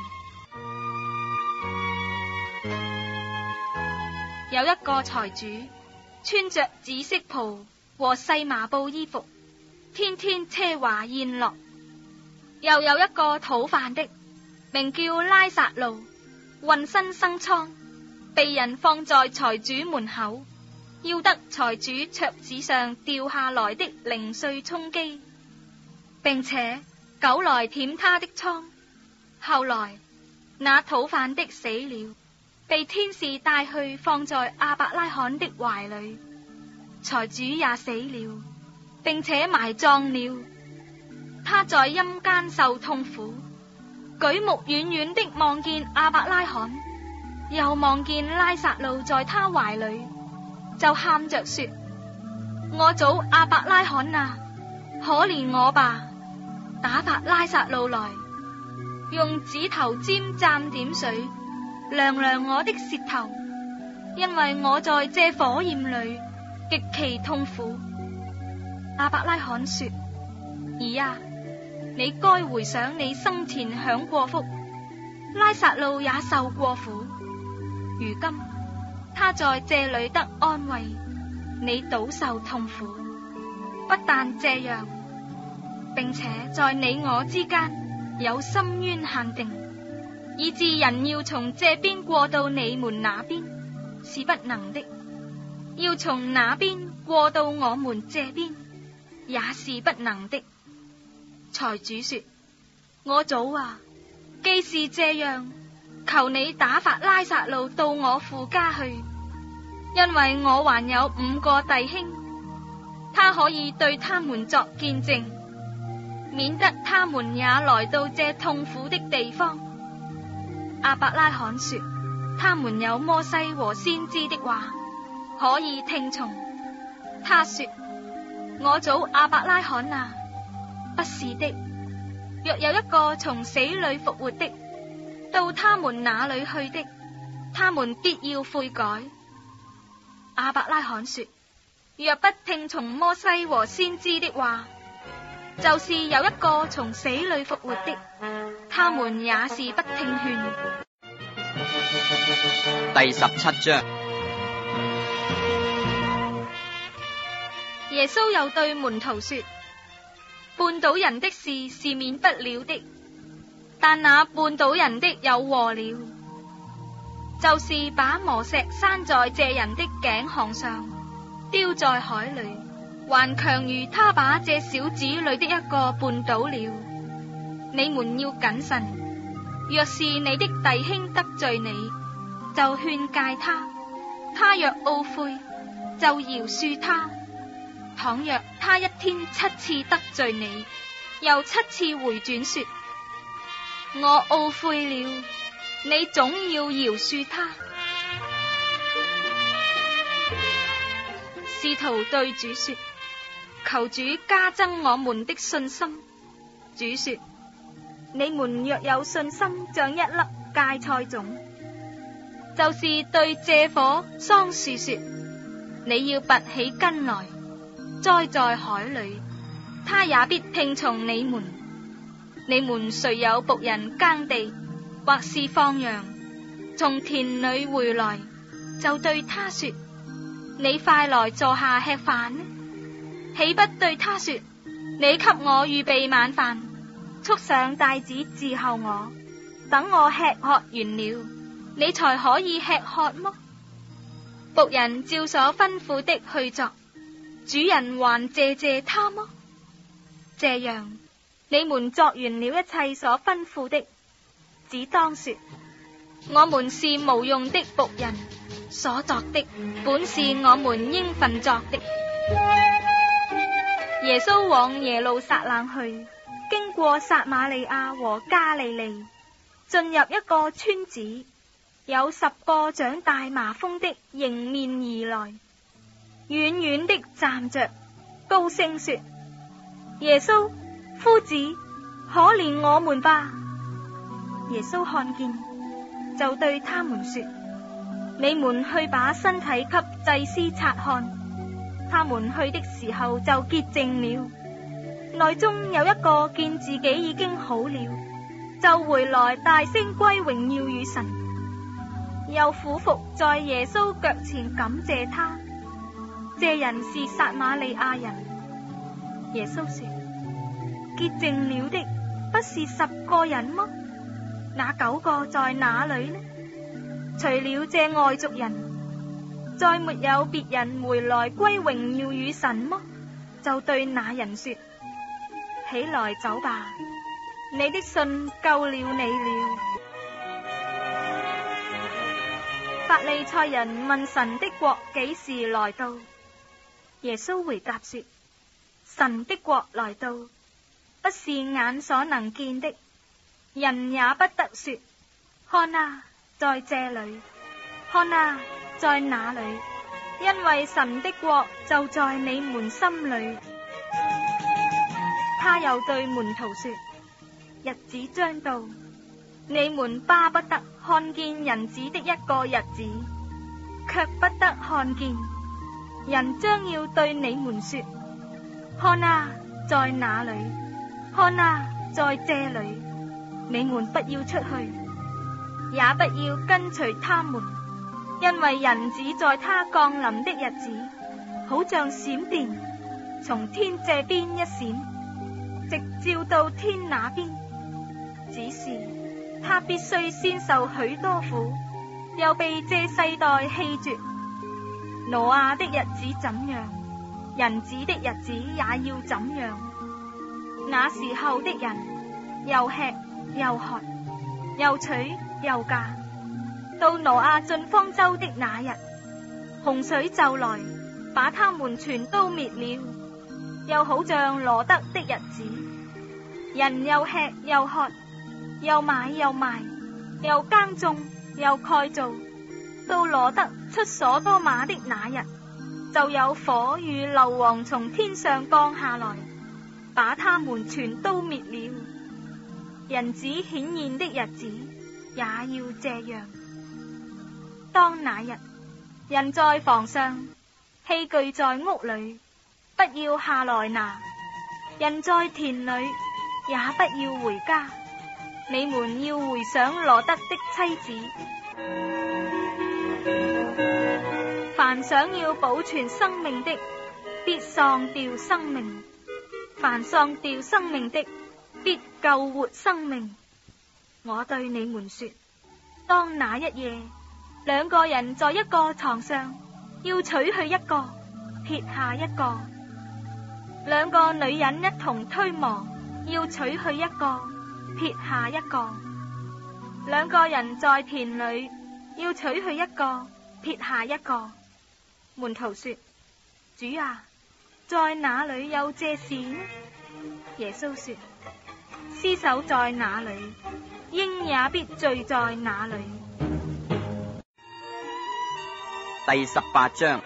有一個財主，穿着紫色袍和細麻布衣服，天天奢華宴樂。又有一個討飯的，名叫拉撒路，渾身生瘡，被人放在財主門口，要得財主桌子上掉下來的零碎充飢，並且狗來舔他的瘡。後來那討飯的死了，被天使帶去放在亞伯拉罕的懷裏。財主也死了，並且埋葬了。他在陰間受痛苦，舉目遠遠的望見亞伯拉罕，又望見拉撒路在他懷裏，就喊着說：我祖亞伯拉罕啊，可憐我吧，打發拉撒路來，用指頭尖蘸點水，涼涼我的舌頭，因為我在這火焰裏極其痛苦。亞伯拉罕說：兒啊，你該回想你生前享過福，拉撒路也受過苦，如今他在這裏得安慰，你倒受痛苦。不但這樣，並且在你我之間有深淵限定，以致人要從這邊過到你們那邊是不能的，要從那邊過到我們這邊也是不能的。財主說：我祖啊，既是這樣，求你打發拉撒路到我父家去，因為我還有五個弟兄，他可以對他們作見證。 免得他們也來到這痛苦的地方。亞伯拉罕說，他們有摩西和先知的話可以聽從。他說，我祖亞伯拉罕啊，不是的，若有一個從死裏復活的，到他們那裏去的，他們必要悔改。亞伯拉罕說，若不聽從摩西和先知的話，就是有一個從死裏復活的，他們也是不聽勸。 第十七章。 耶穌又對門徒說，絆倒人的事是免不了的，但那絆倒人的有禍了，就是把磨石拴在這人的頸項上，丟在海裏，還強如他把這小子裏的一個絆倒了。你們要謹慎，若是你的弟兄得罪你，就勸誡他，他若懊悔，就饒恕他。倘若他一天七次得罪你，又七次回轉說，我懊悔了，你總要饒恕他。使徒對主說，求主加增我們的信心。主說，你們若有信心像一粒芥菜種，就是對這棵桑樹說，你要拔起根來栽在海裏，他也必聽從你們。你們誰有僕人耕地，或是放羊，從田裏回來，就對他說，你快來坐下吃飯呢？豈不對他說，你給我預備晚飯，束上帶子伺候我，等我吃喝完了，你才可以吃喝麼？僕人照所吩咐的去作，主人還謝謝他麼？這樣，你們作完了一切所吩咐的，只當說，我們是無用的僕人，所作的本是我們應份作的。耶穌往耶路撒冷去，經過撒瑪利亞和加利利，進入一個村子，有十個長大麻風的迎面而來，遠遠的站着，高聲說，耶穌，夫子，可憐我們吧。耶穌看見，就對他們說，你們去把身體給祭司察看。他們去的時候就潔淨了。內中有一個見自己已經好了，就回來大聲歸榮耀與神，又俯伏在耶穌腳前感謝他。這人是撒瑪利亞人。耶穌說，潔淨了的不是十個人麼？那九個在哪裏呢？除了這外族人，再沒有別人回來歸榮耀與神麼？就對那人說，起來走吧，你的信救了你了。法利賽人問神的國幾時來到？耶穌回答說，神的國來到，不是眼所能見的，人也不得說，看啊，在這裏，看啊，在那裏，因為神的國就在你們心裏。他又對門徒說，日子將到，你們巴不得看見人子的一個日子，卻不得看見。人將要對你們說，看啊，在那裏，看啊，在這裏，你們不要出去，也不要跟隨他們，因為人子在他降臨的日子，好像閃電，從天這邊一閃，直照到天那邊。只是他必須先受許多苦，又被這世代棄絕。挪亞的日子怎樣，人子的日子也要怎樣。那時候的人又吃又喝，又娶又嫁。到挪亞進方舟的那日，洪水就來，把他們全都滅了。又好像羅得的日子， 人又吃又喝，又買又賣，又耕種又蓋造，到羅得出所多瑪的那日，就有火與硫磺從天上降下來，把他們全都滅了。人子顯現的日子也要這樣。當那日，人在房上，器具在屋裏，不要下來拿；人在田裏，也不要回家。你們要回想羅得的妻子。凡想要保存生命的，必喪掉生命；凡喪掉生命的，必救活生命。我對你們說，當那一夜，兩個人在一個床上，要取去一個，撇下一個；兩個女人一同推磨，要取去一個，撇下一個；兩個人在田裏，要取去一個，撇下一個。門徒說：主啊，在哪裏有這事呢？耶穌說：屍首在哪裏，鷹也必聚在哪裏。 第十八章。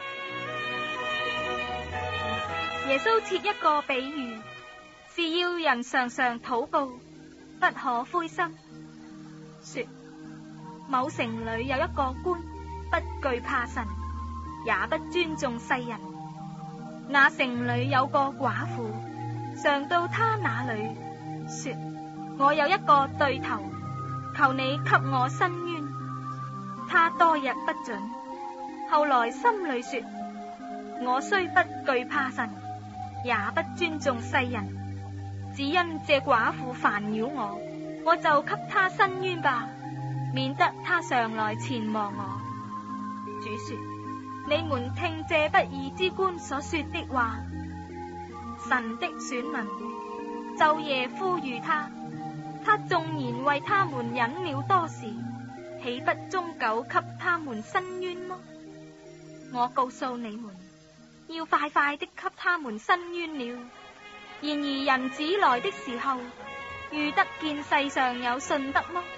耶穌設一個比喻，是要人常常禱告，不可灰心。說：某城裏有一個官，不懼怕神，也不尊重世人。那城裏有個寡婦，常到他那裏，說：我有一個對頭，求你給我伸冤。他多日不准，後來心裏說：我雖不懼怕神，也不尊重世人，只因這寡婦煩擾我，我就給他伸冤吧，免得他常來纏磨我。主說：你們聽這不義之官所說的話。神的選民晝夜呼籲他，他縱然為他們忍了多時，豈不終久給他們伸冤麼？我告訴你們，要快快的給他們伸冤了。然而人子來的時候，遇得見世上有信德麼？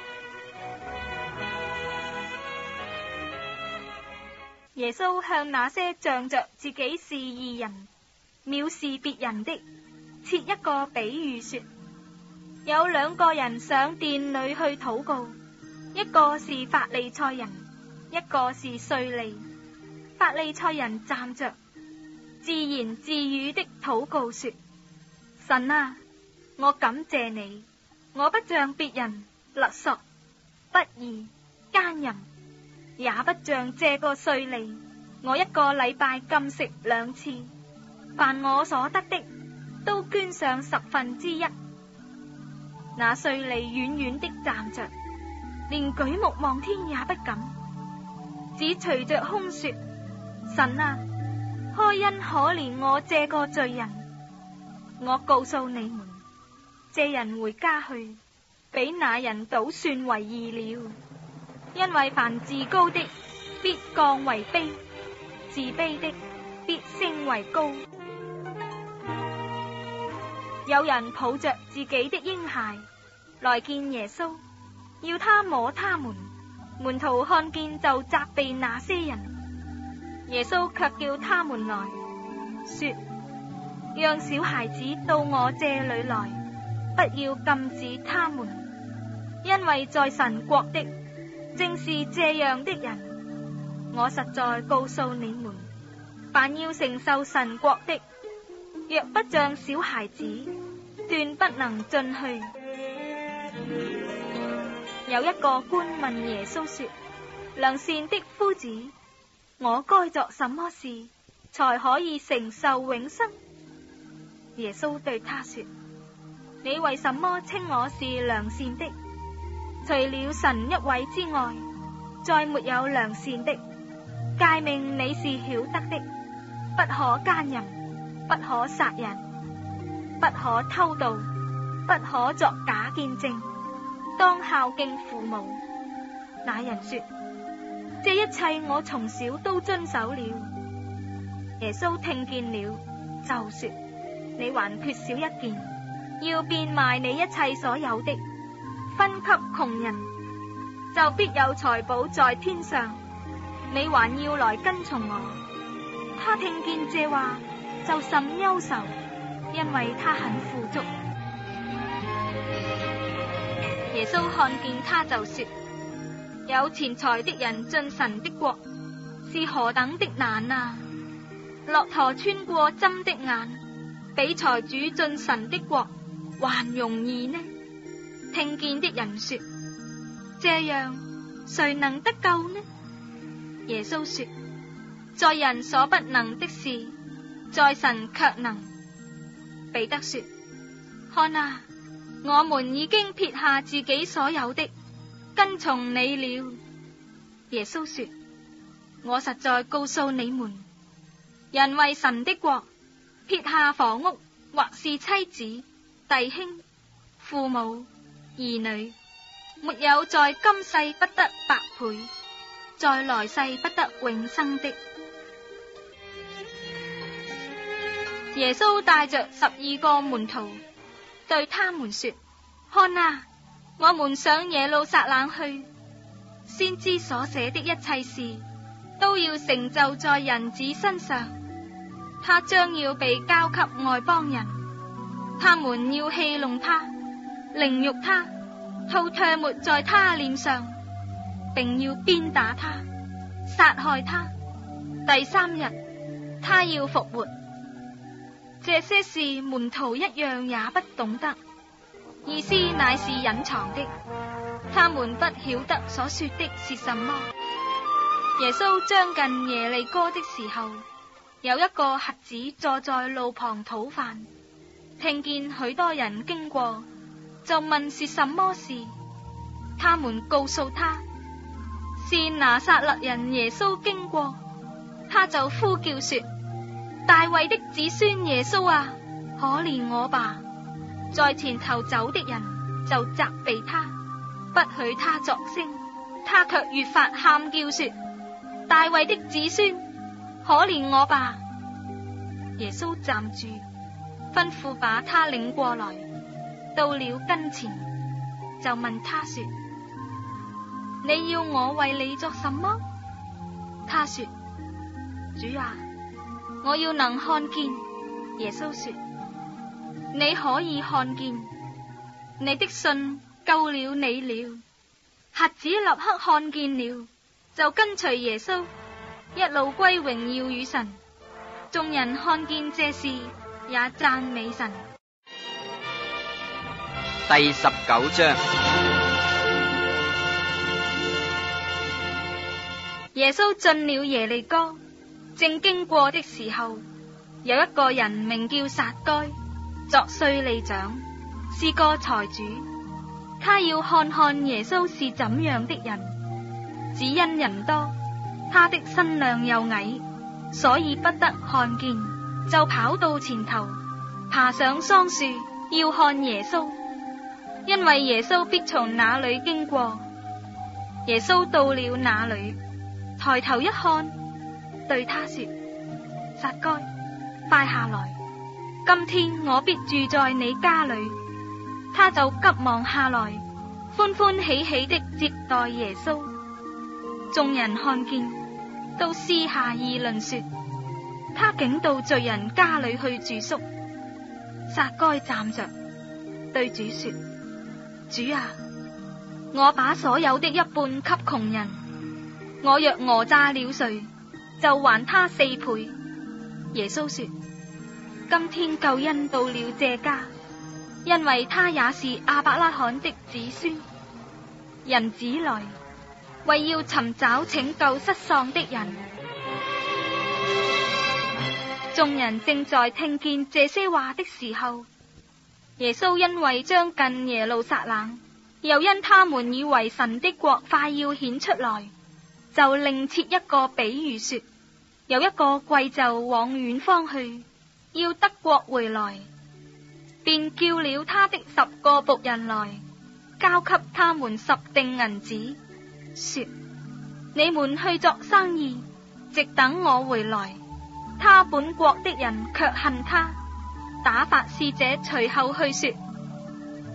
耶穌向那些仗着自己是義人，藐視別人的，設一個比喻說：有兩個人上殿裏去禱告，一個是法利賽人，一個是稅吏。法利賽人站着，自言自語的禱告說：神啊，我感謝你，我不像別人勒索、不義、奸淫，也不像這個稅吏，我一個禮拜禁食兩次，凡我所得的，都捐上十分之一。那稅吏遠遠的站着，連舉目望天也不敢，只捶着胸說：神啊，開恩可憐我這個罪人。我告訴你們，這人回家去，比那人倒算為義了。因為凡自高的，必降為卑；自卑的，必升為高。有人抱着自己的嬰孩來見耶穌，要他摸他們。門徒看見就責備那些人。耶穌卻叫他們來，說：讓小孩子到我這裏來，不要禁止他們，因為在神國的正是這樣的人。我實在告訴你們，凡要承受神國的，若不像小孩子，斷不能進去。有一個官問耶穌說：良善的夫子，我該作什麼事才可以承受永生？耶穌對他說：你為什麼稱我是良善的？除了神一位之外，再沒有良善的。誡命你是曉得的：不可奸淫，不可殺人，不可偷盜，不可作假見證，當孝敬父母。那人說：這一切我從小都遵守了。耶穌聽見了，就說：你還缺少一件， 要變賣你一切所有的，分給窮人，就必有財寶在天上。你還要來跟從我。他聽見這話，就甚憂愁，因為他很富足。耶穌看見他就說：有錢財的人進神的國是何等的難啊！駱駝穿過針的眼，比財主進神的國還容易呢。聽見的人說：這樣誰能得救呢？耶穌說：在人所不能的事，在神卻能。彼得說：看啊，我們已經撇下自己所有的，跟從你了。耶穌說：我實在告訴你們，人為神的國撇下房屋，或是妻子、弟兄、父母、兒女，沒有在今世不得百倍，在來世不得永生的。耶穌帶着十二個門徒，對他們說：看啊，我們上耶路撒冷去，先知所寫的一切事都要成就在人子身上。他將要被交給外邦人，他們要戲弄他，凌辱他，吐唾沫在他臉上，並要鞭打他，殺害他。第三日，他要復活。這些事門徒一樣也不懂得，意思乃是隱藏的，他們不曉得所說的是什麼。耶穌將近耶利哥的時候，有一個瞎子坐在路旁討飯，聽見許多人經過，就問是什麼事。他們告訴他，是拿撒勒人耶穌經過。他就呼叫說：大衛的子孫耶穌啊，可憐我吧！在前頭走的人就責備他，不許他作聲。他卻越發喊叫說：大衛的子孫，可憐我吧！耶穌站住，吩咐把他領過來，到了跟前，就問他說：你要我為你作什麼？他說：主啊，我要能看見。耶穌說：你可以看見，你的信救了你了。瞎子立刻看見了，就跟隨耶穌，一路歸榮耀與神。眾人看見這事，也讚美神。 第十九章。 耶穌進了耶利哥，正經過的時候，有一個人名叫撒該，作稅吏長，是個財主。他要看看耶穌是怎樣的人，只因人多，他的身量又矮，所以不得看見，就跑到前頭，爬上桑樹，要看耶穌，因為耶穌必從那裏經過。耶穌到了那裏，抬頭一看，對他說：撒該，快下來，今天我必住在你家裏。他就急忙下來，歡歡喜喜的接待耶穌。眾人看見，都私下議論說：他竟到罪人家裏去住宿。撒該站着，對主說：主啊，我把所有的一半給窮人，我若訛詐了誰，就還他四倍。耶穌說：今天救恩到了這家，因為他也是亞伯拉罕的子孫。人子來，為要尋找拯救失喪的人。眾人正在聽見這些話的時候，耶穌因為將近耶路撒冷，又因他們以為神的國快要顯出來，就另設一個比喻說：有一個貴胄往遠方去，要得國回來，便叫了他的十個僕人來，交給他們十錠銀子，說：你們去作生意，直等我回來。他本國的人卻恨他，打發使者隨後去說：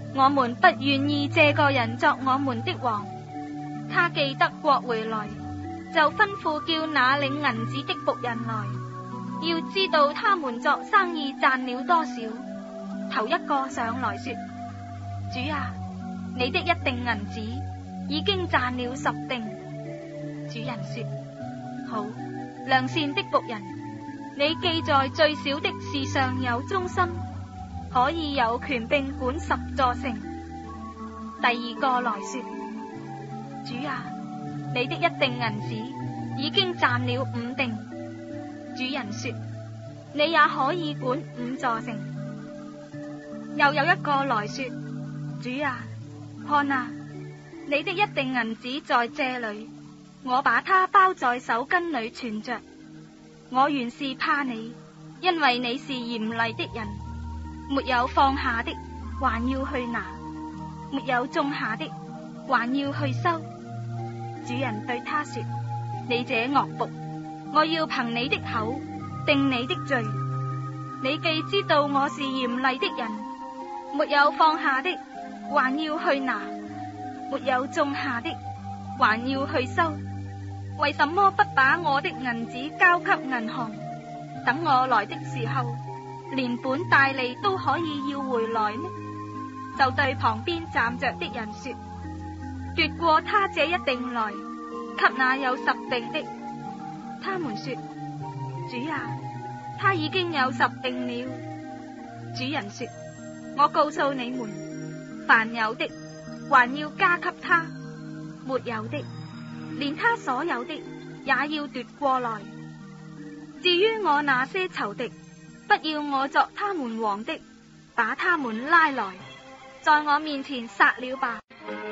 我們不願意這個人作我們的王。他既得國回來，就吩咐叫那領銀子的僕人來，要知道他們作生意賺了多少。頭一個上來說：主啊，你的一錠銀子已經賺了十錠。主人說：好，良善的僕人，你既在最小的事上有忠心，可以有權柄管十座城。第二個來說：主啊，你的一錠銀子已經賺了五錠。主人說：你也可以管五座城。又有一個來說：主啊，看啊，你的一錠銀子在這裏，我把它包在手巾裏存着。我原是怕你，因為你是嚴厲的人，沒有放下的還要去拿，沒有種下的還要去收。主人對他說：你這惡僕，我要憑你的口定你的罪。你既知道我是嚴厲的人，沒有放下的還要去拿，沒有種下的還要去收，為什麼不把我的銀子交給銀行，等我來的時候連本帶利都可以要回來呢？就對旁邊站着的人說：奪過他這一錠來，給那有十錠的。他們說：主啊，他已經有十錠了。主人說：我告訴你們，凡有的還要加給他，沒有的連他所有的也要奪過來。至於我那些仇敵，不要我作他們王的，把他們拉來，在我面前殺了吧。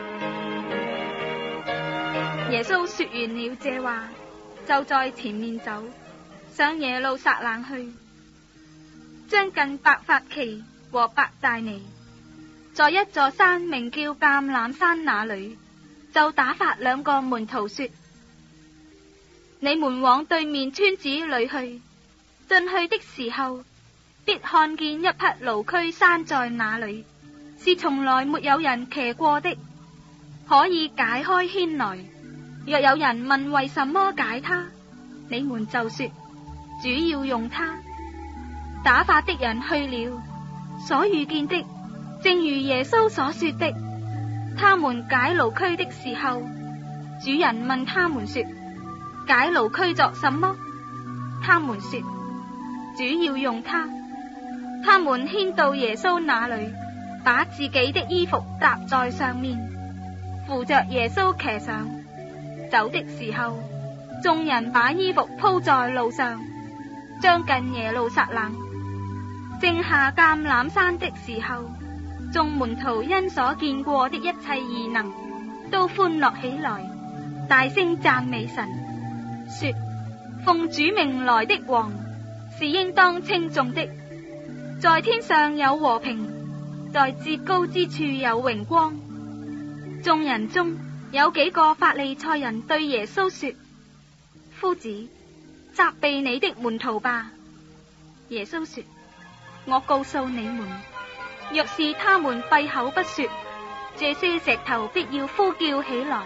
耶穌說完了這話，就在前面走，上耶路撒冷去。將近伯法其和伯大尼，在一座山名叫橄欖山那裏，就打發兩個門徒說：你們往對面村子裏去，進去的時候，必看見一匹驢駒拴在那裏，是從來沒有人騎過的，可以解開牽來。若有人問為什麼解他，你們就說：主要用他。打發的人去了，所遇見的正如耶穌所說的。他們解驢駒的時候，主人問他們說：解驢駒作什麼？他們說：主要用他。他們牽到耶穌那裏，把自己的衣服搭在上面，扶着耶穌騎上。走的時候，眾人把衣服鋪在路上。將近耶路撒冷，正下橄欖山的時候，眾門徒因所見過的一切異能，都歡樂起來，大聲讚美神，說：奉主名來的王，是應當稱頌的。在天上有和平，在至高之處有榮光。眾人中有幾個法利賽人對耶穌說：夫子，責備你的門徒吧。耶穌說：我告訴你們，若是他們閉口不說，這些石頭必要呼叫起來。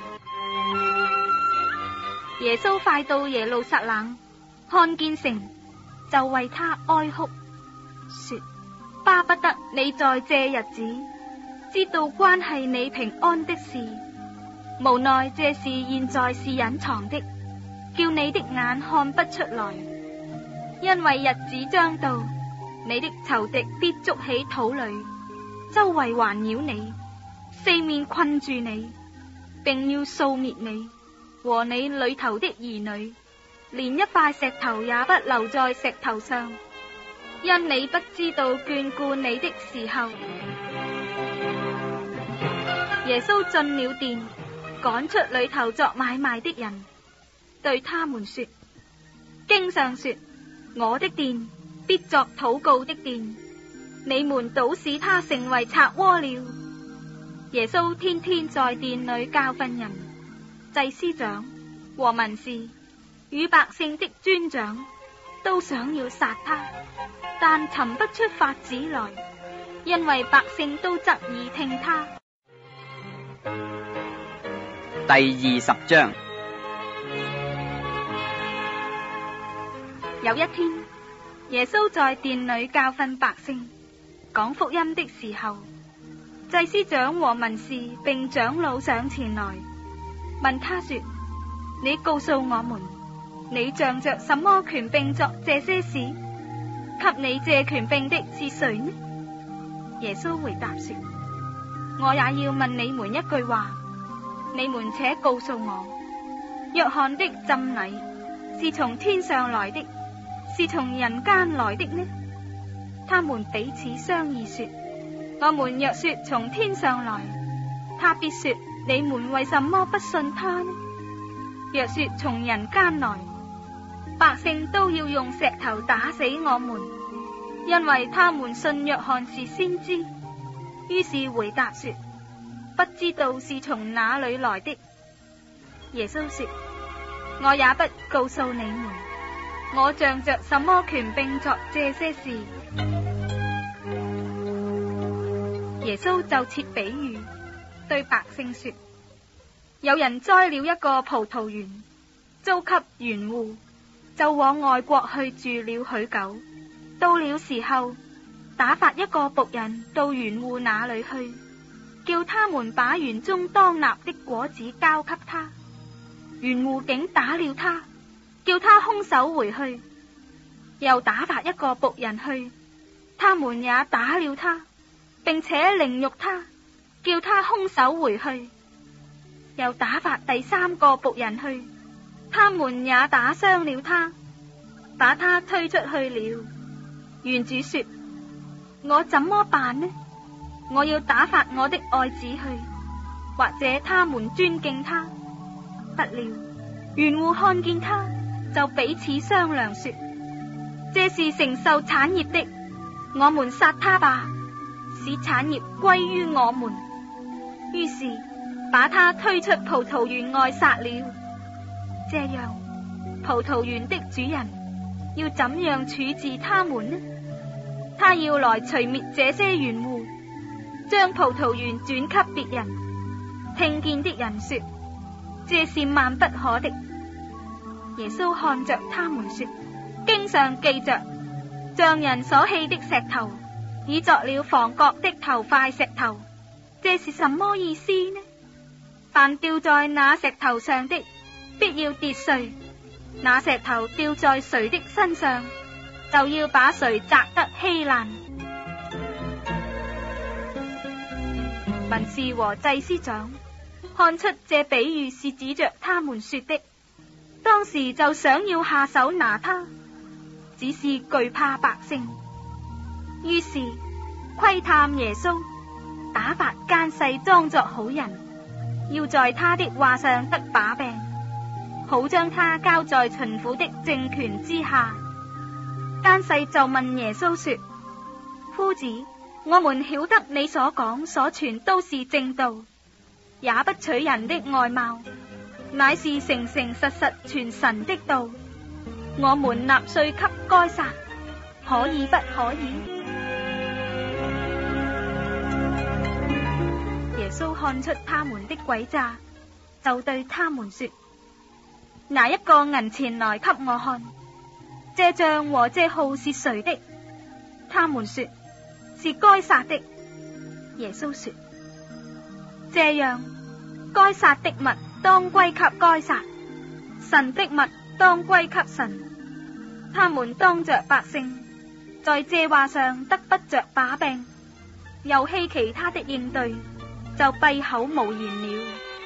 耶穌快到耶路撒冷，看見城，就為他哀哭，說：巴不得你在這日子知道關係你平安的事，無奈這事現在是隱藏的，叫你的眼看不出來。因為日子將到，你的仇敵必捉起土壘，周圍環繞你，四面困住你，並要掃滅你和你裏頭的兒女，連一塊石頭也不留在石頭上，因你不知道眷顧你的時候。耶穌進了殿，趕出裏頭作買賣的人，對他們說：經上說，我的殿必作禱告的殿，你們倒使他成為賊窩了。耶穌天天在殿裏教訓人，祭司長和文士與百姓的尊長都想要殺他，但尋不出法子來， 因為百姓都側耳聽他。 第二十章。 有一天，耶穌在殿裏教訓百姓，講福音的時候，祭司長和文士並長老上前來，問他說：你告訴我們，你仗着什麼權柄作這些事？給你這權柄的是誰呢？耶穌回答說：我也要問你們一句話，你們且告訴我，約翰的浸禮是從天上來的，是從人間來的呢？他們彼此商議說：我們若說從天上來，他必說你們為什麼不信他呢？若說從人間來，百姓都要用石頭打死我們，因為他們信約翰是先知。於是回答說：不知道是從哪裏來的。耶穌說：我也不告訴你們，我仗着什麼權柄作這些事。耶穌就設比喻，對百姓說：有人栽了一個葡萄園，租給園戶，就往外國去住了許久。到了時候，打發一個僕人到園戶那裏去，叫他們把園中當納的果子交給他。園戶竟打了他，叫他空手回去。又打發一個僕人去，他們也打了他，並且凌辱他，叫他空手回去。又打發第三個僕人去，他們也打傷了他，把他推出去了。園主說：我怎麼辦呢？我要打發我的愛子去，或者他們尊敬他。不料園戶看見他，就彼此商量說：這是承受產業的，我們殺他吧，使產業歸於我們。於是把他推出葡萄園外殺了。這樣，葡萄園的主人要怎樣處置他們呢？他要來除滅這些園戶，將葡萄園轉給別人。聽見的人說：這是萬不可的。耶穌看着他們說：經上記着，匠人所棄的石頭，已作了房角的頭塊石頭。這是什麼意思呢？凡掉在那石頭上的，必要跌碎。那石頭掉在誰的身上，就要把誰砸得稀爛。文士和祭司長看出這比喻是指着他們說的，當時就想要下手拿他，只是懼怕百姓，於是窺探耶穌，打發奸細裝作好人，要在他的話上得把柄，好將他交在巡撫的政權之下。奸細就問耶穌說：夫子，我們曉得你所講所傳都是正道，也不取人的外貌，乃是誠誠實實傳神的道。我們納稅給該撒，可以不可以？耶穌看出他們的詭詐，就對他們說：拿一個銀錢來給我看，這像和這號是誰的？他們說：是該撒的。耶穌說：這樣，該撒的物當歸給該撒，神的物當歸給神。他們當着百姓，在這話上得不着把柄，又希奇他的應對，就閉口無言了。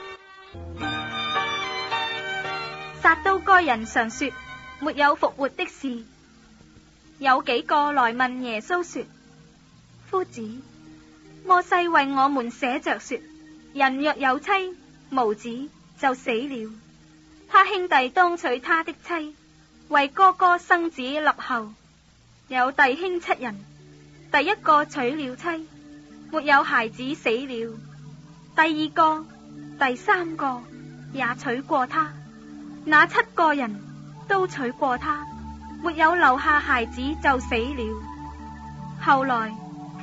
撒都該人常說沒有復活的事，有幾個來問耶穌說：夫子，摩西為我們寫着說，人若有妻無子就死了，他兄弟當娶他的妻，為哥哥生子立後。有弟兄七人，第一個娶了妻，沒有孩子，死了，第二個、第三個也娶過他，那七個人都娶過他，沒有留下孩子就死了。後來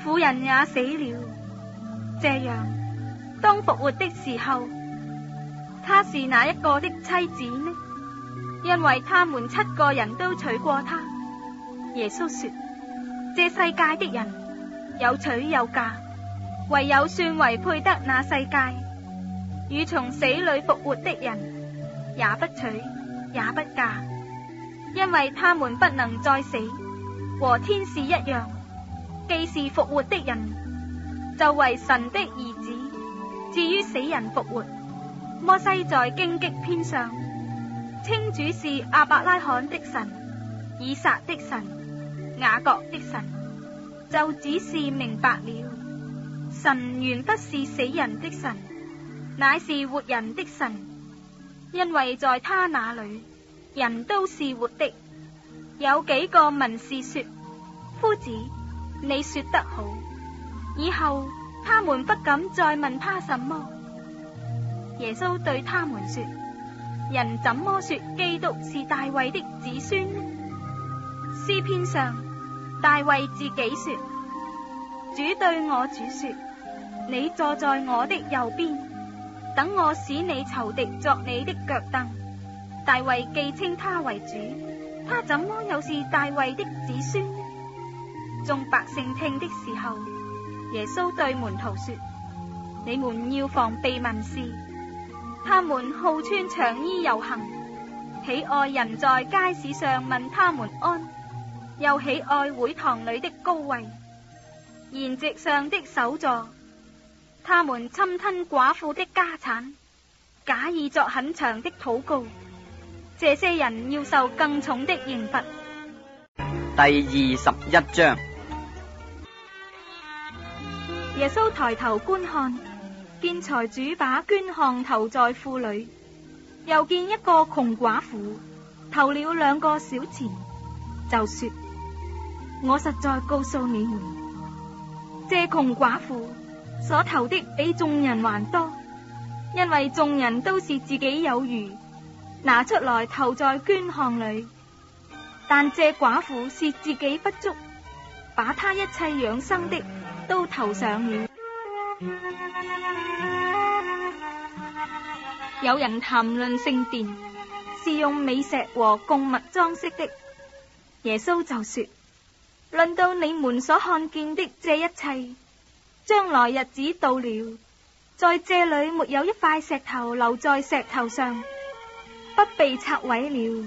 婦人也死了。這樣，當復活的時候，她是哪一個的妻子呢？因為他們七個人都娶過她。耶穌說：這世界的人有娶有嫁，唯有算為配得那世界與從死裏復活的人，也不娶也不嫁，因為他們不能再死，和天使一樣。既是復活的人，就為神的兒子。至於死人復活，摩西在荊棘篇上稱主是亞伯拉罕的神、以撒的神、雅各的神，就只是明白了，神原不是死人的神，乃是活人的神，因為在他那裏人都是活的。有幾個文士說：夫子，你說得好，以後他們不敢再問他什麼。耶穌對他們說：人怎麼說基督是大衛的子孫呢？詩篇上大衛自己說：主對我主說，你坐在我的右邊，等我使你仇敵作你的腳凳。大衛既稱他為主，他怎麼又是大衛的子孫呢？眾百姓聽的時候，耶穌對門徒說：你們要防備文士，他們好穿長衣遊行，喜愛人在街市上問他們安，又喜愛會堂裏的高位、筵席上的首座。他們侵吞寡婦的家產，假意作很長的禱告。這些人要受更重的刑罰。 第二十一章。 耶穌抬頭觀看，見財主把捐項投在庫裏，又見一個窮寡婦投了兩個小錢，就說：我實在告訴你們，這窮寡婦所投的比眾人還多，因為眾人都是自己有餘，拿出來投在捐項裏，但這寡婦是自己不足，把她一切養生的都投上了。有人談論聖殿是用美石和供物裝飾的，耶穌就說：論到你們所看見的這一切，將來日子到了，在這裏沒有一塊石頭留在石頭上，不被拆毀了。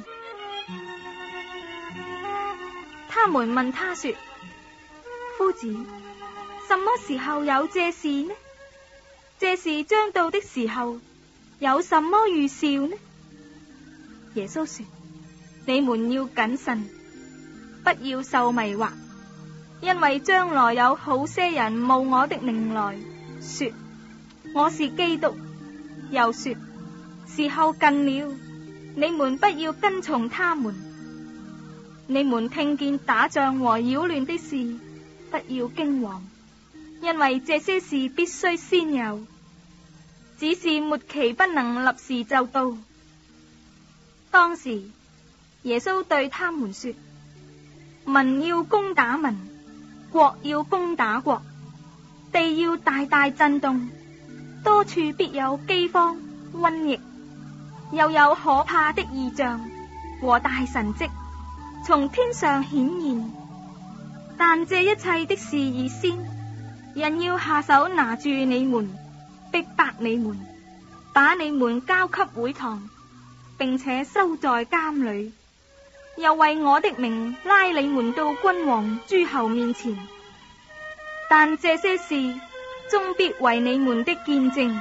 他們問他說：夫子，什麼時候有這事呢？這事將到的時候，有什麼預兆呢？耶穌說：你們要謹慎，不要受迷惑，因為將來有好些人冒我的名來說我是基督，又說時候近了，你們不要跟從他們。你們聽見打仗和擾亂的事，不要驚惶，因為這些事必須先有，只是末期不能立時就到。當時耶穌對他們說：民要攻打民，國要攻打國，地要大大震動，多處必有饑荒、瘟疫，又有可怕的異象和大神蹟從天上顯現。但這一切的事以先，人要下手拿住你們，逼迫你們，把你們交給會堂，並且收在監裏，又為我的名拉你們到君王諸侯面前。但這些事終必為你們的見證。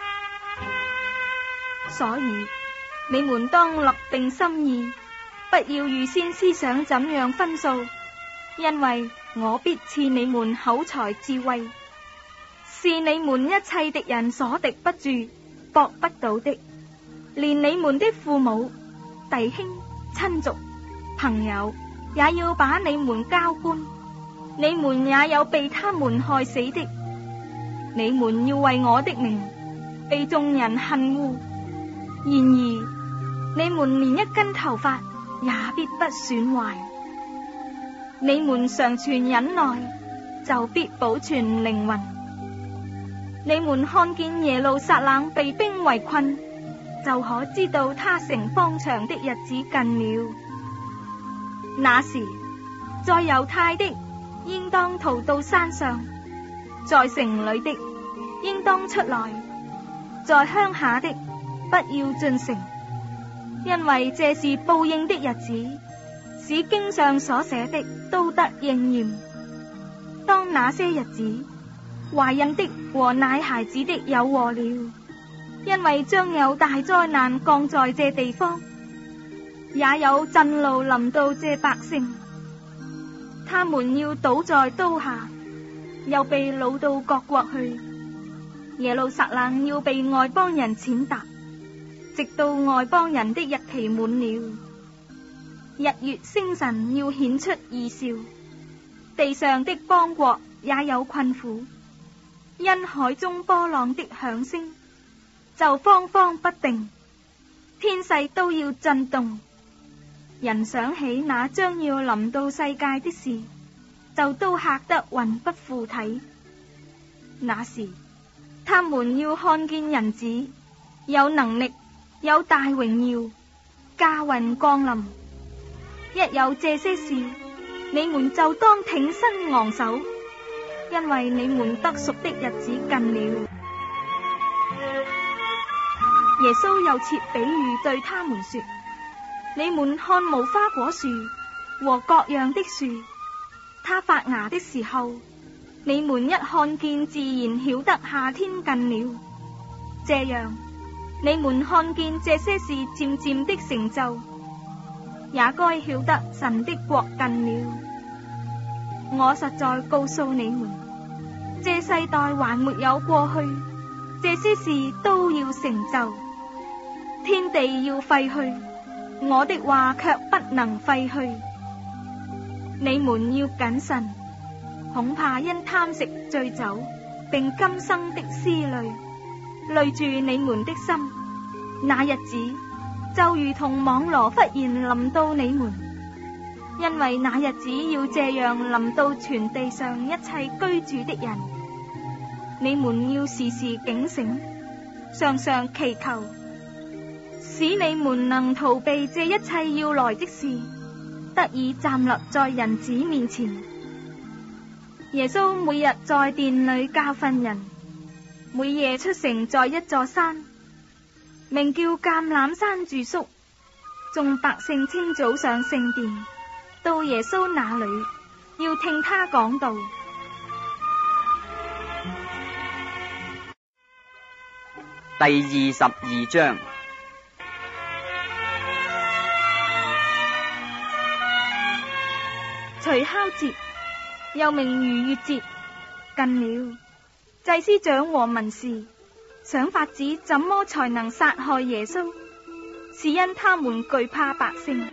所以你們當立定心意，不要預先思想怎樣分數，因為我必賜你們口才智慧，是你們一切敵人所敵不住、駁不倒的。連你們的父母、弟兄、親族、朋友，也要把你們交官，你們也有被他們害死的。你們要為我的名被眾人恨惡，然而你們連一根頭髮也必不損壞。你們常存忍耐， 就必保存靈魂。你們看見耶路撒冷被兵圍困，就可知道他城方長的日子近了。那時，在猶太的應當逃到山上，在城裏的應當出來，在鄉下的不要進城，因為這是報應的日子，使經上所寫的都得應驗。當那些日子，懷孕的和奶孩子的有禍了，因為將有大災難降在這地方，也有震怒臨到這百姓，他們要倒在刀下，又被擄到各國去。耶路撒冷要被外邦人踐踏，直到外邦人的日期滿了。日月星辰要顯出異兆，地上的邦國也有困苦，因海中波浪的響聲就慌慌不定，天勢都要震動。人想起那將要臨到世界的事，就都嚇得魂不附體。那時，他們要看見人子有能力，有大榮耀，駕雲降臨。一有這些事，你們就當挺身昂首，因為你們得贖的日子近了。耶穌又設比喻對他們說：你們看無花果樹和各樣的樹，它發芽的時候，你們一看見，自然曉得夏天近了。這樣，你們看見這些事漸漸的成就，也該曉得神的國近了。我實在告訴你們，這世代還沒有過去，這些事都要成就。天地要廢去，我的話卻不能廢去。你們要謹慎，恐怕因貪食醉酒並今生的思慮累住你們的心，那日子就如同網羅忽然臨到你們。因為那日子要這樣臨到全地上一切居住的人。你們要時時警醒，常常祈求，使你們能逃避這一切要來的事，得以站立在人子面前。耶穌每日在殿裏教訓人，每夜出城，在一座山，名叫橄欖山住宿。眾百姓清早上聖殿，到耶穌那裏，要聽他講道。 第二十二章。 除酵節，又名逾越節，近了。祭司長和文士想法子怎麼才能殺害耶穌，是因他們懼怕百姓。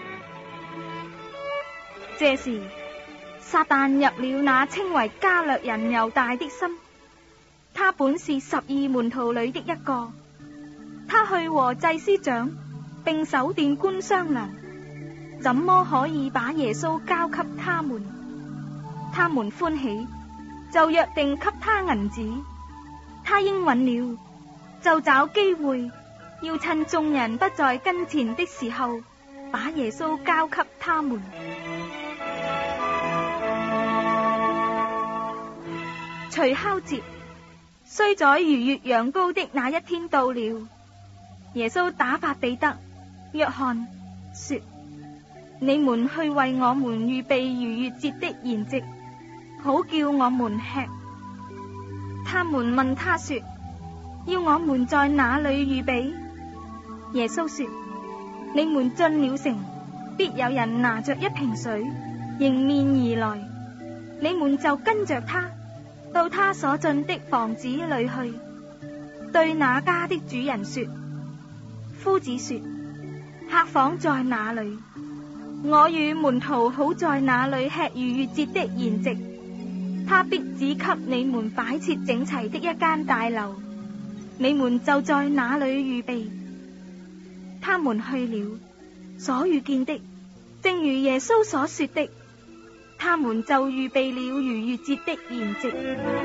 這時，撒旦入了那稱為加略人猶大的心。他本是十二門徒裏的一個，他去和祭司長並守殿官商量，怎麼可以把耶穌交給他們。他們歡喜，就約定給他銀子。他應允了，就找機會，要趁眾人不在跟前的時候，把耶穌交給他們。除酵節，須宰逾越羊羔的那一天到了。耶穌打發彼得、約翰說：你們去為我們預備逾越節的筵席，好叫我們吃。他們問他說：要我們在哪裏預備？耶穌說：你們進了城，必有人拿着一瓶水迎面而來，你們就跟着他到他所進的房子裏去，對那家的主人說：夫子說，客房在哪裏？我與門徒好在那裏吃逾越節的筵席。他必指給你們擺設整齊的一間大樓，你們就在那裏預備。他們去了，所遇見的正如耶穌所說的， 他們就預備了逾越節的筵席。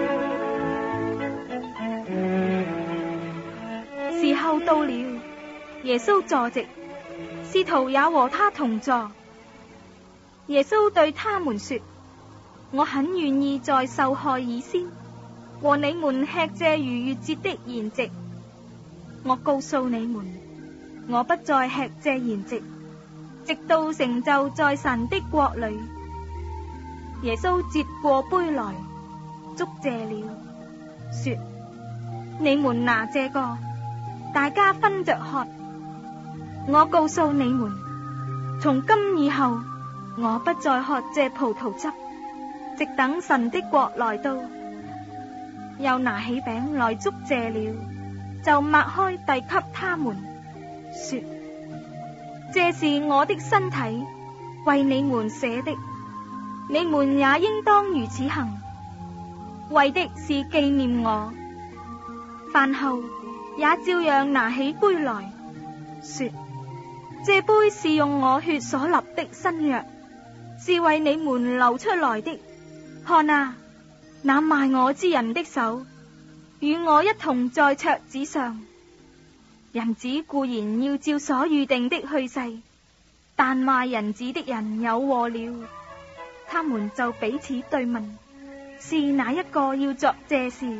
時候到了，耶穌坐席，使徒也和他同坐。耶穌對他們說：我很願意在受害以先，和你們吃這逾越節的筵席。我告訴你們，我不再吃這筵席，直到成就在神的國裏。耶穌接過杯來，祝謝了，說：你們拿這個，大家分着喝。我告訴你們，從今以後，我不再喝這葡萄汁，直等神的國來到。又拿起餅來祝謝了，就擘開遞給他們，說：這是我的身體，為你們捨的，你們也應當如此行，為的是紀念我。飯後也照樣拿起杯來，說：這杯是用我血所立的新約，是為你們流出來的。看啊，那賣我之人的手與我一同在桌子上。人子固然要照所預定的去世，但賣人子的人有禍了。他們就彼此對問，是哪一個要作這事？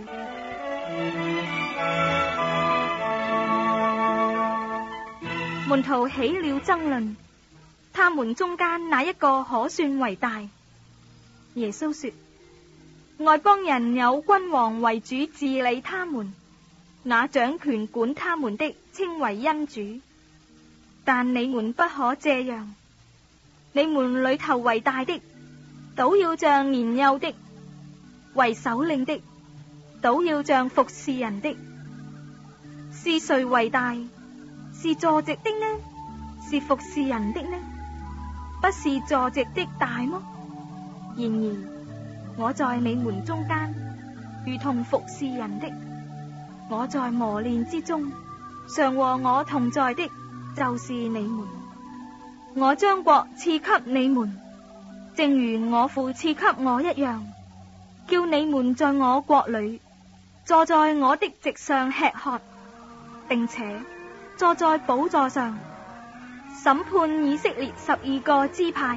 門徒起了爭論，他們中間哪一個可算為大？耶穌說：外邦人有君王為主治理他們，那掌權管他們的稱為恩主。但你們不可這樣，你們裏頭為大的，倒要像年幼的；為首領的，倒要像服侍人的。是誰為大？是坐席的呢？是服侍人的呢？不是坐席的大麼？然而我在你們中間，如同服侍人的。我在磨練之中，常和我同在的，就是你們。我將國賜給你們，正如我父賜給我一樣，叫你們在我國裏，坐在我的席上吃喝，並且坐在寶座上審判以色列十二個支派。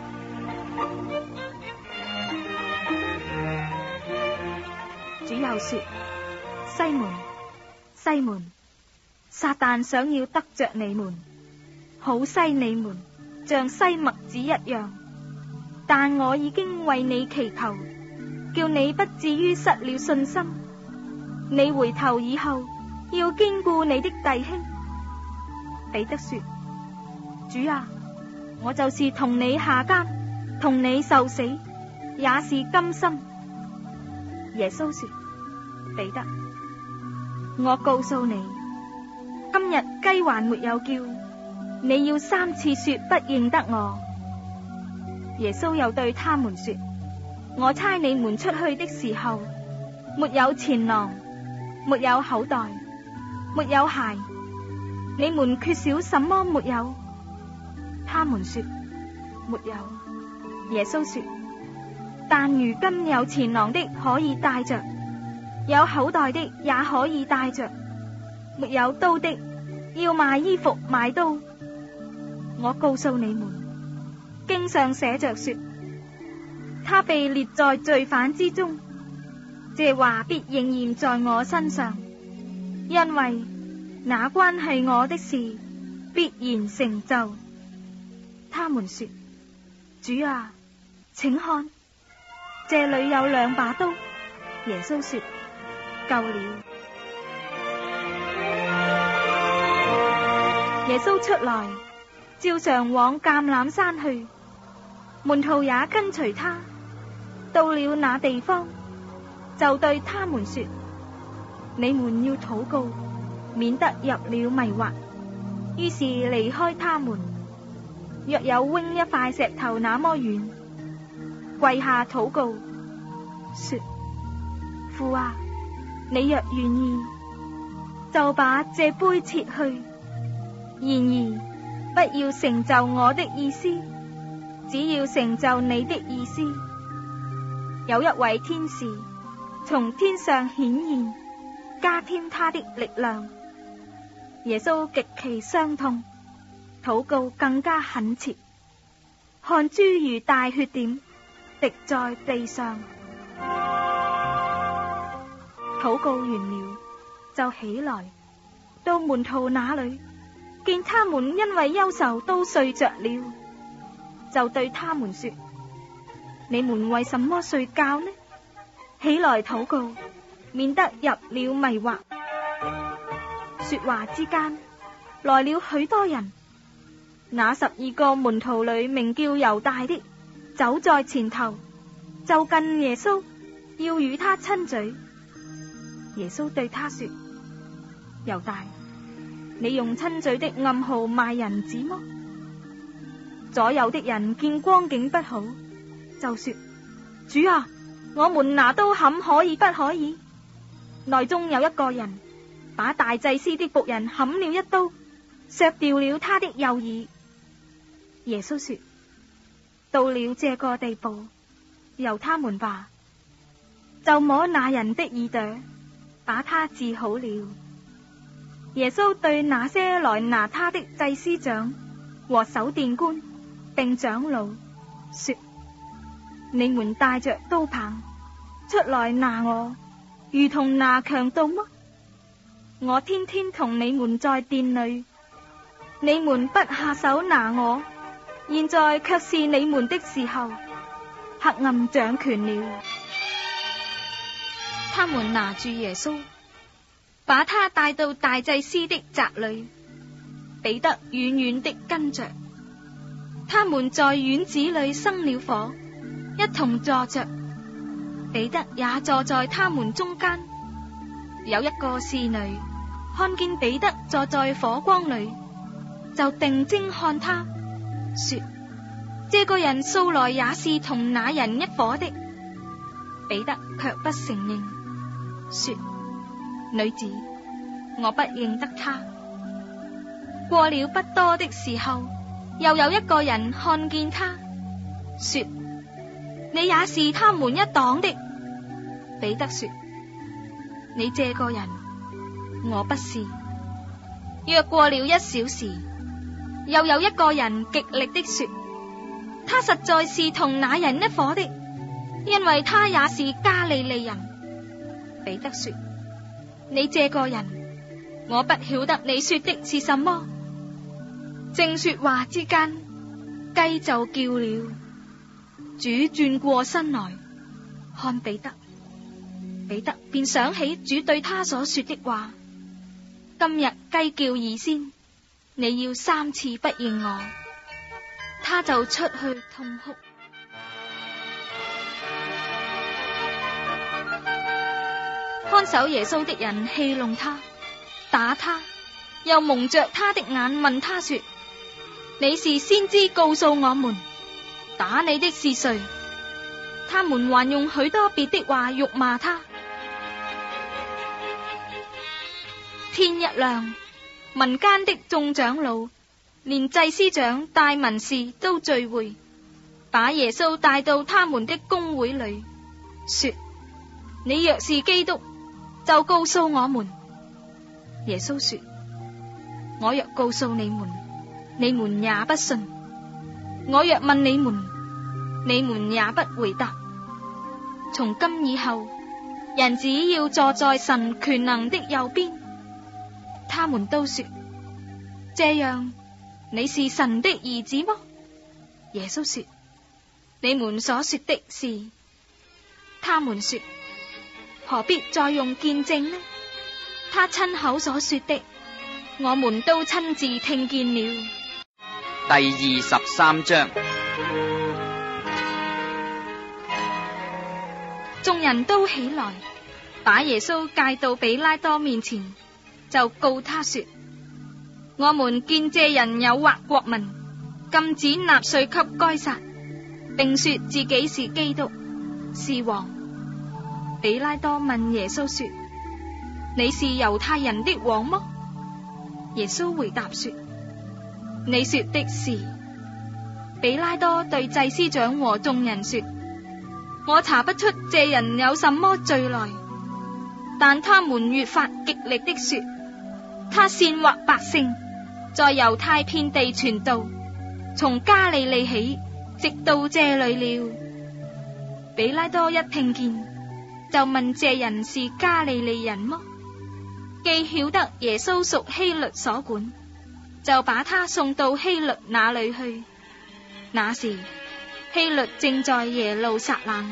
主又說：西門，西門，撒旦想要得着你們，好篩你們，像篩麥子一樣。但我已經為你祈求，叫你不至於失了信心。你回頭以後，要堅固你的弟兄。彼得說：主啊，我就是同你下監，同你受死，也是甘心。耶穌說：彼得，我告訴你，今日雞還沒有叫，你要三次說不認得我。耶穌又對他們說：我差你們出去的時候，沒有錢囊，沒有口袋，沒有鞋，你們缺少什麼沒有？他們說：沒有。耶穌說：但如今有錢囊的可以帶着，有口袋的也可以帶着，沒有刀的要賣衣服買刀。我告訴你們，經上寫着說，他被列在罪犯之中。這話必應驗在我身上，因為那關係我的事必然成就。他們說：主啊，請看，這裏有兩把刀。耶穌說：夠了。耶穌出來，照常往橄欖山去，門徒也跟隨他。到了那地方，就對他們說：你們要禱告，免得入了迷惑。於是離開他們，約有扔一塊石頭那麼遠，跪下禱告，說：父啊，你若願意，就把這杯撤去。然而不要成就我的意思， 只要成就你的意思。有一位天使從天上顯現，加添他的力量。耶穌極其傷痛，禱告更加懇切，汗珠如大血點滴在地上。禱告完了，就起來到門徒那裏，見他們因為憂愁都睡着了，就對他們說：你們為什麼睡覺呢？起來禱告，免得入了迷惑。說話之間，來了許多人。那十二個門徒裏名叫猶大的，走在前頭，就近耶穌，要與他親嘴。耶穌對他說：猶大，你用親嘴的暗號賣人子麼？左右的人見光景不好，就說：主啊，我們拿刀砍可以不可以？內中有一個人把大祭司的僕人砍了一刀，削掉了他的右耳。耶穌說：到了這個地步，由他們吧，就摸那人的耳朵，把他治好了。耶穌對那些來拿他的祭司長和守殿官並長老說：你們帶着刀棒出來拿我，如同拿強盜麼？我天天同你們在殿裏，你們不下手拿我，現在卻是你們的時候，黑暗掌權了。他們拿住耶穌，把他帶到大祭司的宅裏，彼得遠遠的跟着。他們在院子裏生了火，一同坐着，彼得也坐在他們中間。有一個侍女看見彼得坐在火光裏，就定睛看他，說：這個人素來也是同那人一伙的。彼得卻不承認，說：女子，我不認得他。過了不多的時候，又有一個人看見他，說：你也是他們一黨的。彼得說：你這個人，我不是。約過了一小時，又有一個人極力的說：他實在是同那人一伙的，因為他也是加利利人。彼得說：你這個人，我不曉得你說的是什麼。正說話之間，雞就叫了。主轉過身來看彼得，彼得便想起主對他所說的話：今日雞叫以先，你要三次不認我。他就出去痛哭。看守耶穌的人戲弄他，打他，又蒙着他的眼問他說：你是先知，告訴我們，打你的是誰？他們還用許多別的話辱罵他。天一亮，民間的眾長老連祭司長、大文士都聚會，把耶穌帶到他們的公會裏，說：你若是基督，就告訴我們。耶穌說：我若告訴你們，你們也不信；我若問你們，你們也不回答。從今以後，人子要坐在神權能的右邊。他們都說：這樣，你是神的兒子麼？耶穌說：你們所說的是。他們說：何必再用見證呢？他親口所說的，我們都親自聽見了。 第二十三章。 眾人都起來，把耶穌介到彼拉多面前，就告他說：我們見這人誘惑國民，禁止納稅給該撒，並說自己是基督，是王。彼拉多問耶穌說：你是猶太人的王麼？耶穌回答說：你說的是。 比拉多對祭司長和眾人說：我查不出這人有什麼罪來。但他們越發極力的說，他煽惑百姓，在猶太遍地傳道，從加利利起，直到這裏了。比拉多一聽見，就問這人是加利利人麼？既曉得耶穌屬希律所管，就把他送到希律那裏去。那時希律正在耶路撒冷。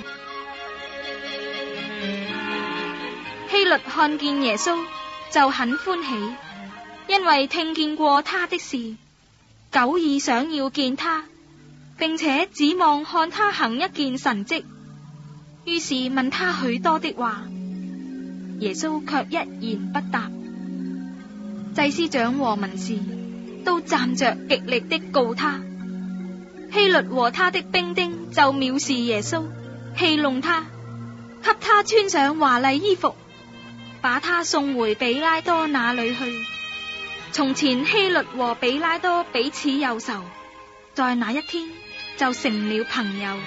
希律看見耶穌就很歡喜，因為聽見過他的事，久已想要見他，並且指望看他行一件神蹟，於是問他許多的話。耶穌卻一言不答。祭司長和文士都站着極力的告他。希律和他的兵丁就藐視耶穌，戲弄他，給他穿上華麗衣服，把他送回比拉多那裏去。從前希律和比拉多彼此有仇，在那一天就成了朋友。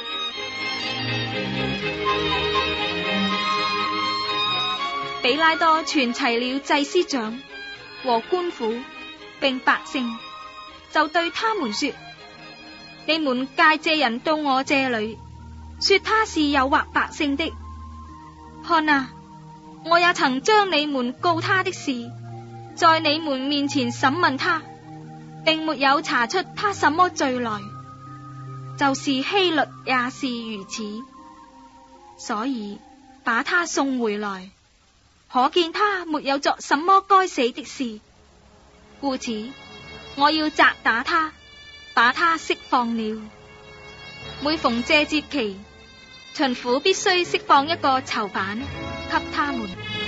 比拉多傳齊了祭司長和官府並百姓，就對他們說：你們介這人到我這裏，說他是誘惑百姓的。看啊，我也曾將你們告他的事，在你們面前審問他，並沒有查出他什麼罪來，就是希律也是如此，所以把他送回來。可見他沒有作什麼該死的事，故此我要責打他，把他釋放了。每逢這節期，巡撫必須釋放一個囚犯給他們。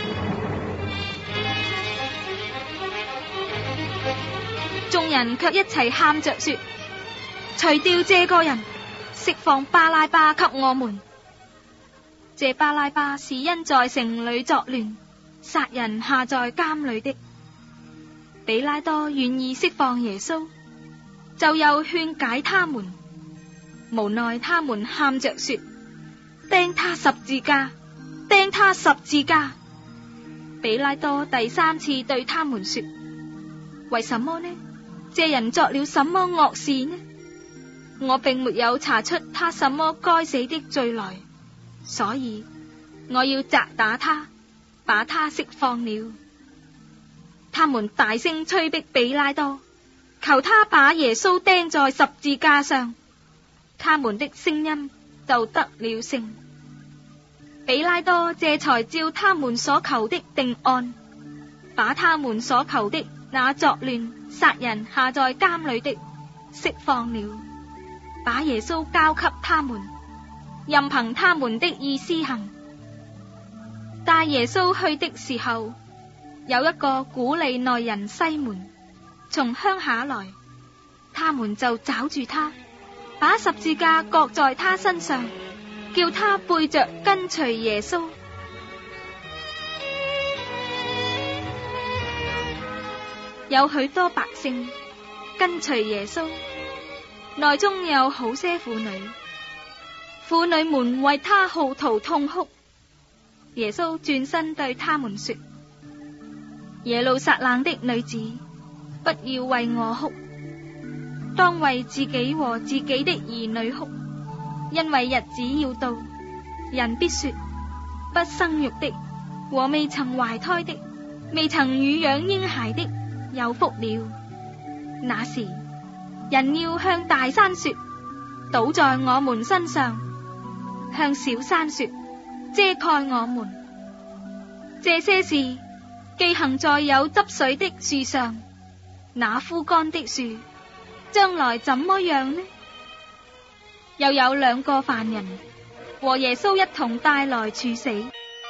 眾人卻一齊喊着說：除掉這個人，釋放巴拉巴給我們。這巴拉巴是因在城裏作亂，殺人下在監裏的。比拉多願意釋放耶穌，就又勸解他們，無奈他們喊着說：釘他十字架，釘他十字架。比拉多第三次對他們說：為什麼呢？這人作了什麼惡事呢？我並沒有查出他什麼該死的罪來，所以我要責打他，把他釋放了。他們大聲催逼比拉多，求他把耶穌釘在十字架上。他們的聲音就得了勝。比拉多這才照他們所求的定案，把他們所求的那作亂殺人下在監裏的釋放了，把耶穌交給他們，任憑他們的意思行。帶耶穌去的時候，有一個古利奈人西門從鄉下來，他們就抓住他，把十字架擱在他身上，叫他背着跟隨耶穌。有許多百姓跟隨耶穌，內中有好些婦女，婦女們為他號啕痛哭。耶穌轉身對他們說：耶路撒冷的女子，不要為我哭，當為自己和自己的兒女哭，因為日子要到，人必說，不生育的和未曾懷胎的，未曾乳養嬰孩的，有福了。那時，人要向大山說，倒在我們身上，向小山說，遮蓋我們。這些事既行在有汁水的樹上，那枯乾的樹將來怎麼樣呢？又有兩個犯人和耶穌一同帶來處死。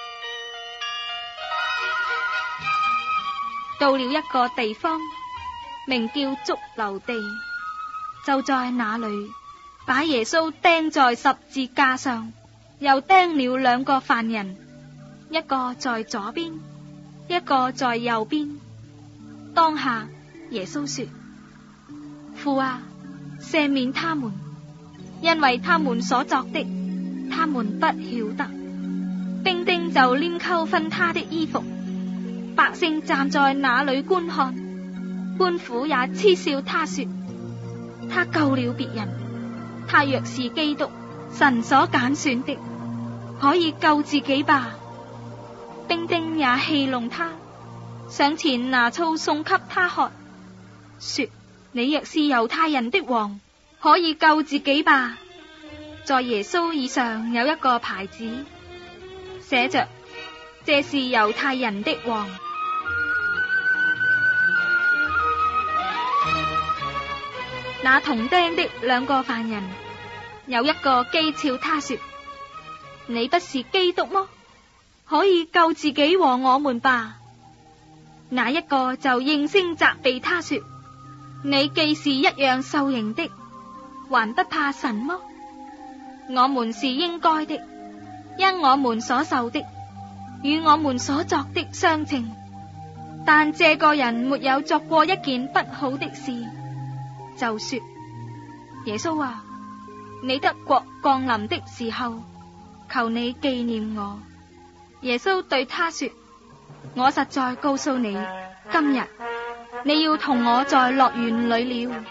到了一個地方，名叫髑髏地，就在那裏把耶穌釘在十字架上，又釘了兩個犯人，一個在左邊，一個在右邊。當下耶穌說：父啊， 赦免他們，因為他們所作的，他們不曉得。兵丁就拈鬮分他的衣服，百姓站在那裏觀看，官府也嗤笑他說：他救了別人，他若是基督，神所揀選的，可以救自己吧。兵丁也戲弄他，上前拿醋送給他喝，說：你若是猶太人的王，可以救自己吧。在耶穌以上有一個牌子，寫着：這是猶太人的王。那同釘的兩個犯人，有一個譏誚他說：你不是基督麼？可以救自己和我們吧。那一個就應聲責備他說：你既是一樣受刑的，還不怕神麼？我們是應該的，因我們所受的與我們所作的相稱。但這個人沒有作過一件不好的事，就說：耶穌啊，你得國降臨的時候，求你紀念我。耶穌對他說：我實在告訴你，今日你要同我在樂園裏了。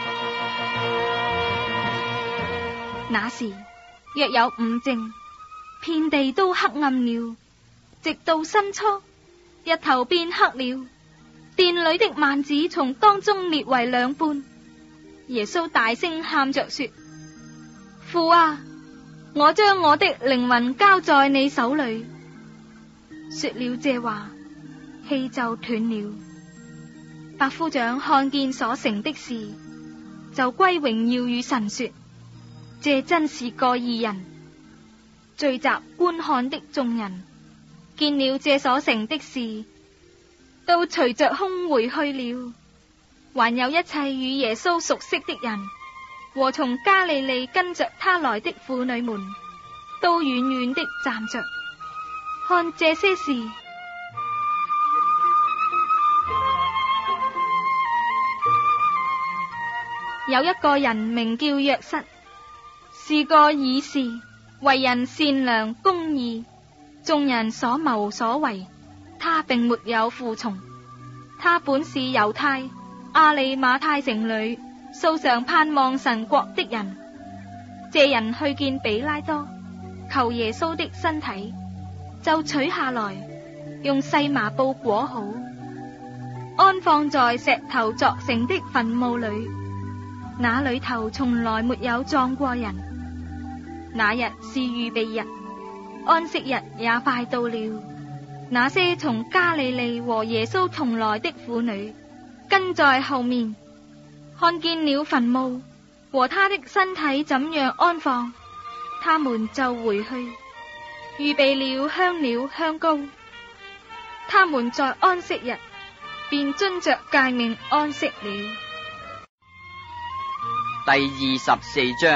那時約有午正，遍地都黑暗了，直到申初，日頭變黑了，殿裏的幔子從當中裂為兩半。耶穌大聲喊着說：父啊，我將我的靈魂交在你手裏。說了這話，氣就斷了。百夫長看見所成的事，就歸榮耀與神說：這真是個義人。聚集觀看的眾人見了這所成的事，都隨着空回去了。還有一切與耶穌熟悉的人和從加利利跟着他來的婦女們，都遠遠的站着看這些事。有一個人名叫約瑟，是個義士，為人善良公義，眾人所謀所為，他並沒有服從。他本是猶太亞利馬太城裏素常盼望神國的人。這人去見比拉多，求耶穌的身體，就取下來，用細麻布裹好，安放在石頭鑿成的墳墓裏。那裏頭從來沒有葬過人。那日是預備日，安息日也快到了。那些從加利利和耶穌同來的婦女跟在後面，看見了墳墓和他的身體怎樣安放，他們就回去預備了香料香膏。他們在安息日便遵着誡命安息了。 第二十四章。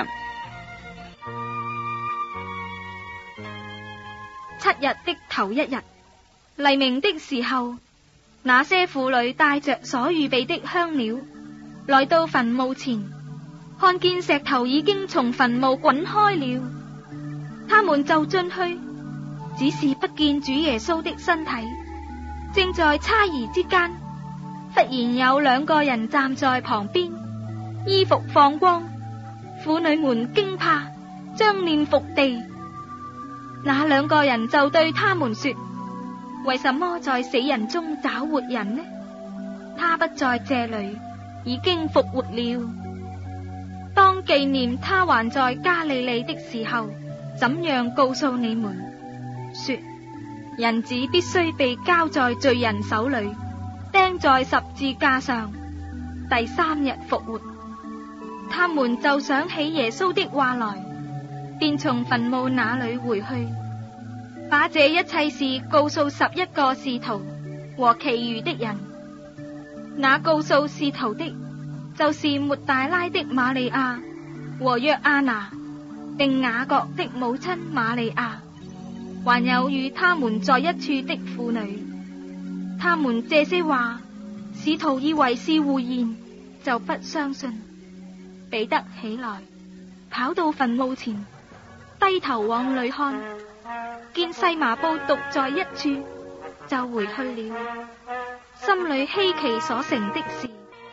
七日的頭一日，黎明的時候，那些婦女帶着所預備的香料來到墳墓前，看見石頭已經從墳墓滾開了，他們就進去，只是不見主耶穌的身體。正在猜疑之間，忽然有兩個人站在旁邊，衣服放光，婦女們驚怕，將臉伏地。那兩個人就對他們說：為什麼在死人中找活人呢？他不在這裏，已經復活了。當紀念他還在加利利的時候，怎樣告訴你們，說人子必須被交在罪人手裏，釘在十字架上，第三日復活。他們就想起耶穌的話來，便從墳墓那裏回去，把這一切事告訴十一個使徒和其餘的人。那告訴使徒的，就是抹大拉的瑪利亞和約阿拿，並雅各的母親瑪利亞，還有與他們在一處的婦女。他們這些話，使徒以為是胡言，就不相信。 彼得起來，跑到墳墓前，低頭往裏看，見細麻布獨在一處，就回去了，心裏希奇所成的事。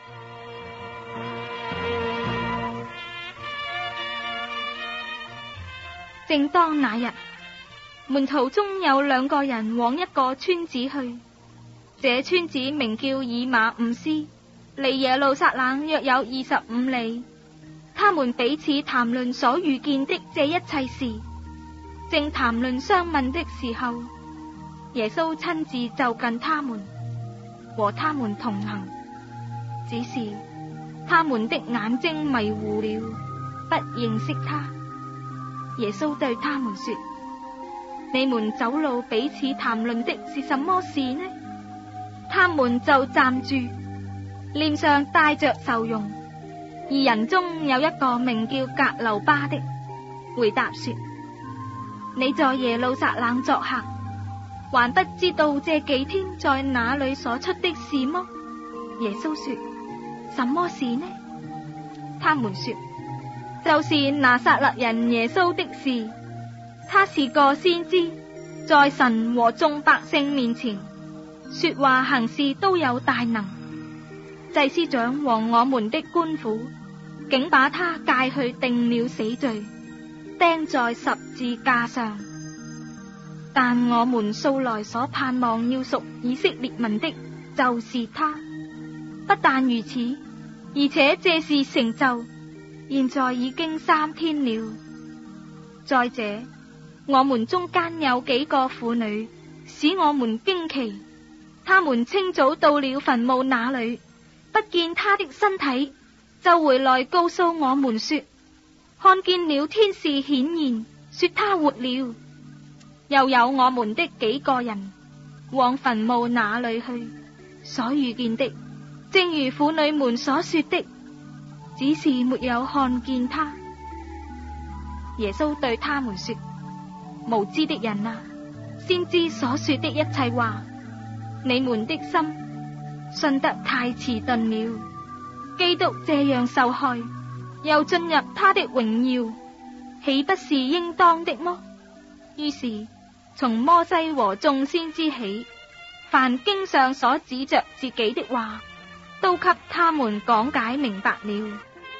正當那日，門徒中有兩個人往一個村子去，這村子名叫以馬忤斯，離耶路撒冷約有二十五里。他們彼此談論所遇見的這一切事，正談論相問的時候，耶穌親自就近他們，和他們同行，只是他們的眼睛迷糊了，不認識他。耶穌對他們說：你們走路彼此談論的是什麼事呢？他們就站住，臉上帶着愁容。二人中有一個名叫革流巴的，回答說：你在耶路撒冷作客，還不知道這幾天在哪裏所出的事麼？耶穌說：什麼事呢？他們說：就是拿撒勒人耶穌的事。他是個先知，在神和眾百姓面前說話行事都有大能。祭司長和我們的官府竟把他介去定了死罪，釘在十字架上。但我們素來所盼望要屬以色列民的，就是他。不但如此，而且這事成就，現在已經三天了。再者，我們中間有幾個婦女使我們驚奇，他們清早到了墳墓那裏，不見他的身體，就回來告訴我們說，看見了天使顯現，說他活了。又有我們的幾個人往墳墓那裏去，所遇見的正如婦女們所說的，只是沒有看見他。耶穌對他們說：無知的人啊，先知所說的一切話，你們的心信得太遲鈍了。基督這樣受害，又進入他的榮耀，豈不是應當的麼？於是從摩西和眾先知起，凡經上所指着自己的話，都給他們講解明白了。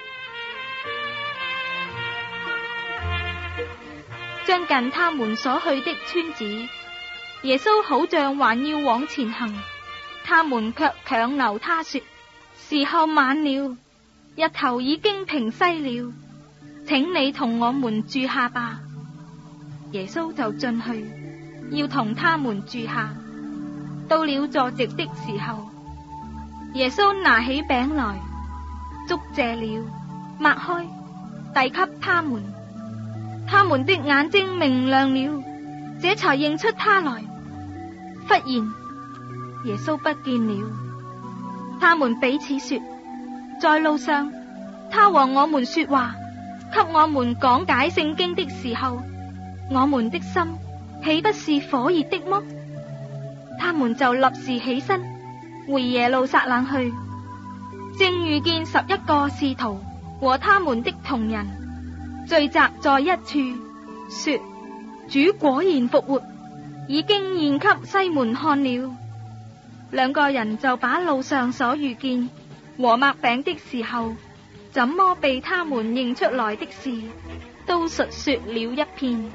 將近他們所去的村子，耶穌好像還要往前行，他們卻強留他說：時候晚了，日頭已經平西了，請你同我們住下吧。耶穌就進去，要同他們住下。到了坐席的時候，耶穌拿起餅來，祝謝了，擘開，遞給他們。他們的眼睛明亮了，這才認出他來。忽然，耶穌不見了。他們彼此說：在路上，他和我們說話，給我們講解聖經的時候，我們的心豈不是火熱的麼？他們就立時起身，回耶路撒冷去，正遇見十一個使徒和他們的同人聚集在一處，說：主果然復活，已經現給西門看了。兩個人就把路上所遇見和擘餅的時候，怎麼被他們認出來的事，都述說了一遍。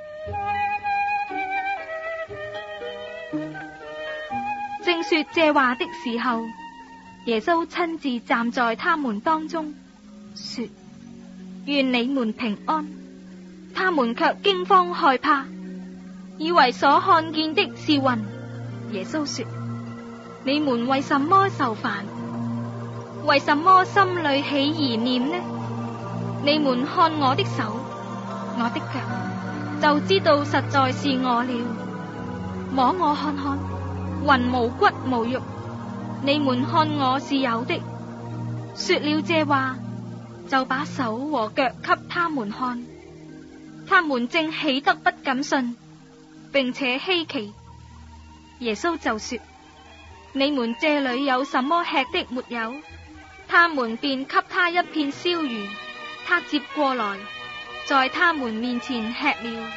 正說這話的時候，耶穌親自站在他們當中，說：願你們平安。他們卻驚慌害怕，以為所看見的是魂。耶穌說：你們為什麼愁煩？為什麼心裏起疑念呢？你們看我的手，我的腳，就知道實在是我了。摸我看看，魂無骨無肉，你們看我是有的。說了這話，就把手和腳給他們看。他們正喜得不敢信，並且稀奇。耶穌就說：你們這裏有什麼吃的沒有？ 他們便給他一片燒魚，他接過來，在他們面前吃了。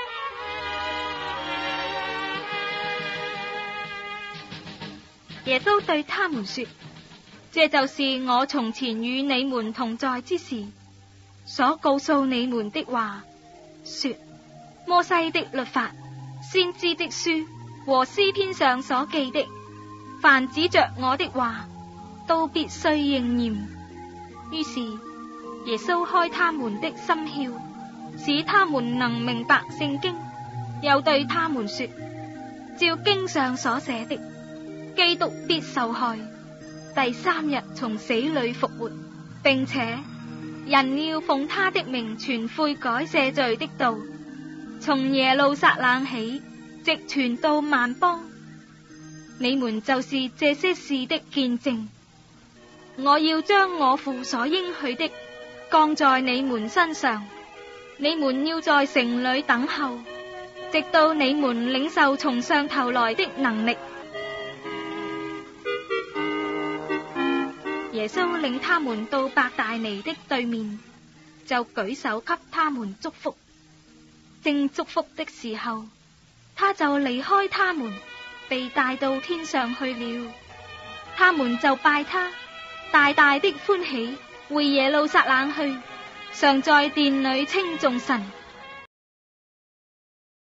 耶穌對他們說：這就是我從前與你們同在之時所告訴你們的話，說摩西的律法、先知的書和詩篇上所記的，凡指着我的話，都必須應驗。於是耶穌開他們的心竅，使他們能明白聖經，又對他們說：照經上所寫的，基督必受害，第三日從死裏復活，並且人要奉他的名傳悔改赦罪的道，從耶路撒冷起，直傳到萬邦。你們就是這些事的見證。我要將我父所應許的降在你們身上，你們要在城裏等候，直到你們領受從上頭來的能力。耶穌領他們到伯大尼的對面，就舉手給他們祝福。正祝福的時候，他就離開他們，被帶到天上去了。他們就拜他，大大的歡喜，回耶路撒冷去，常在殿裏稱頌神。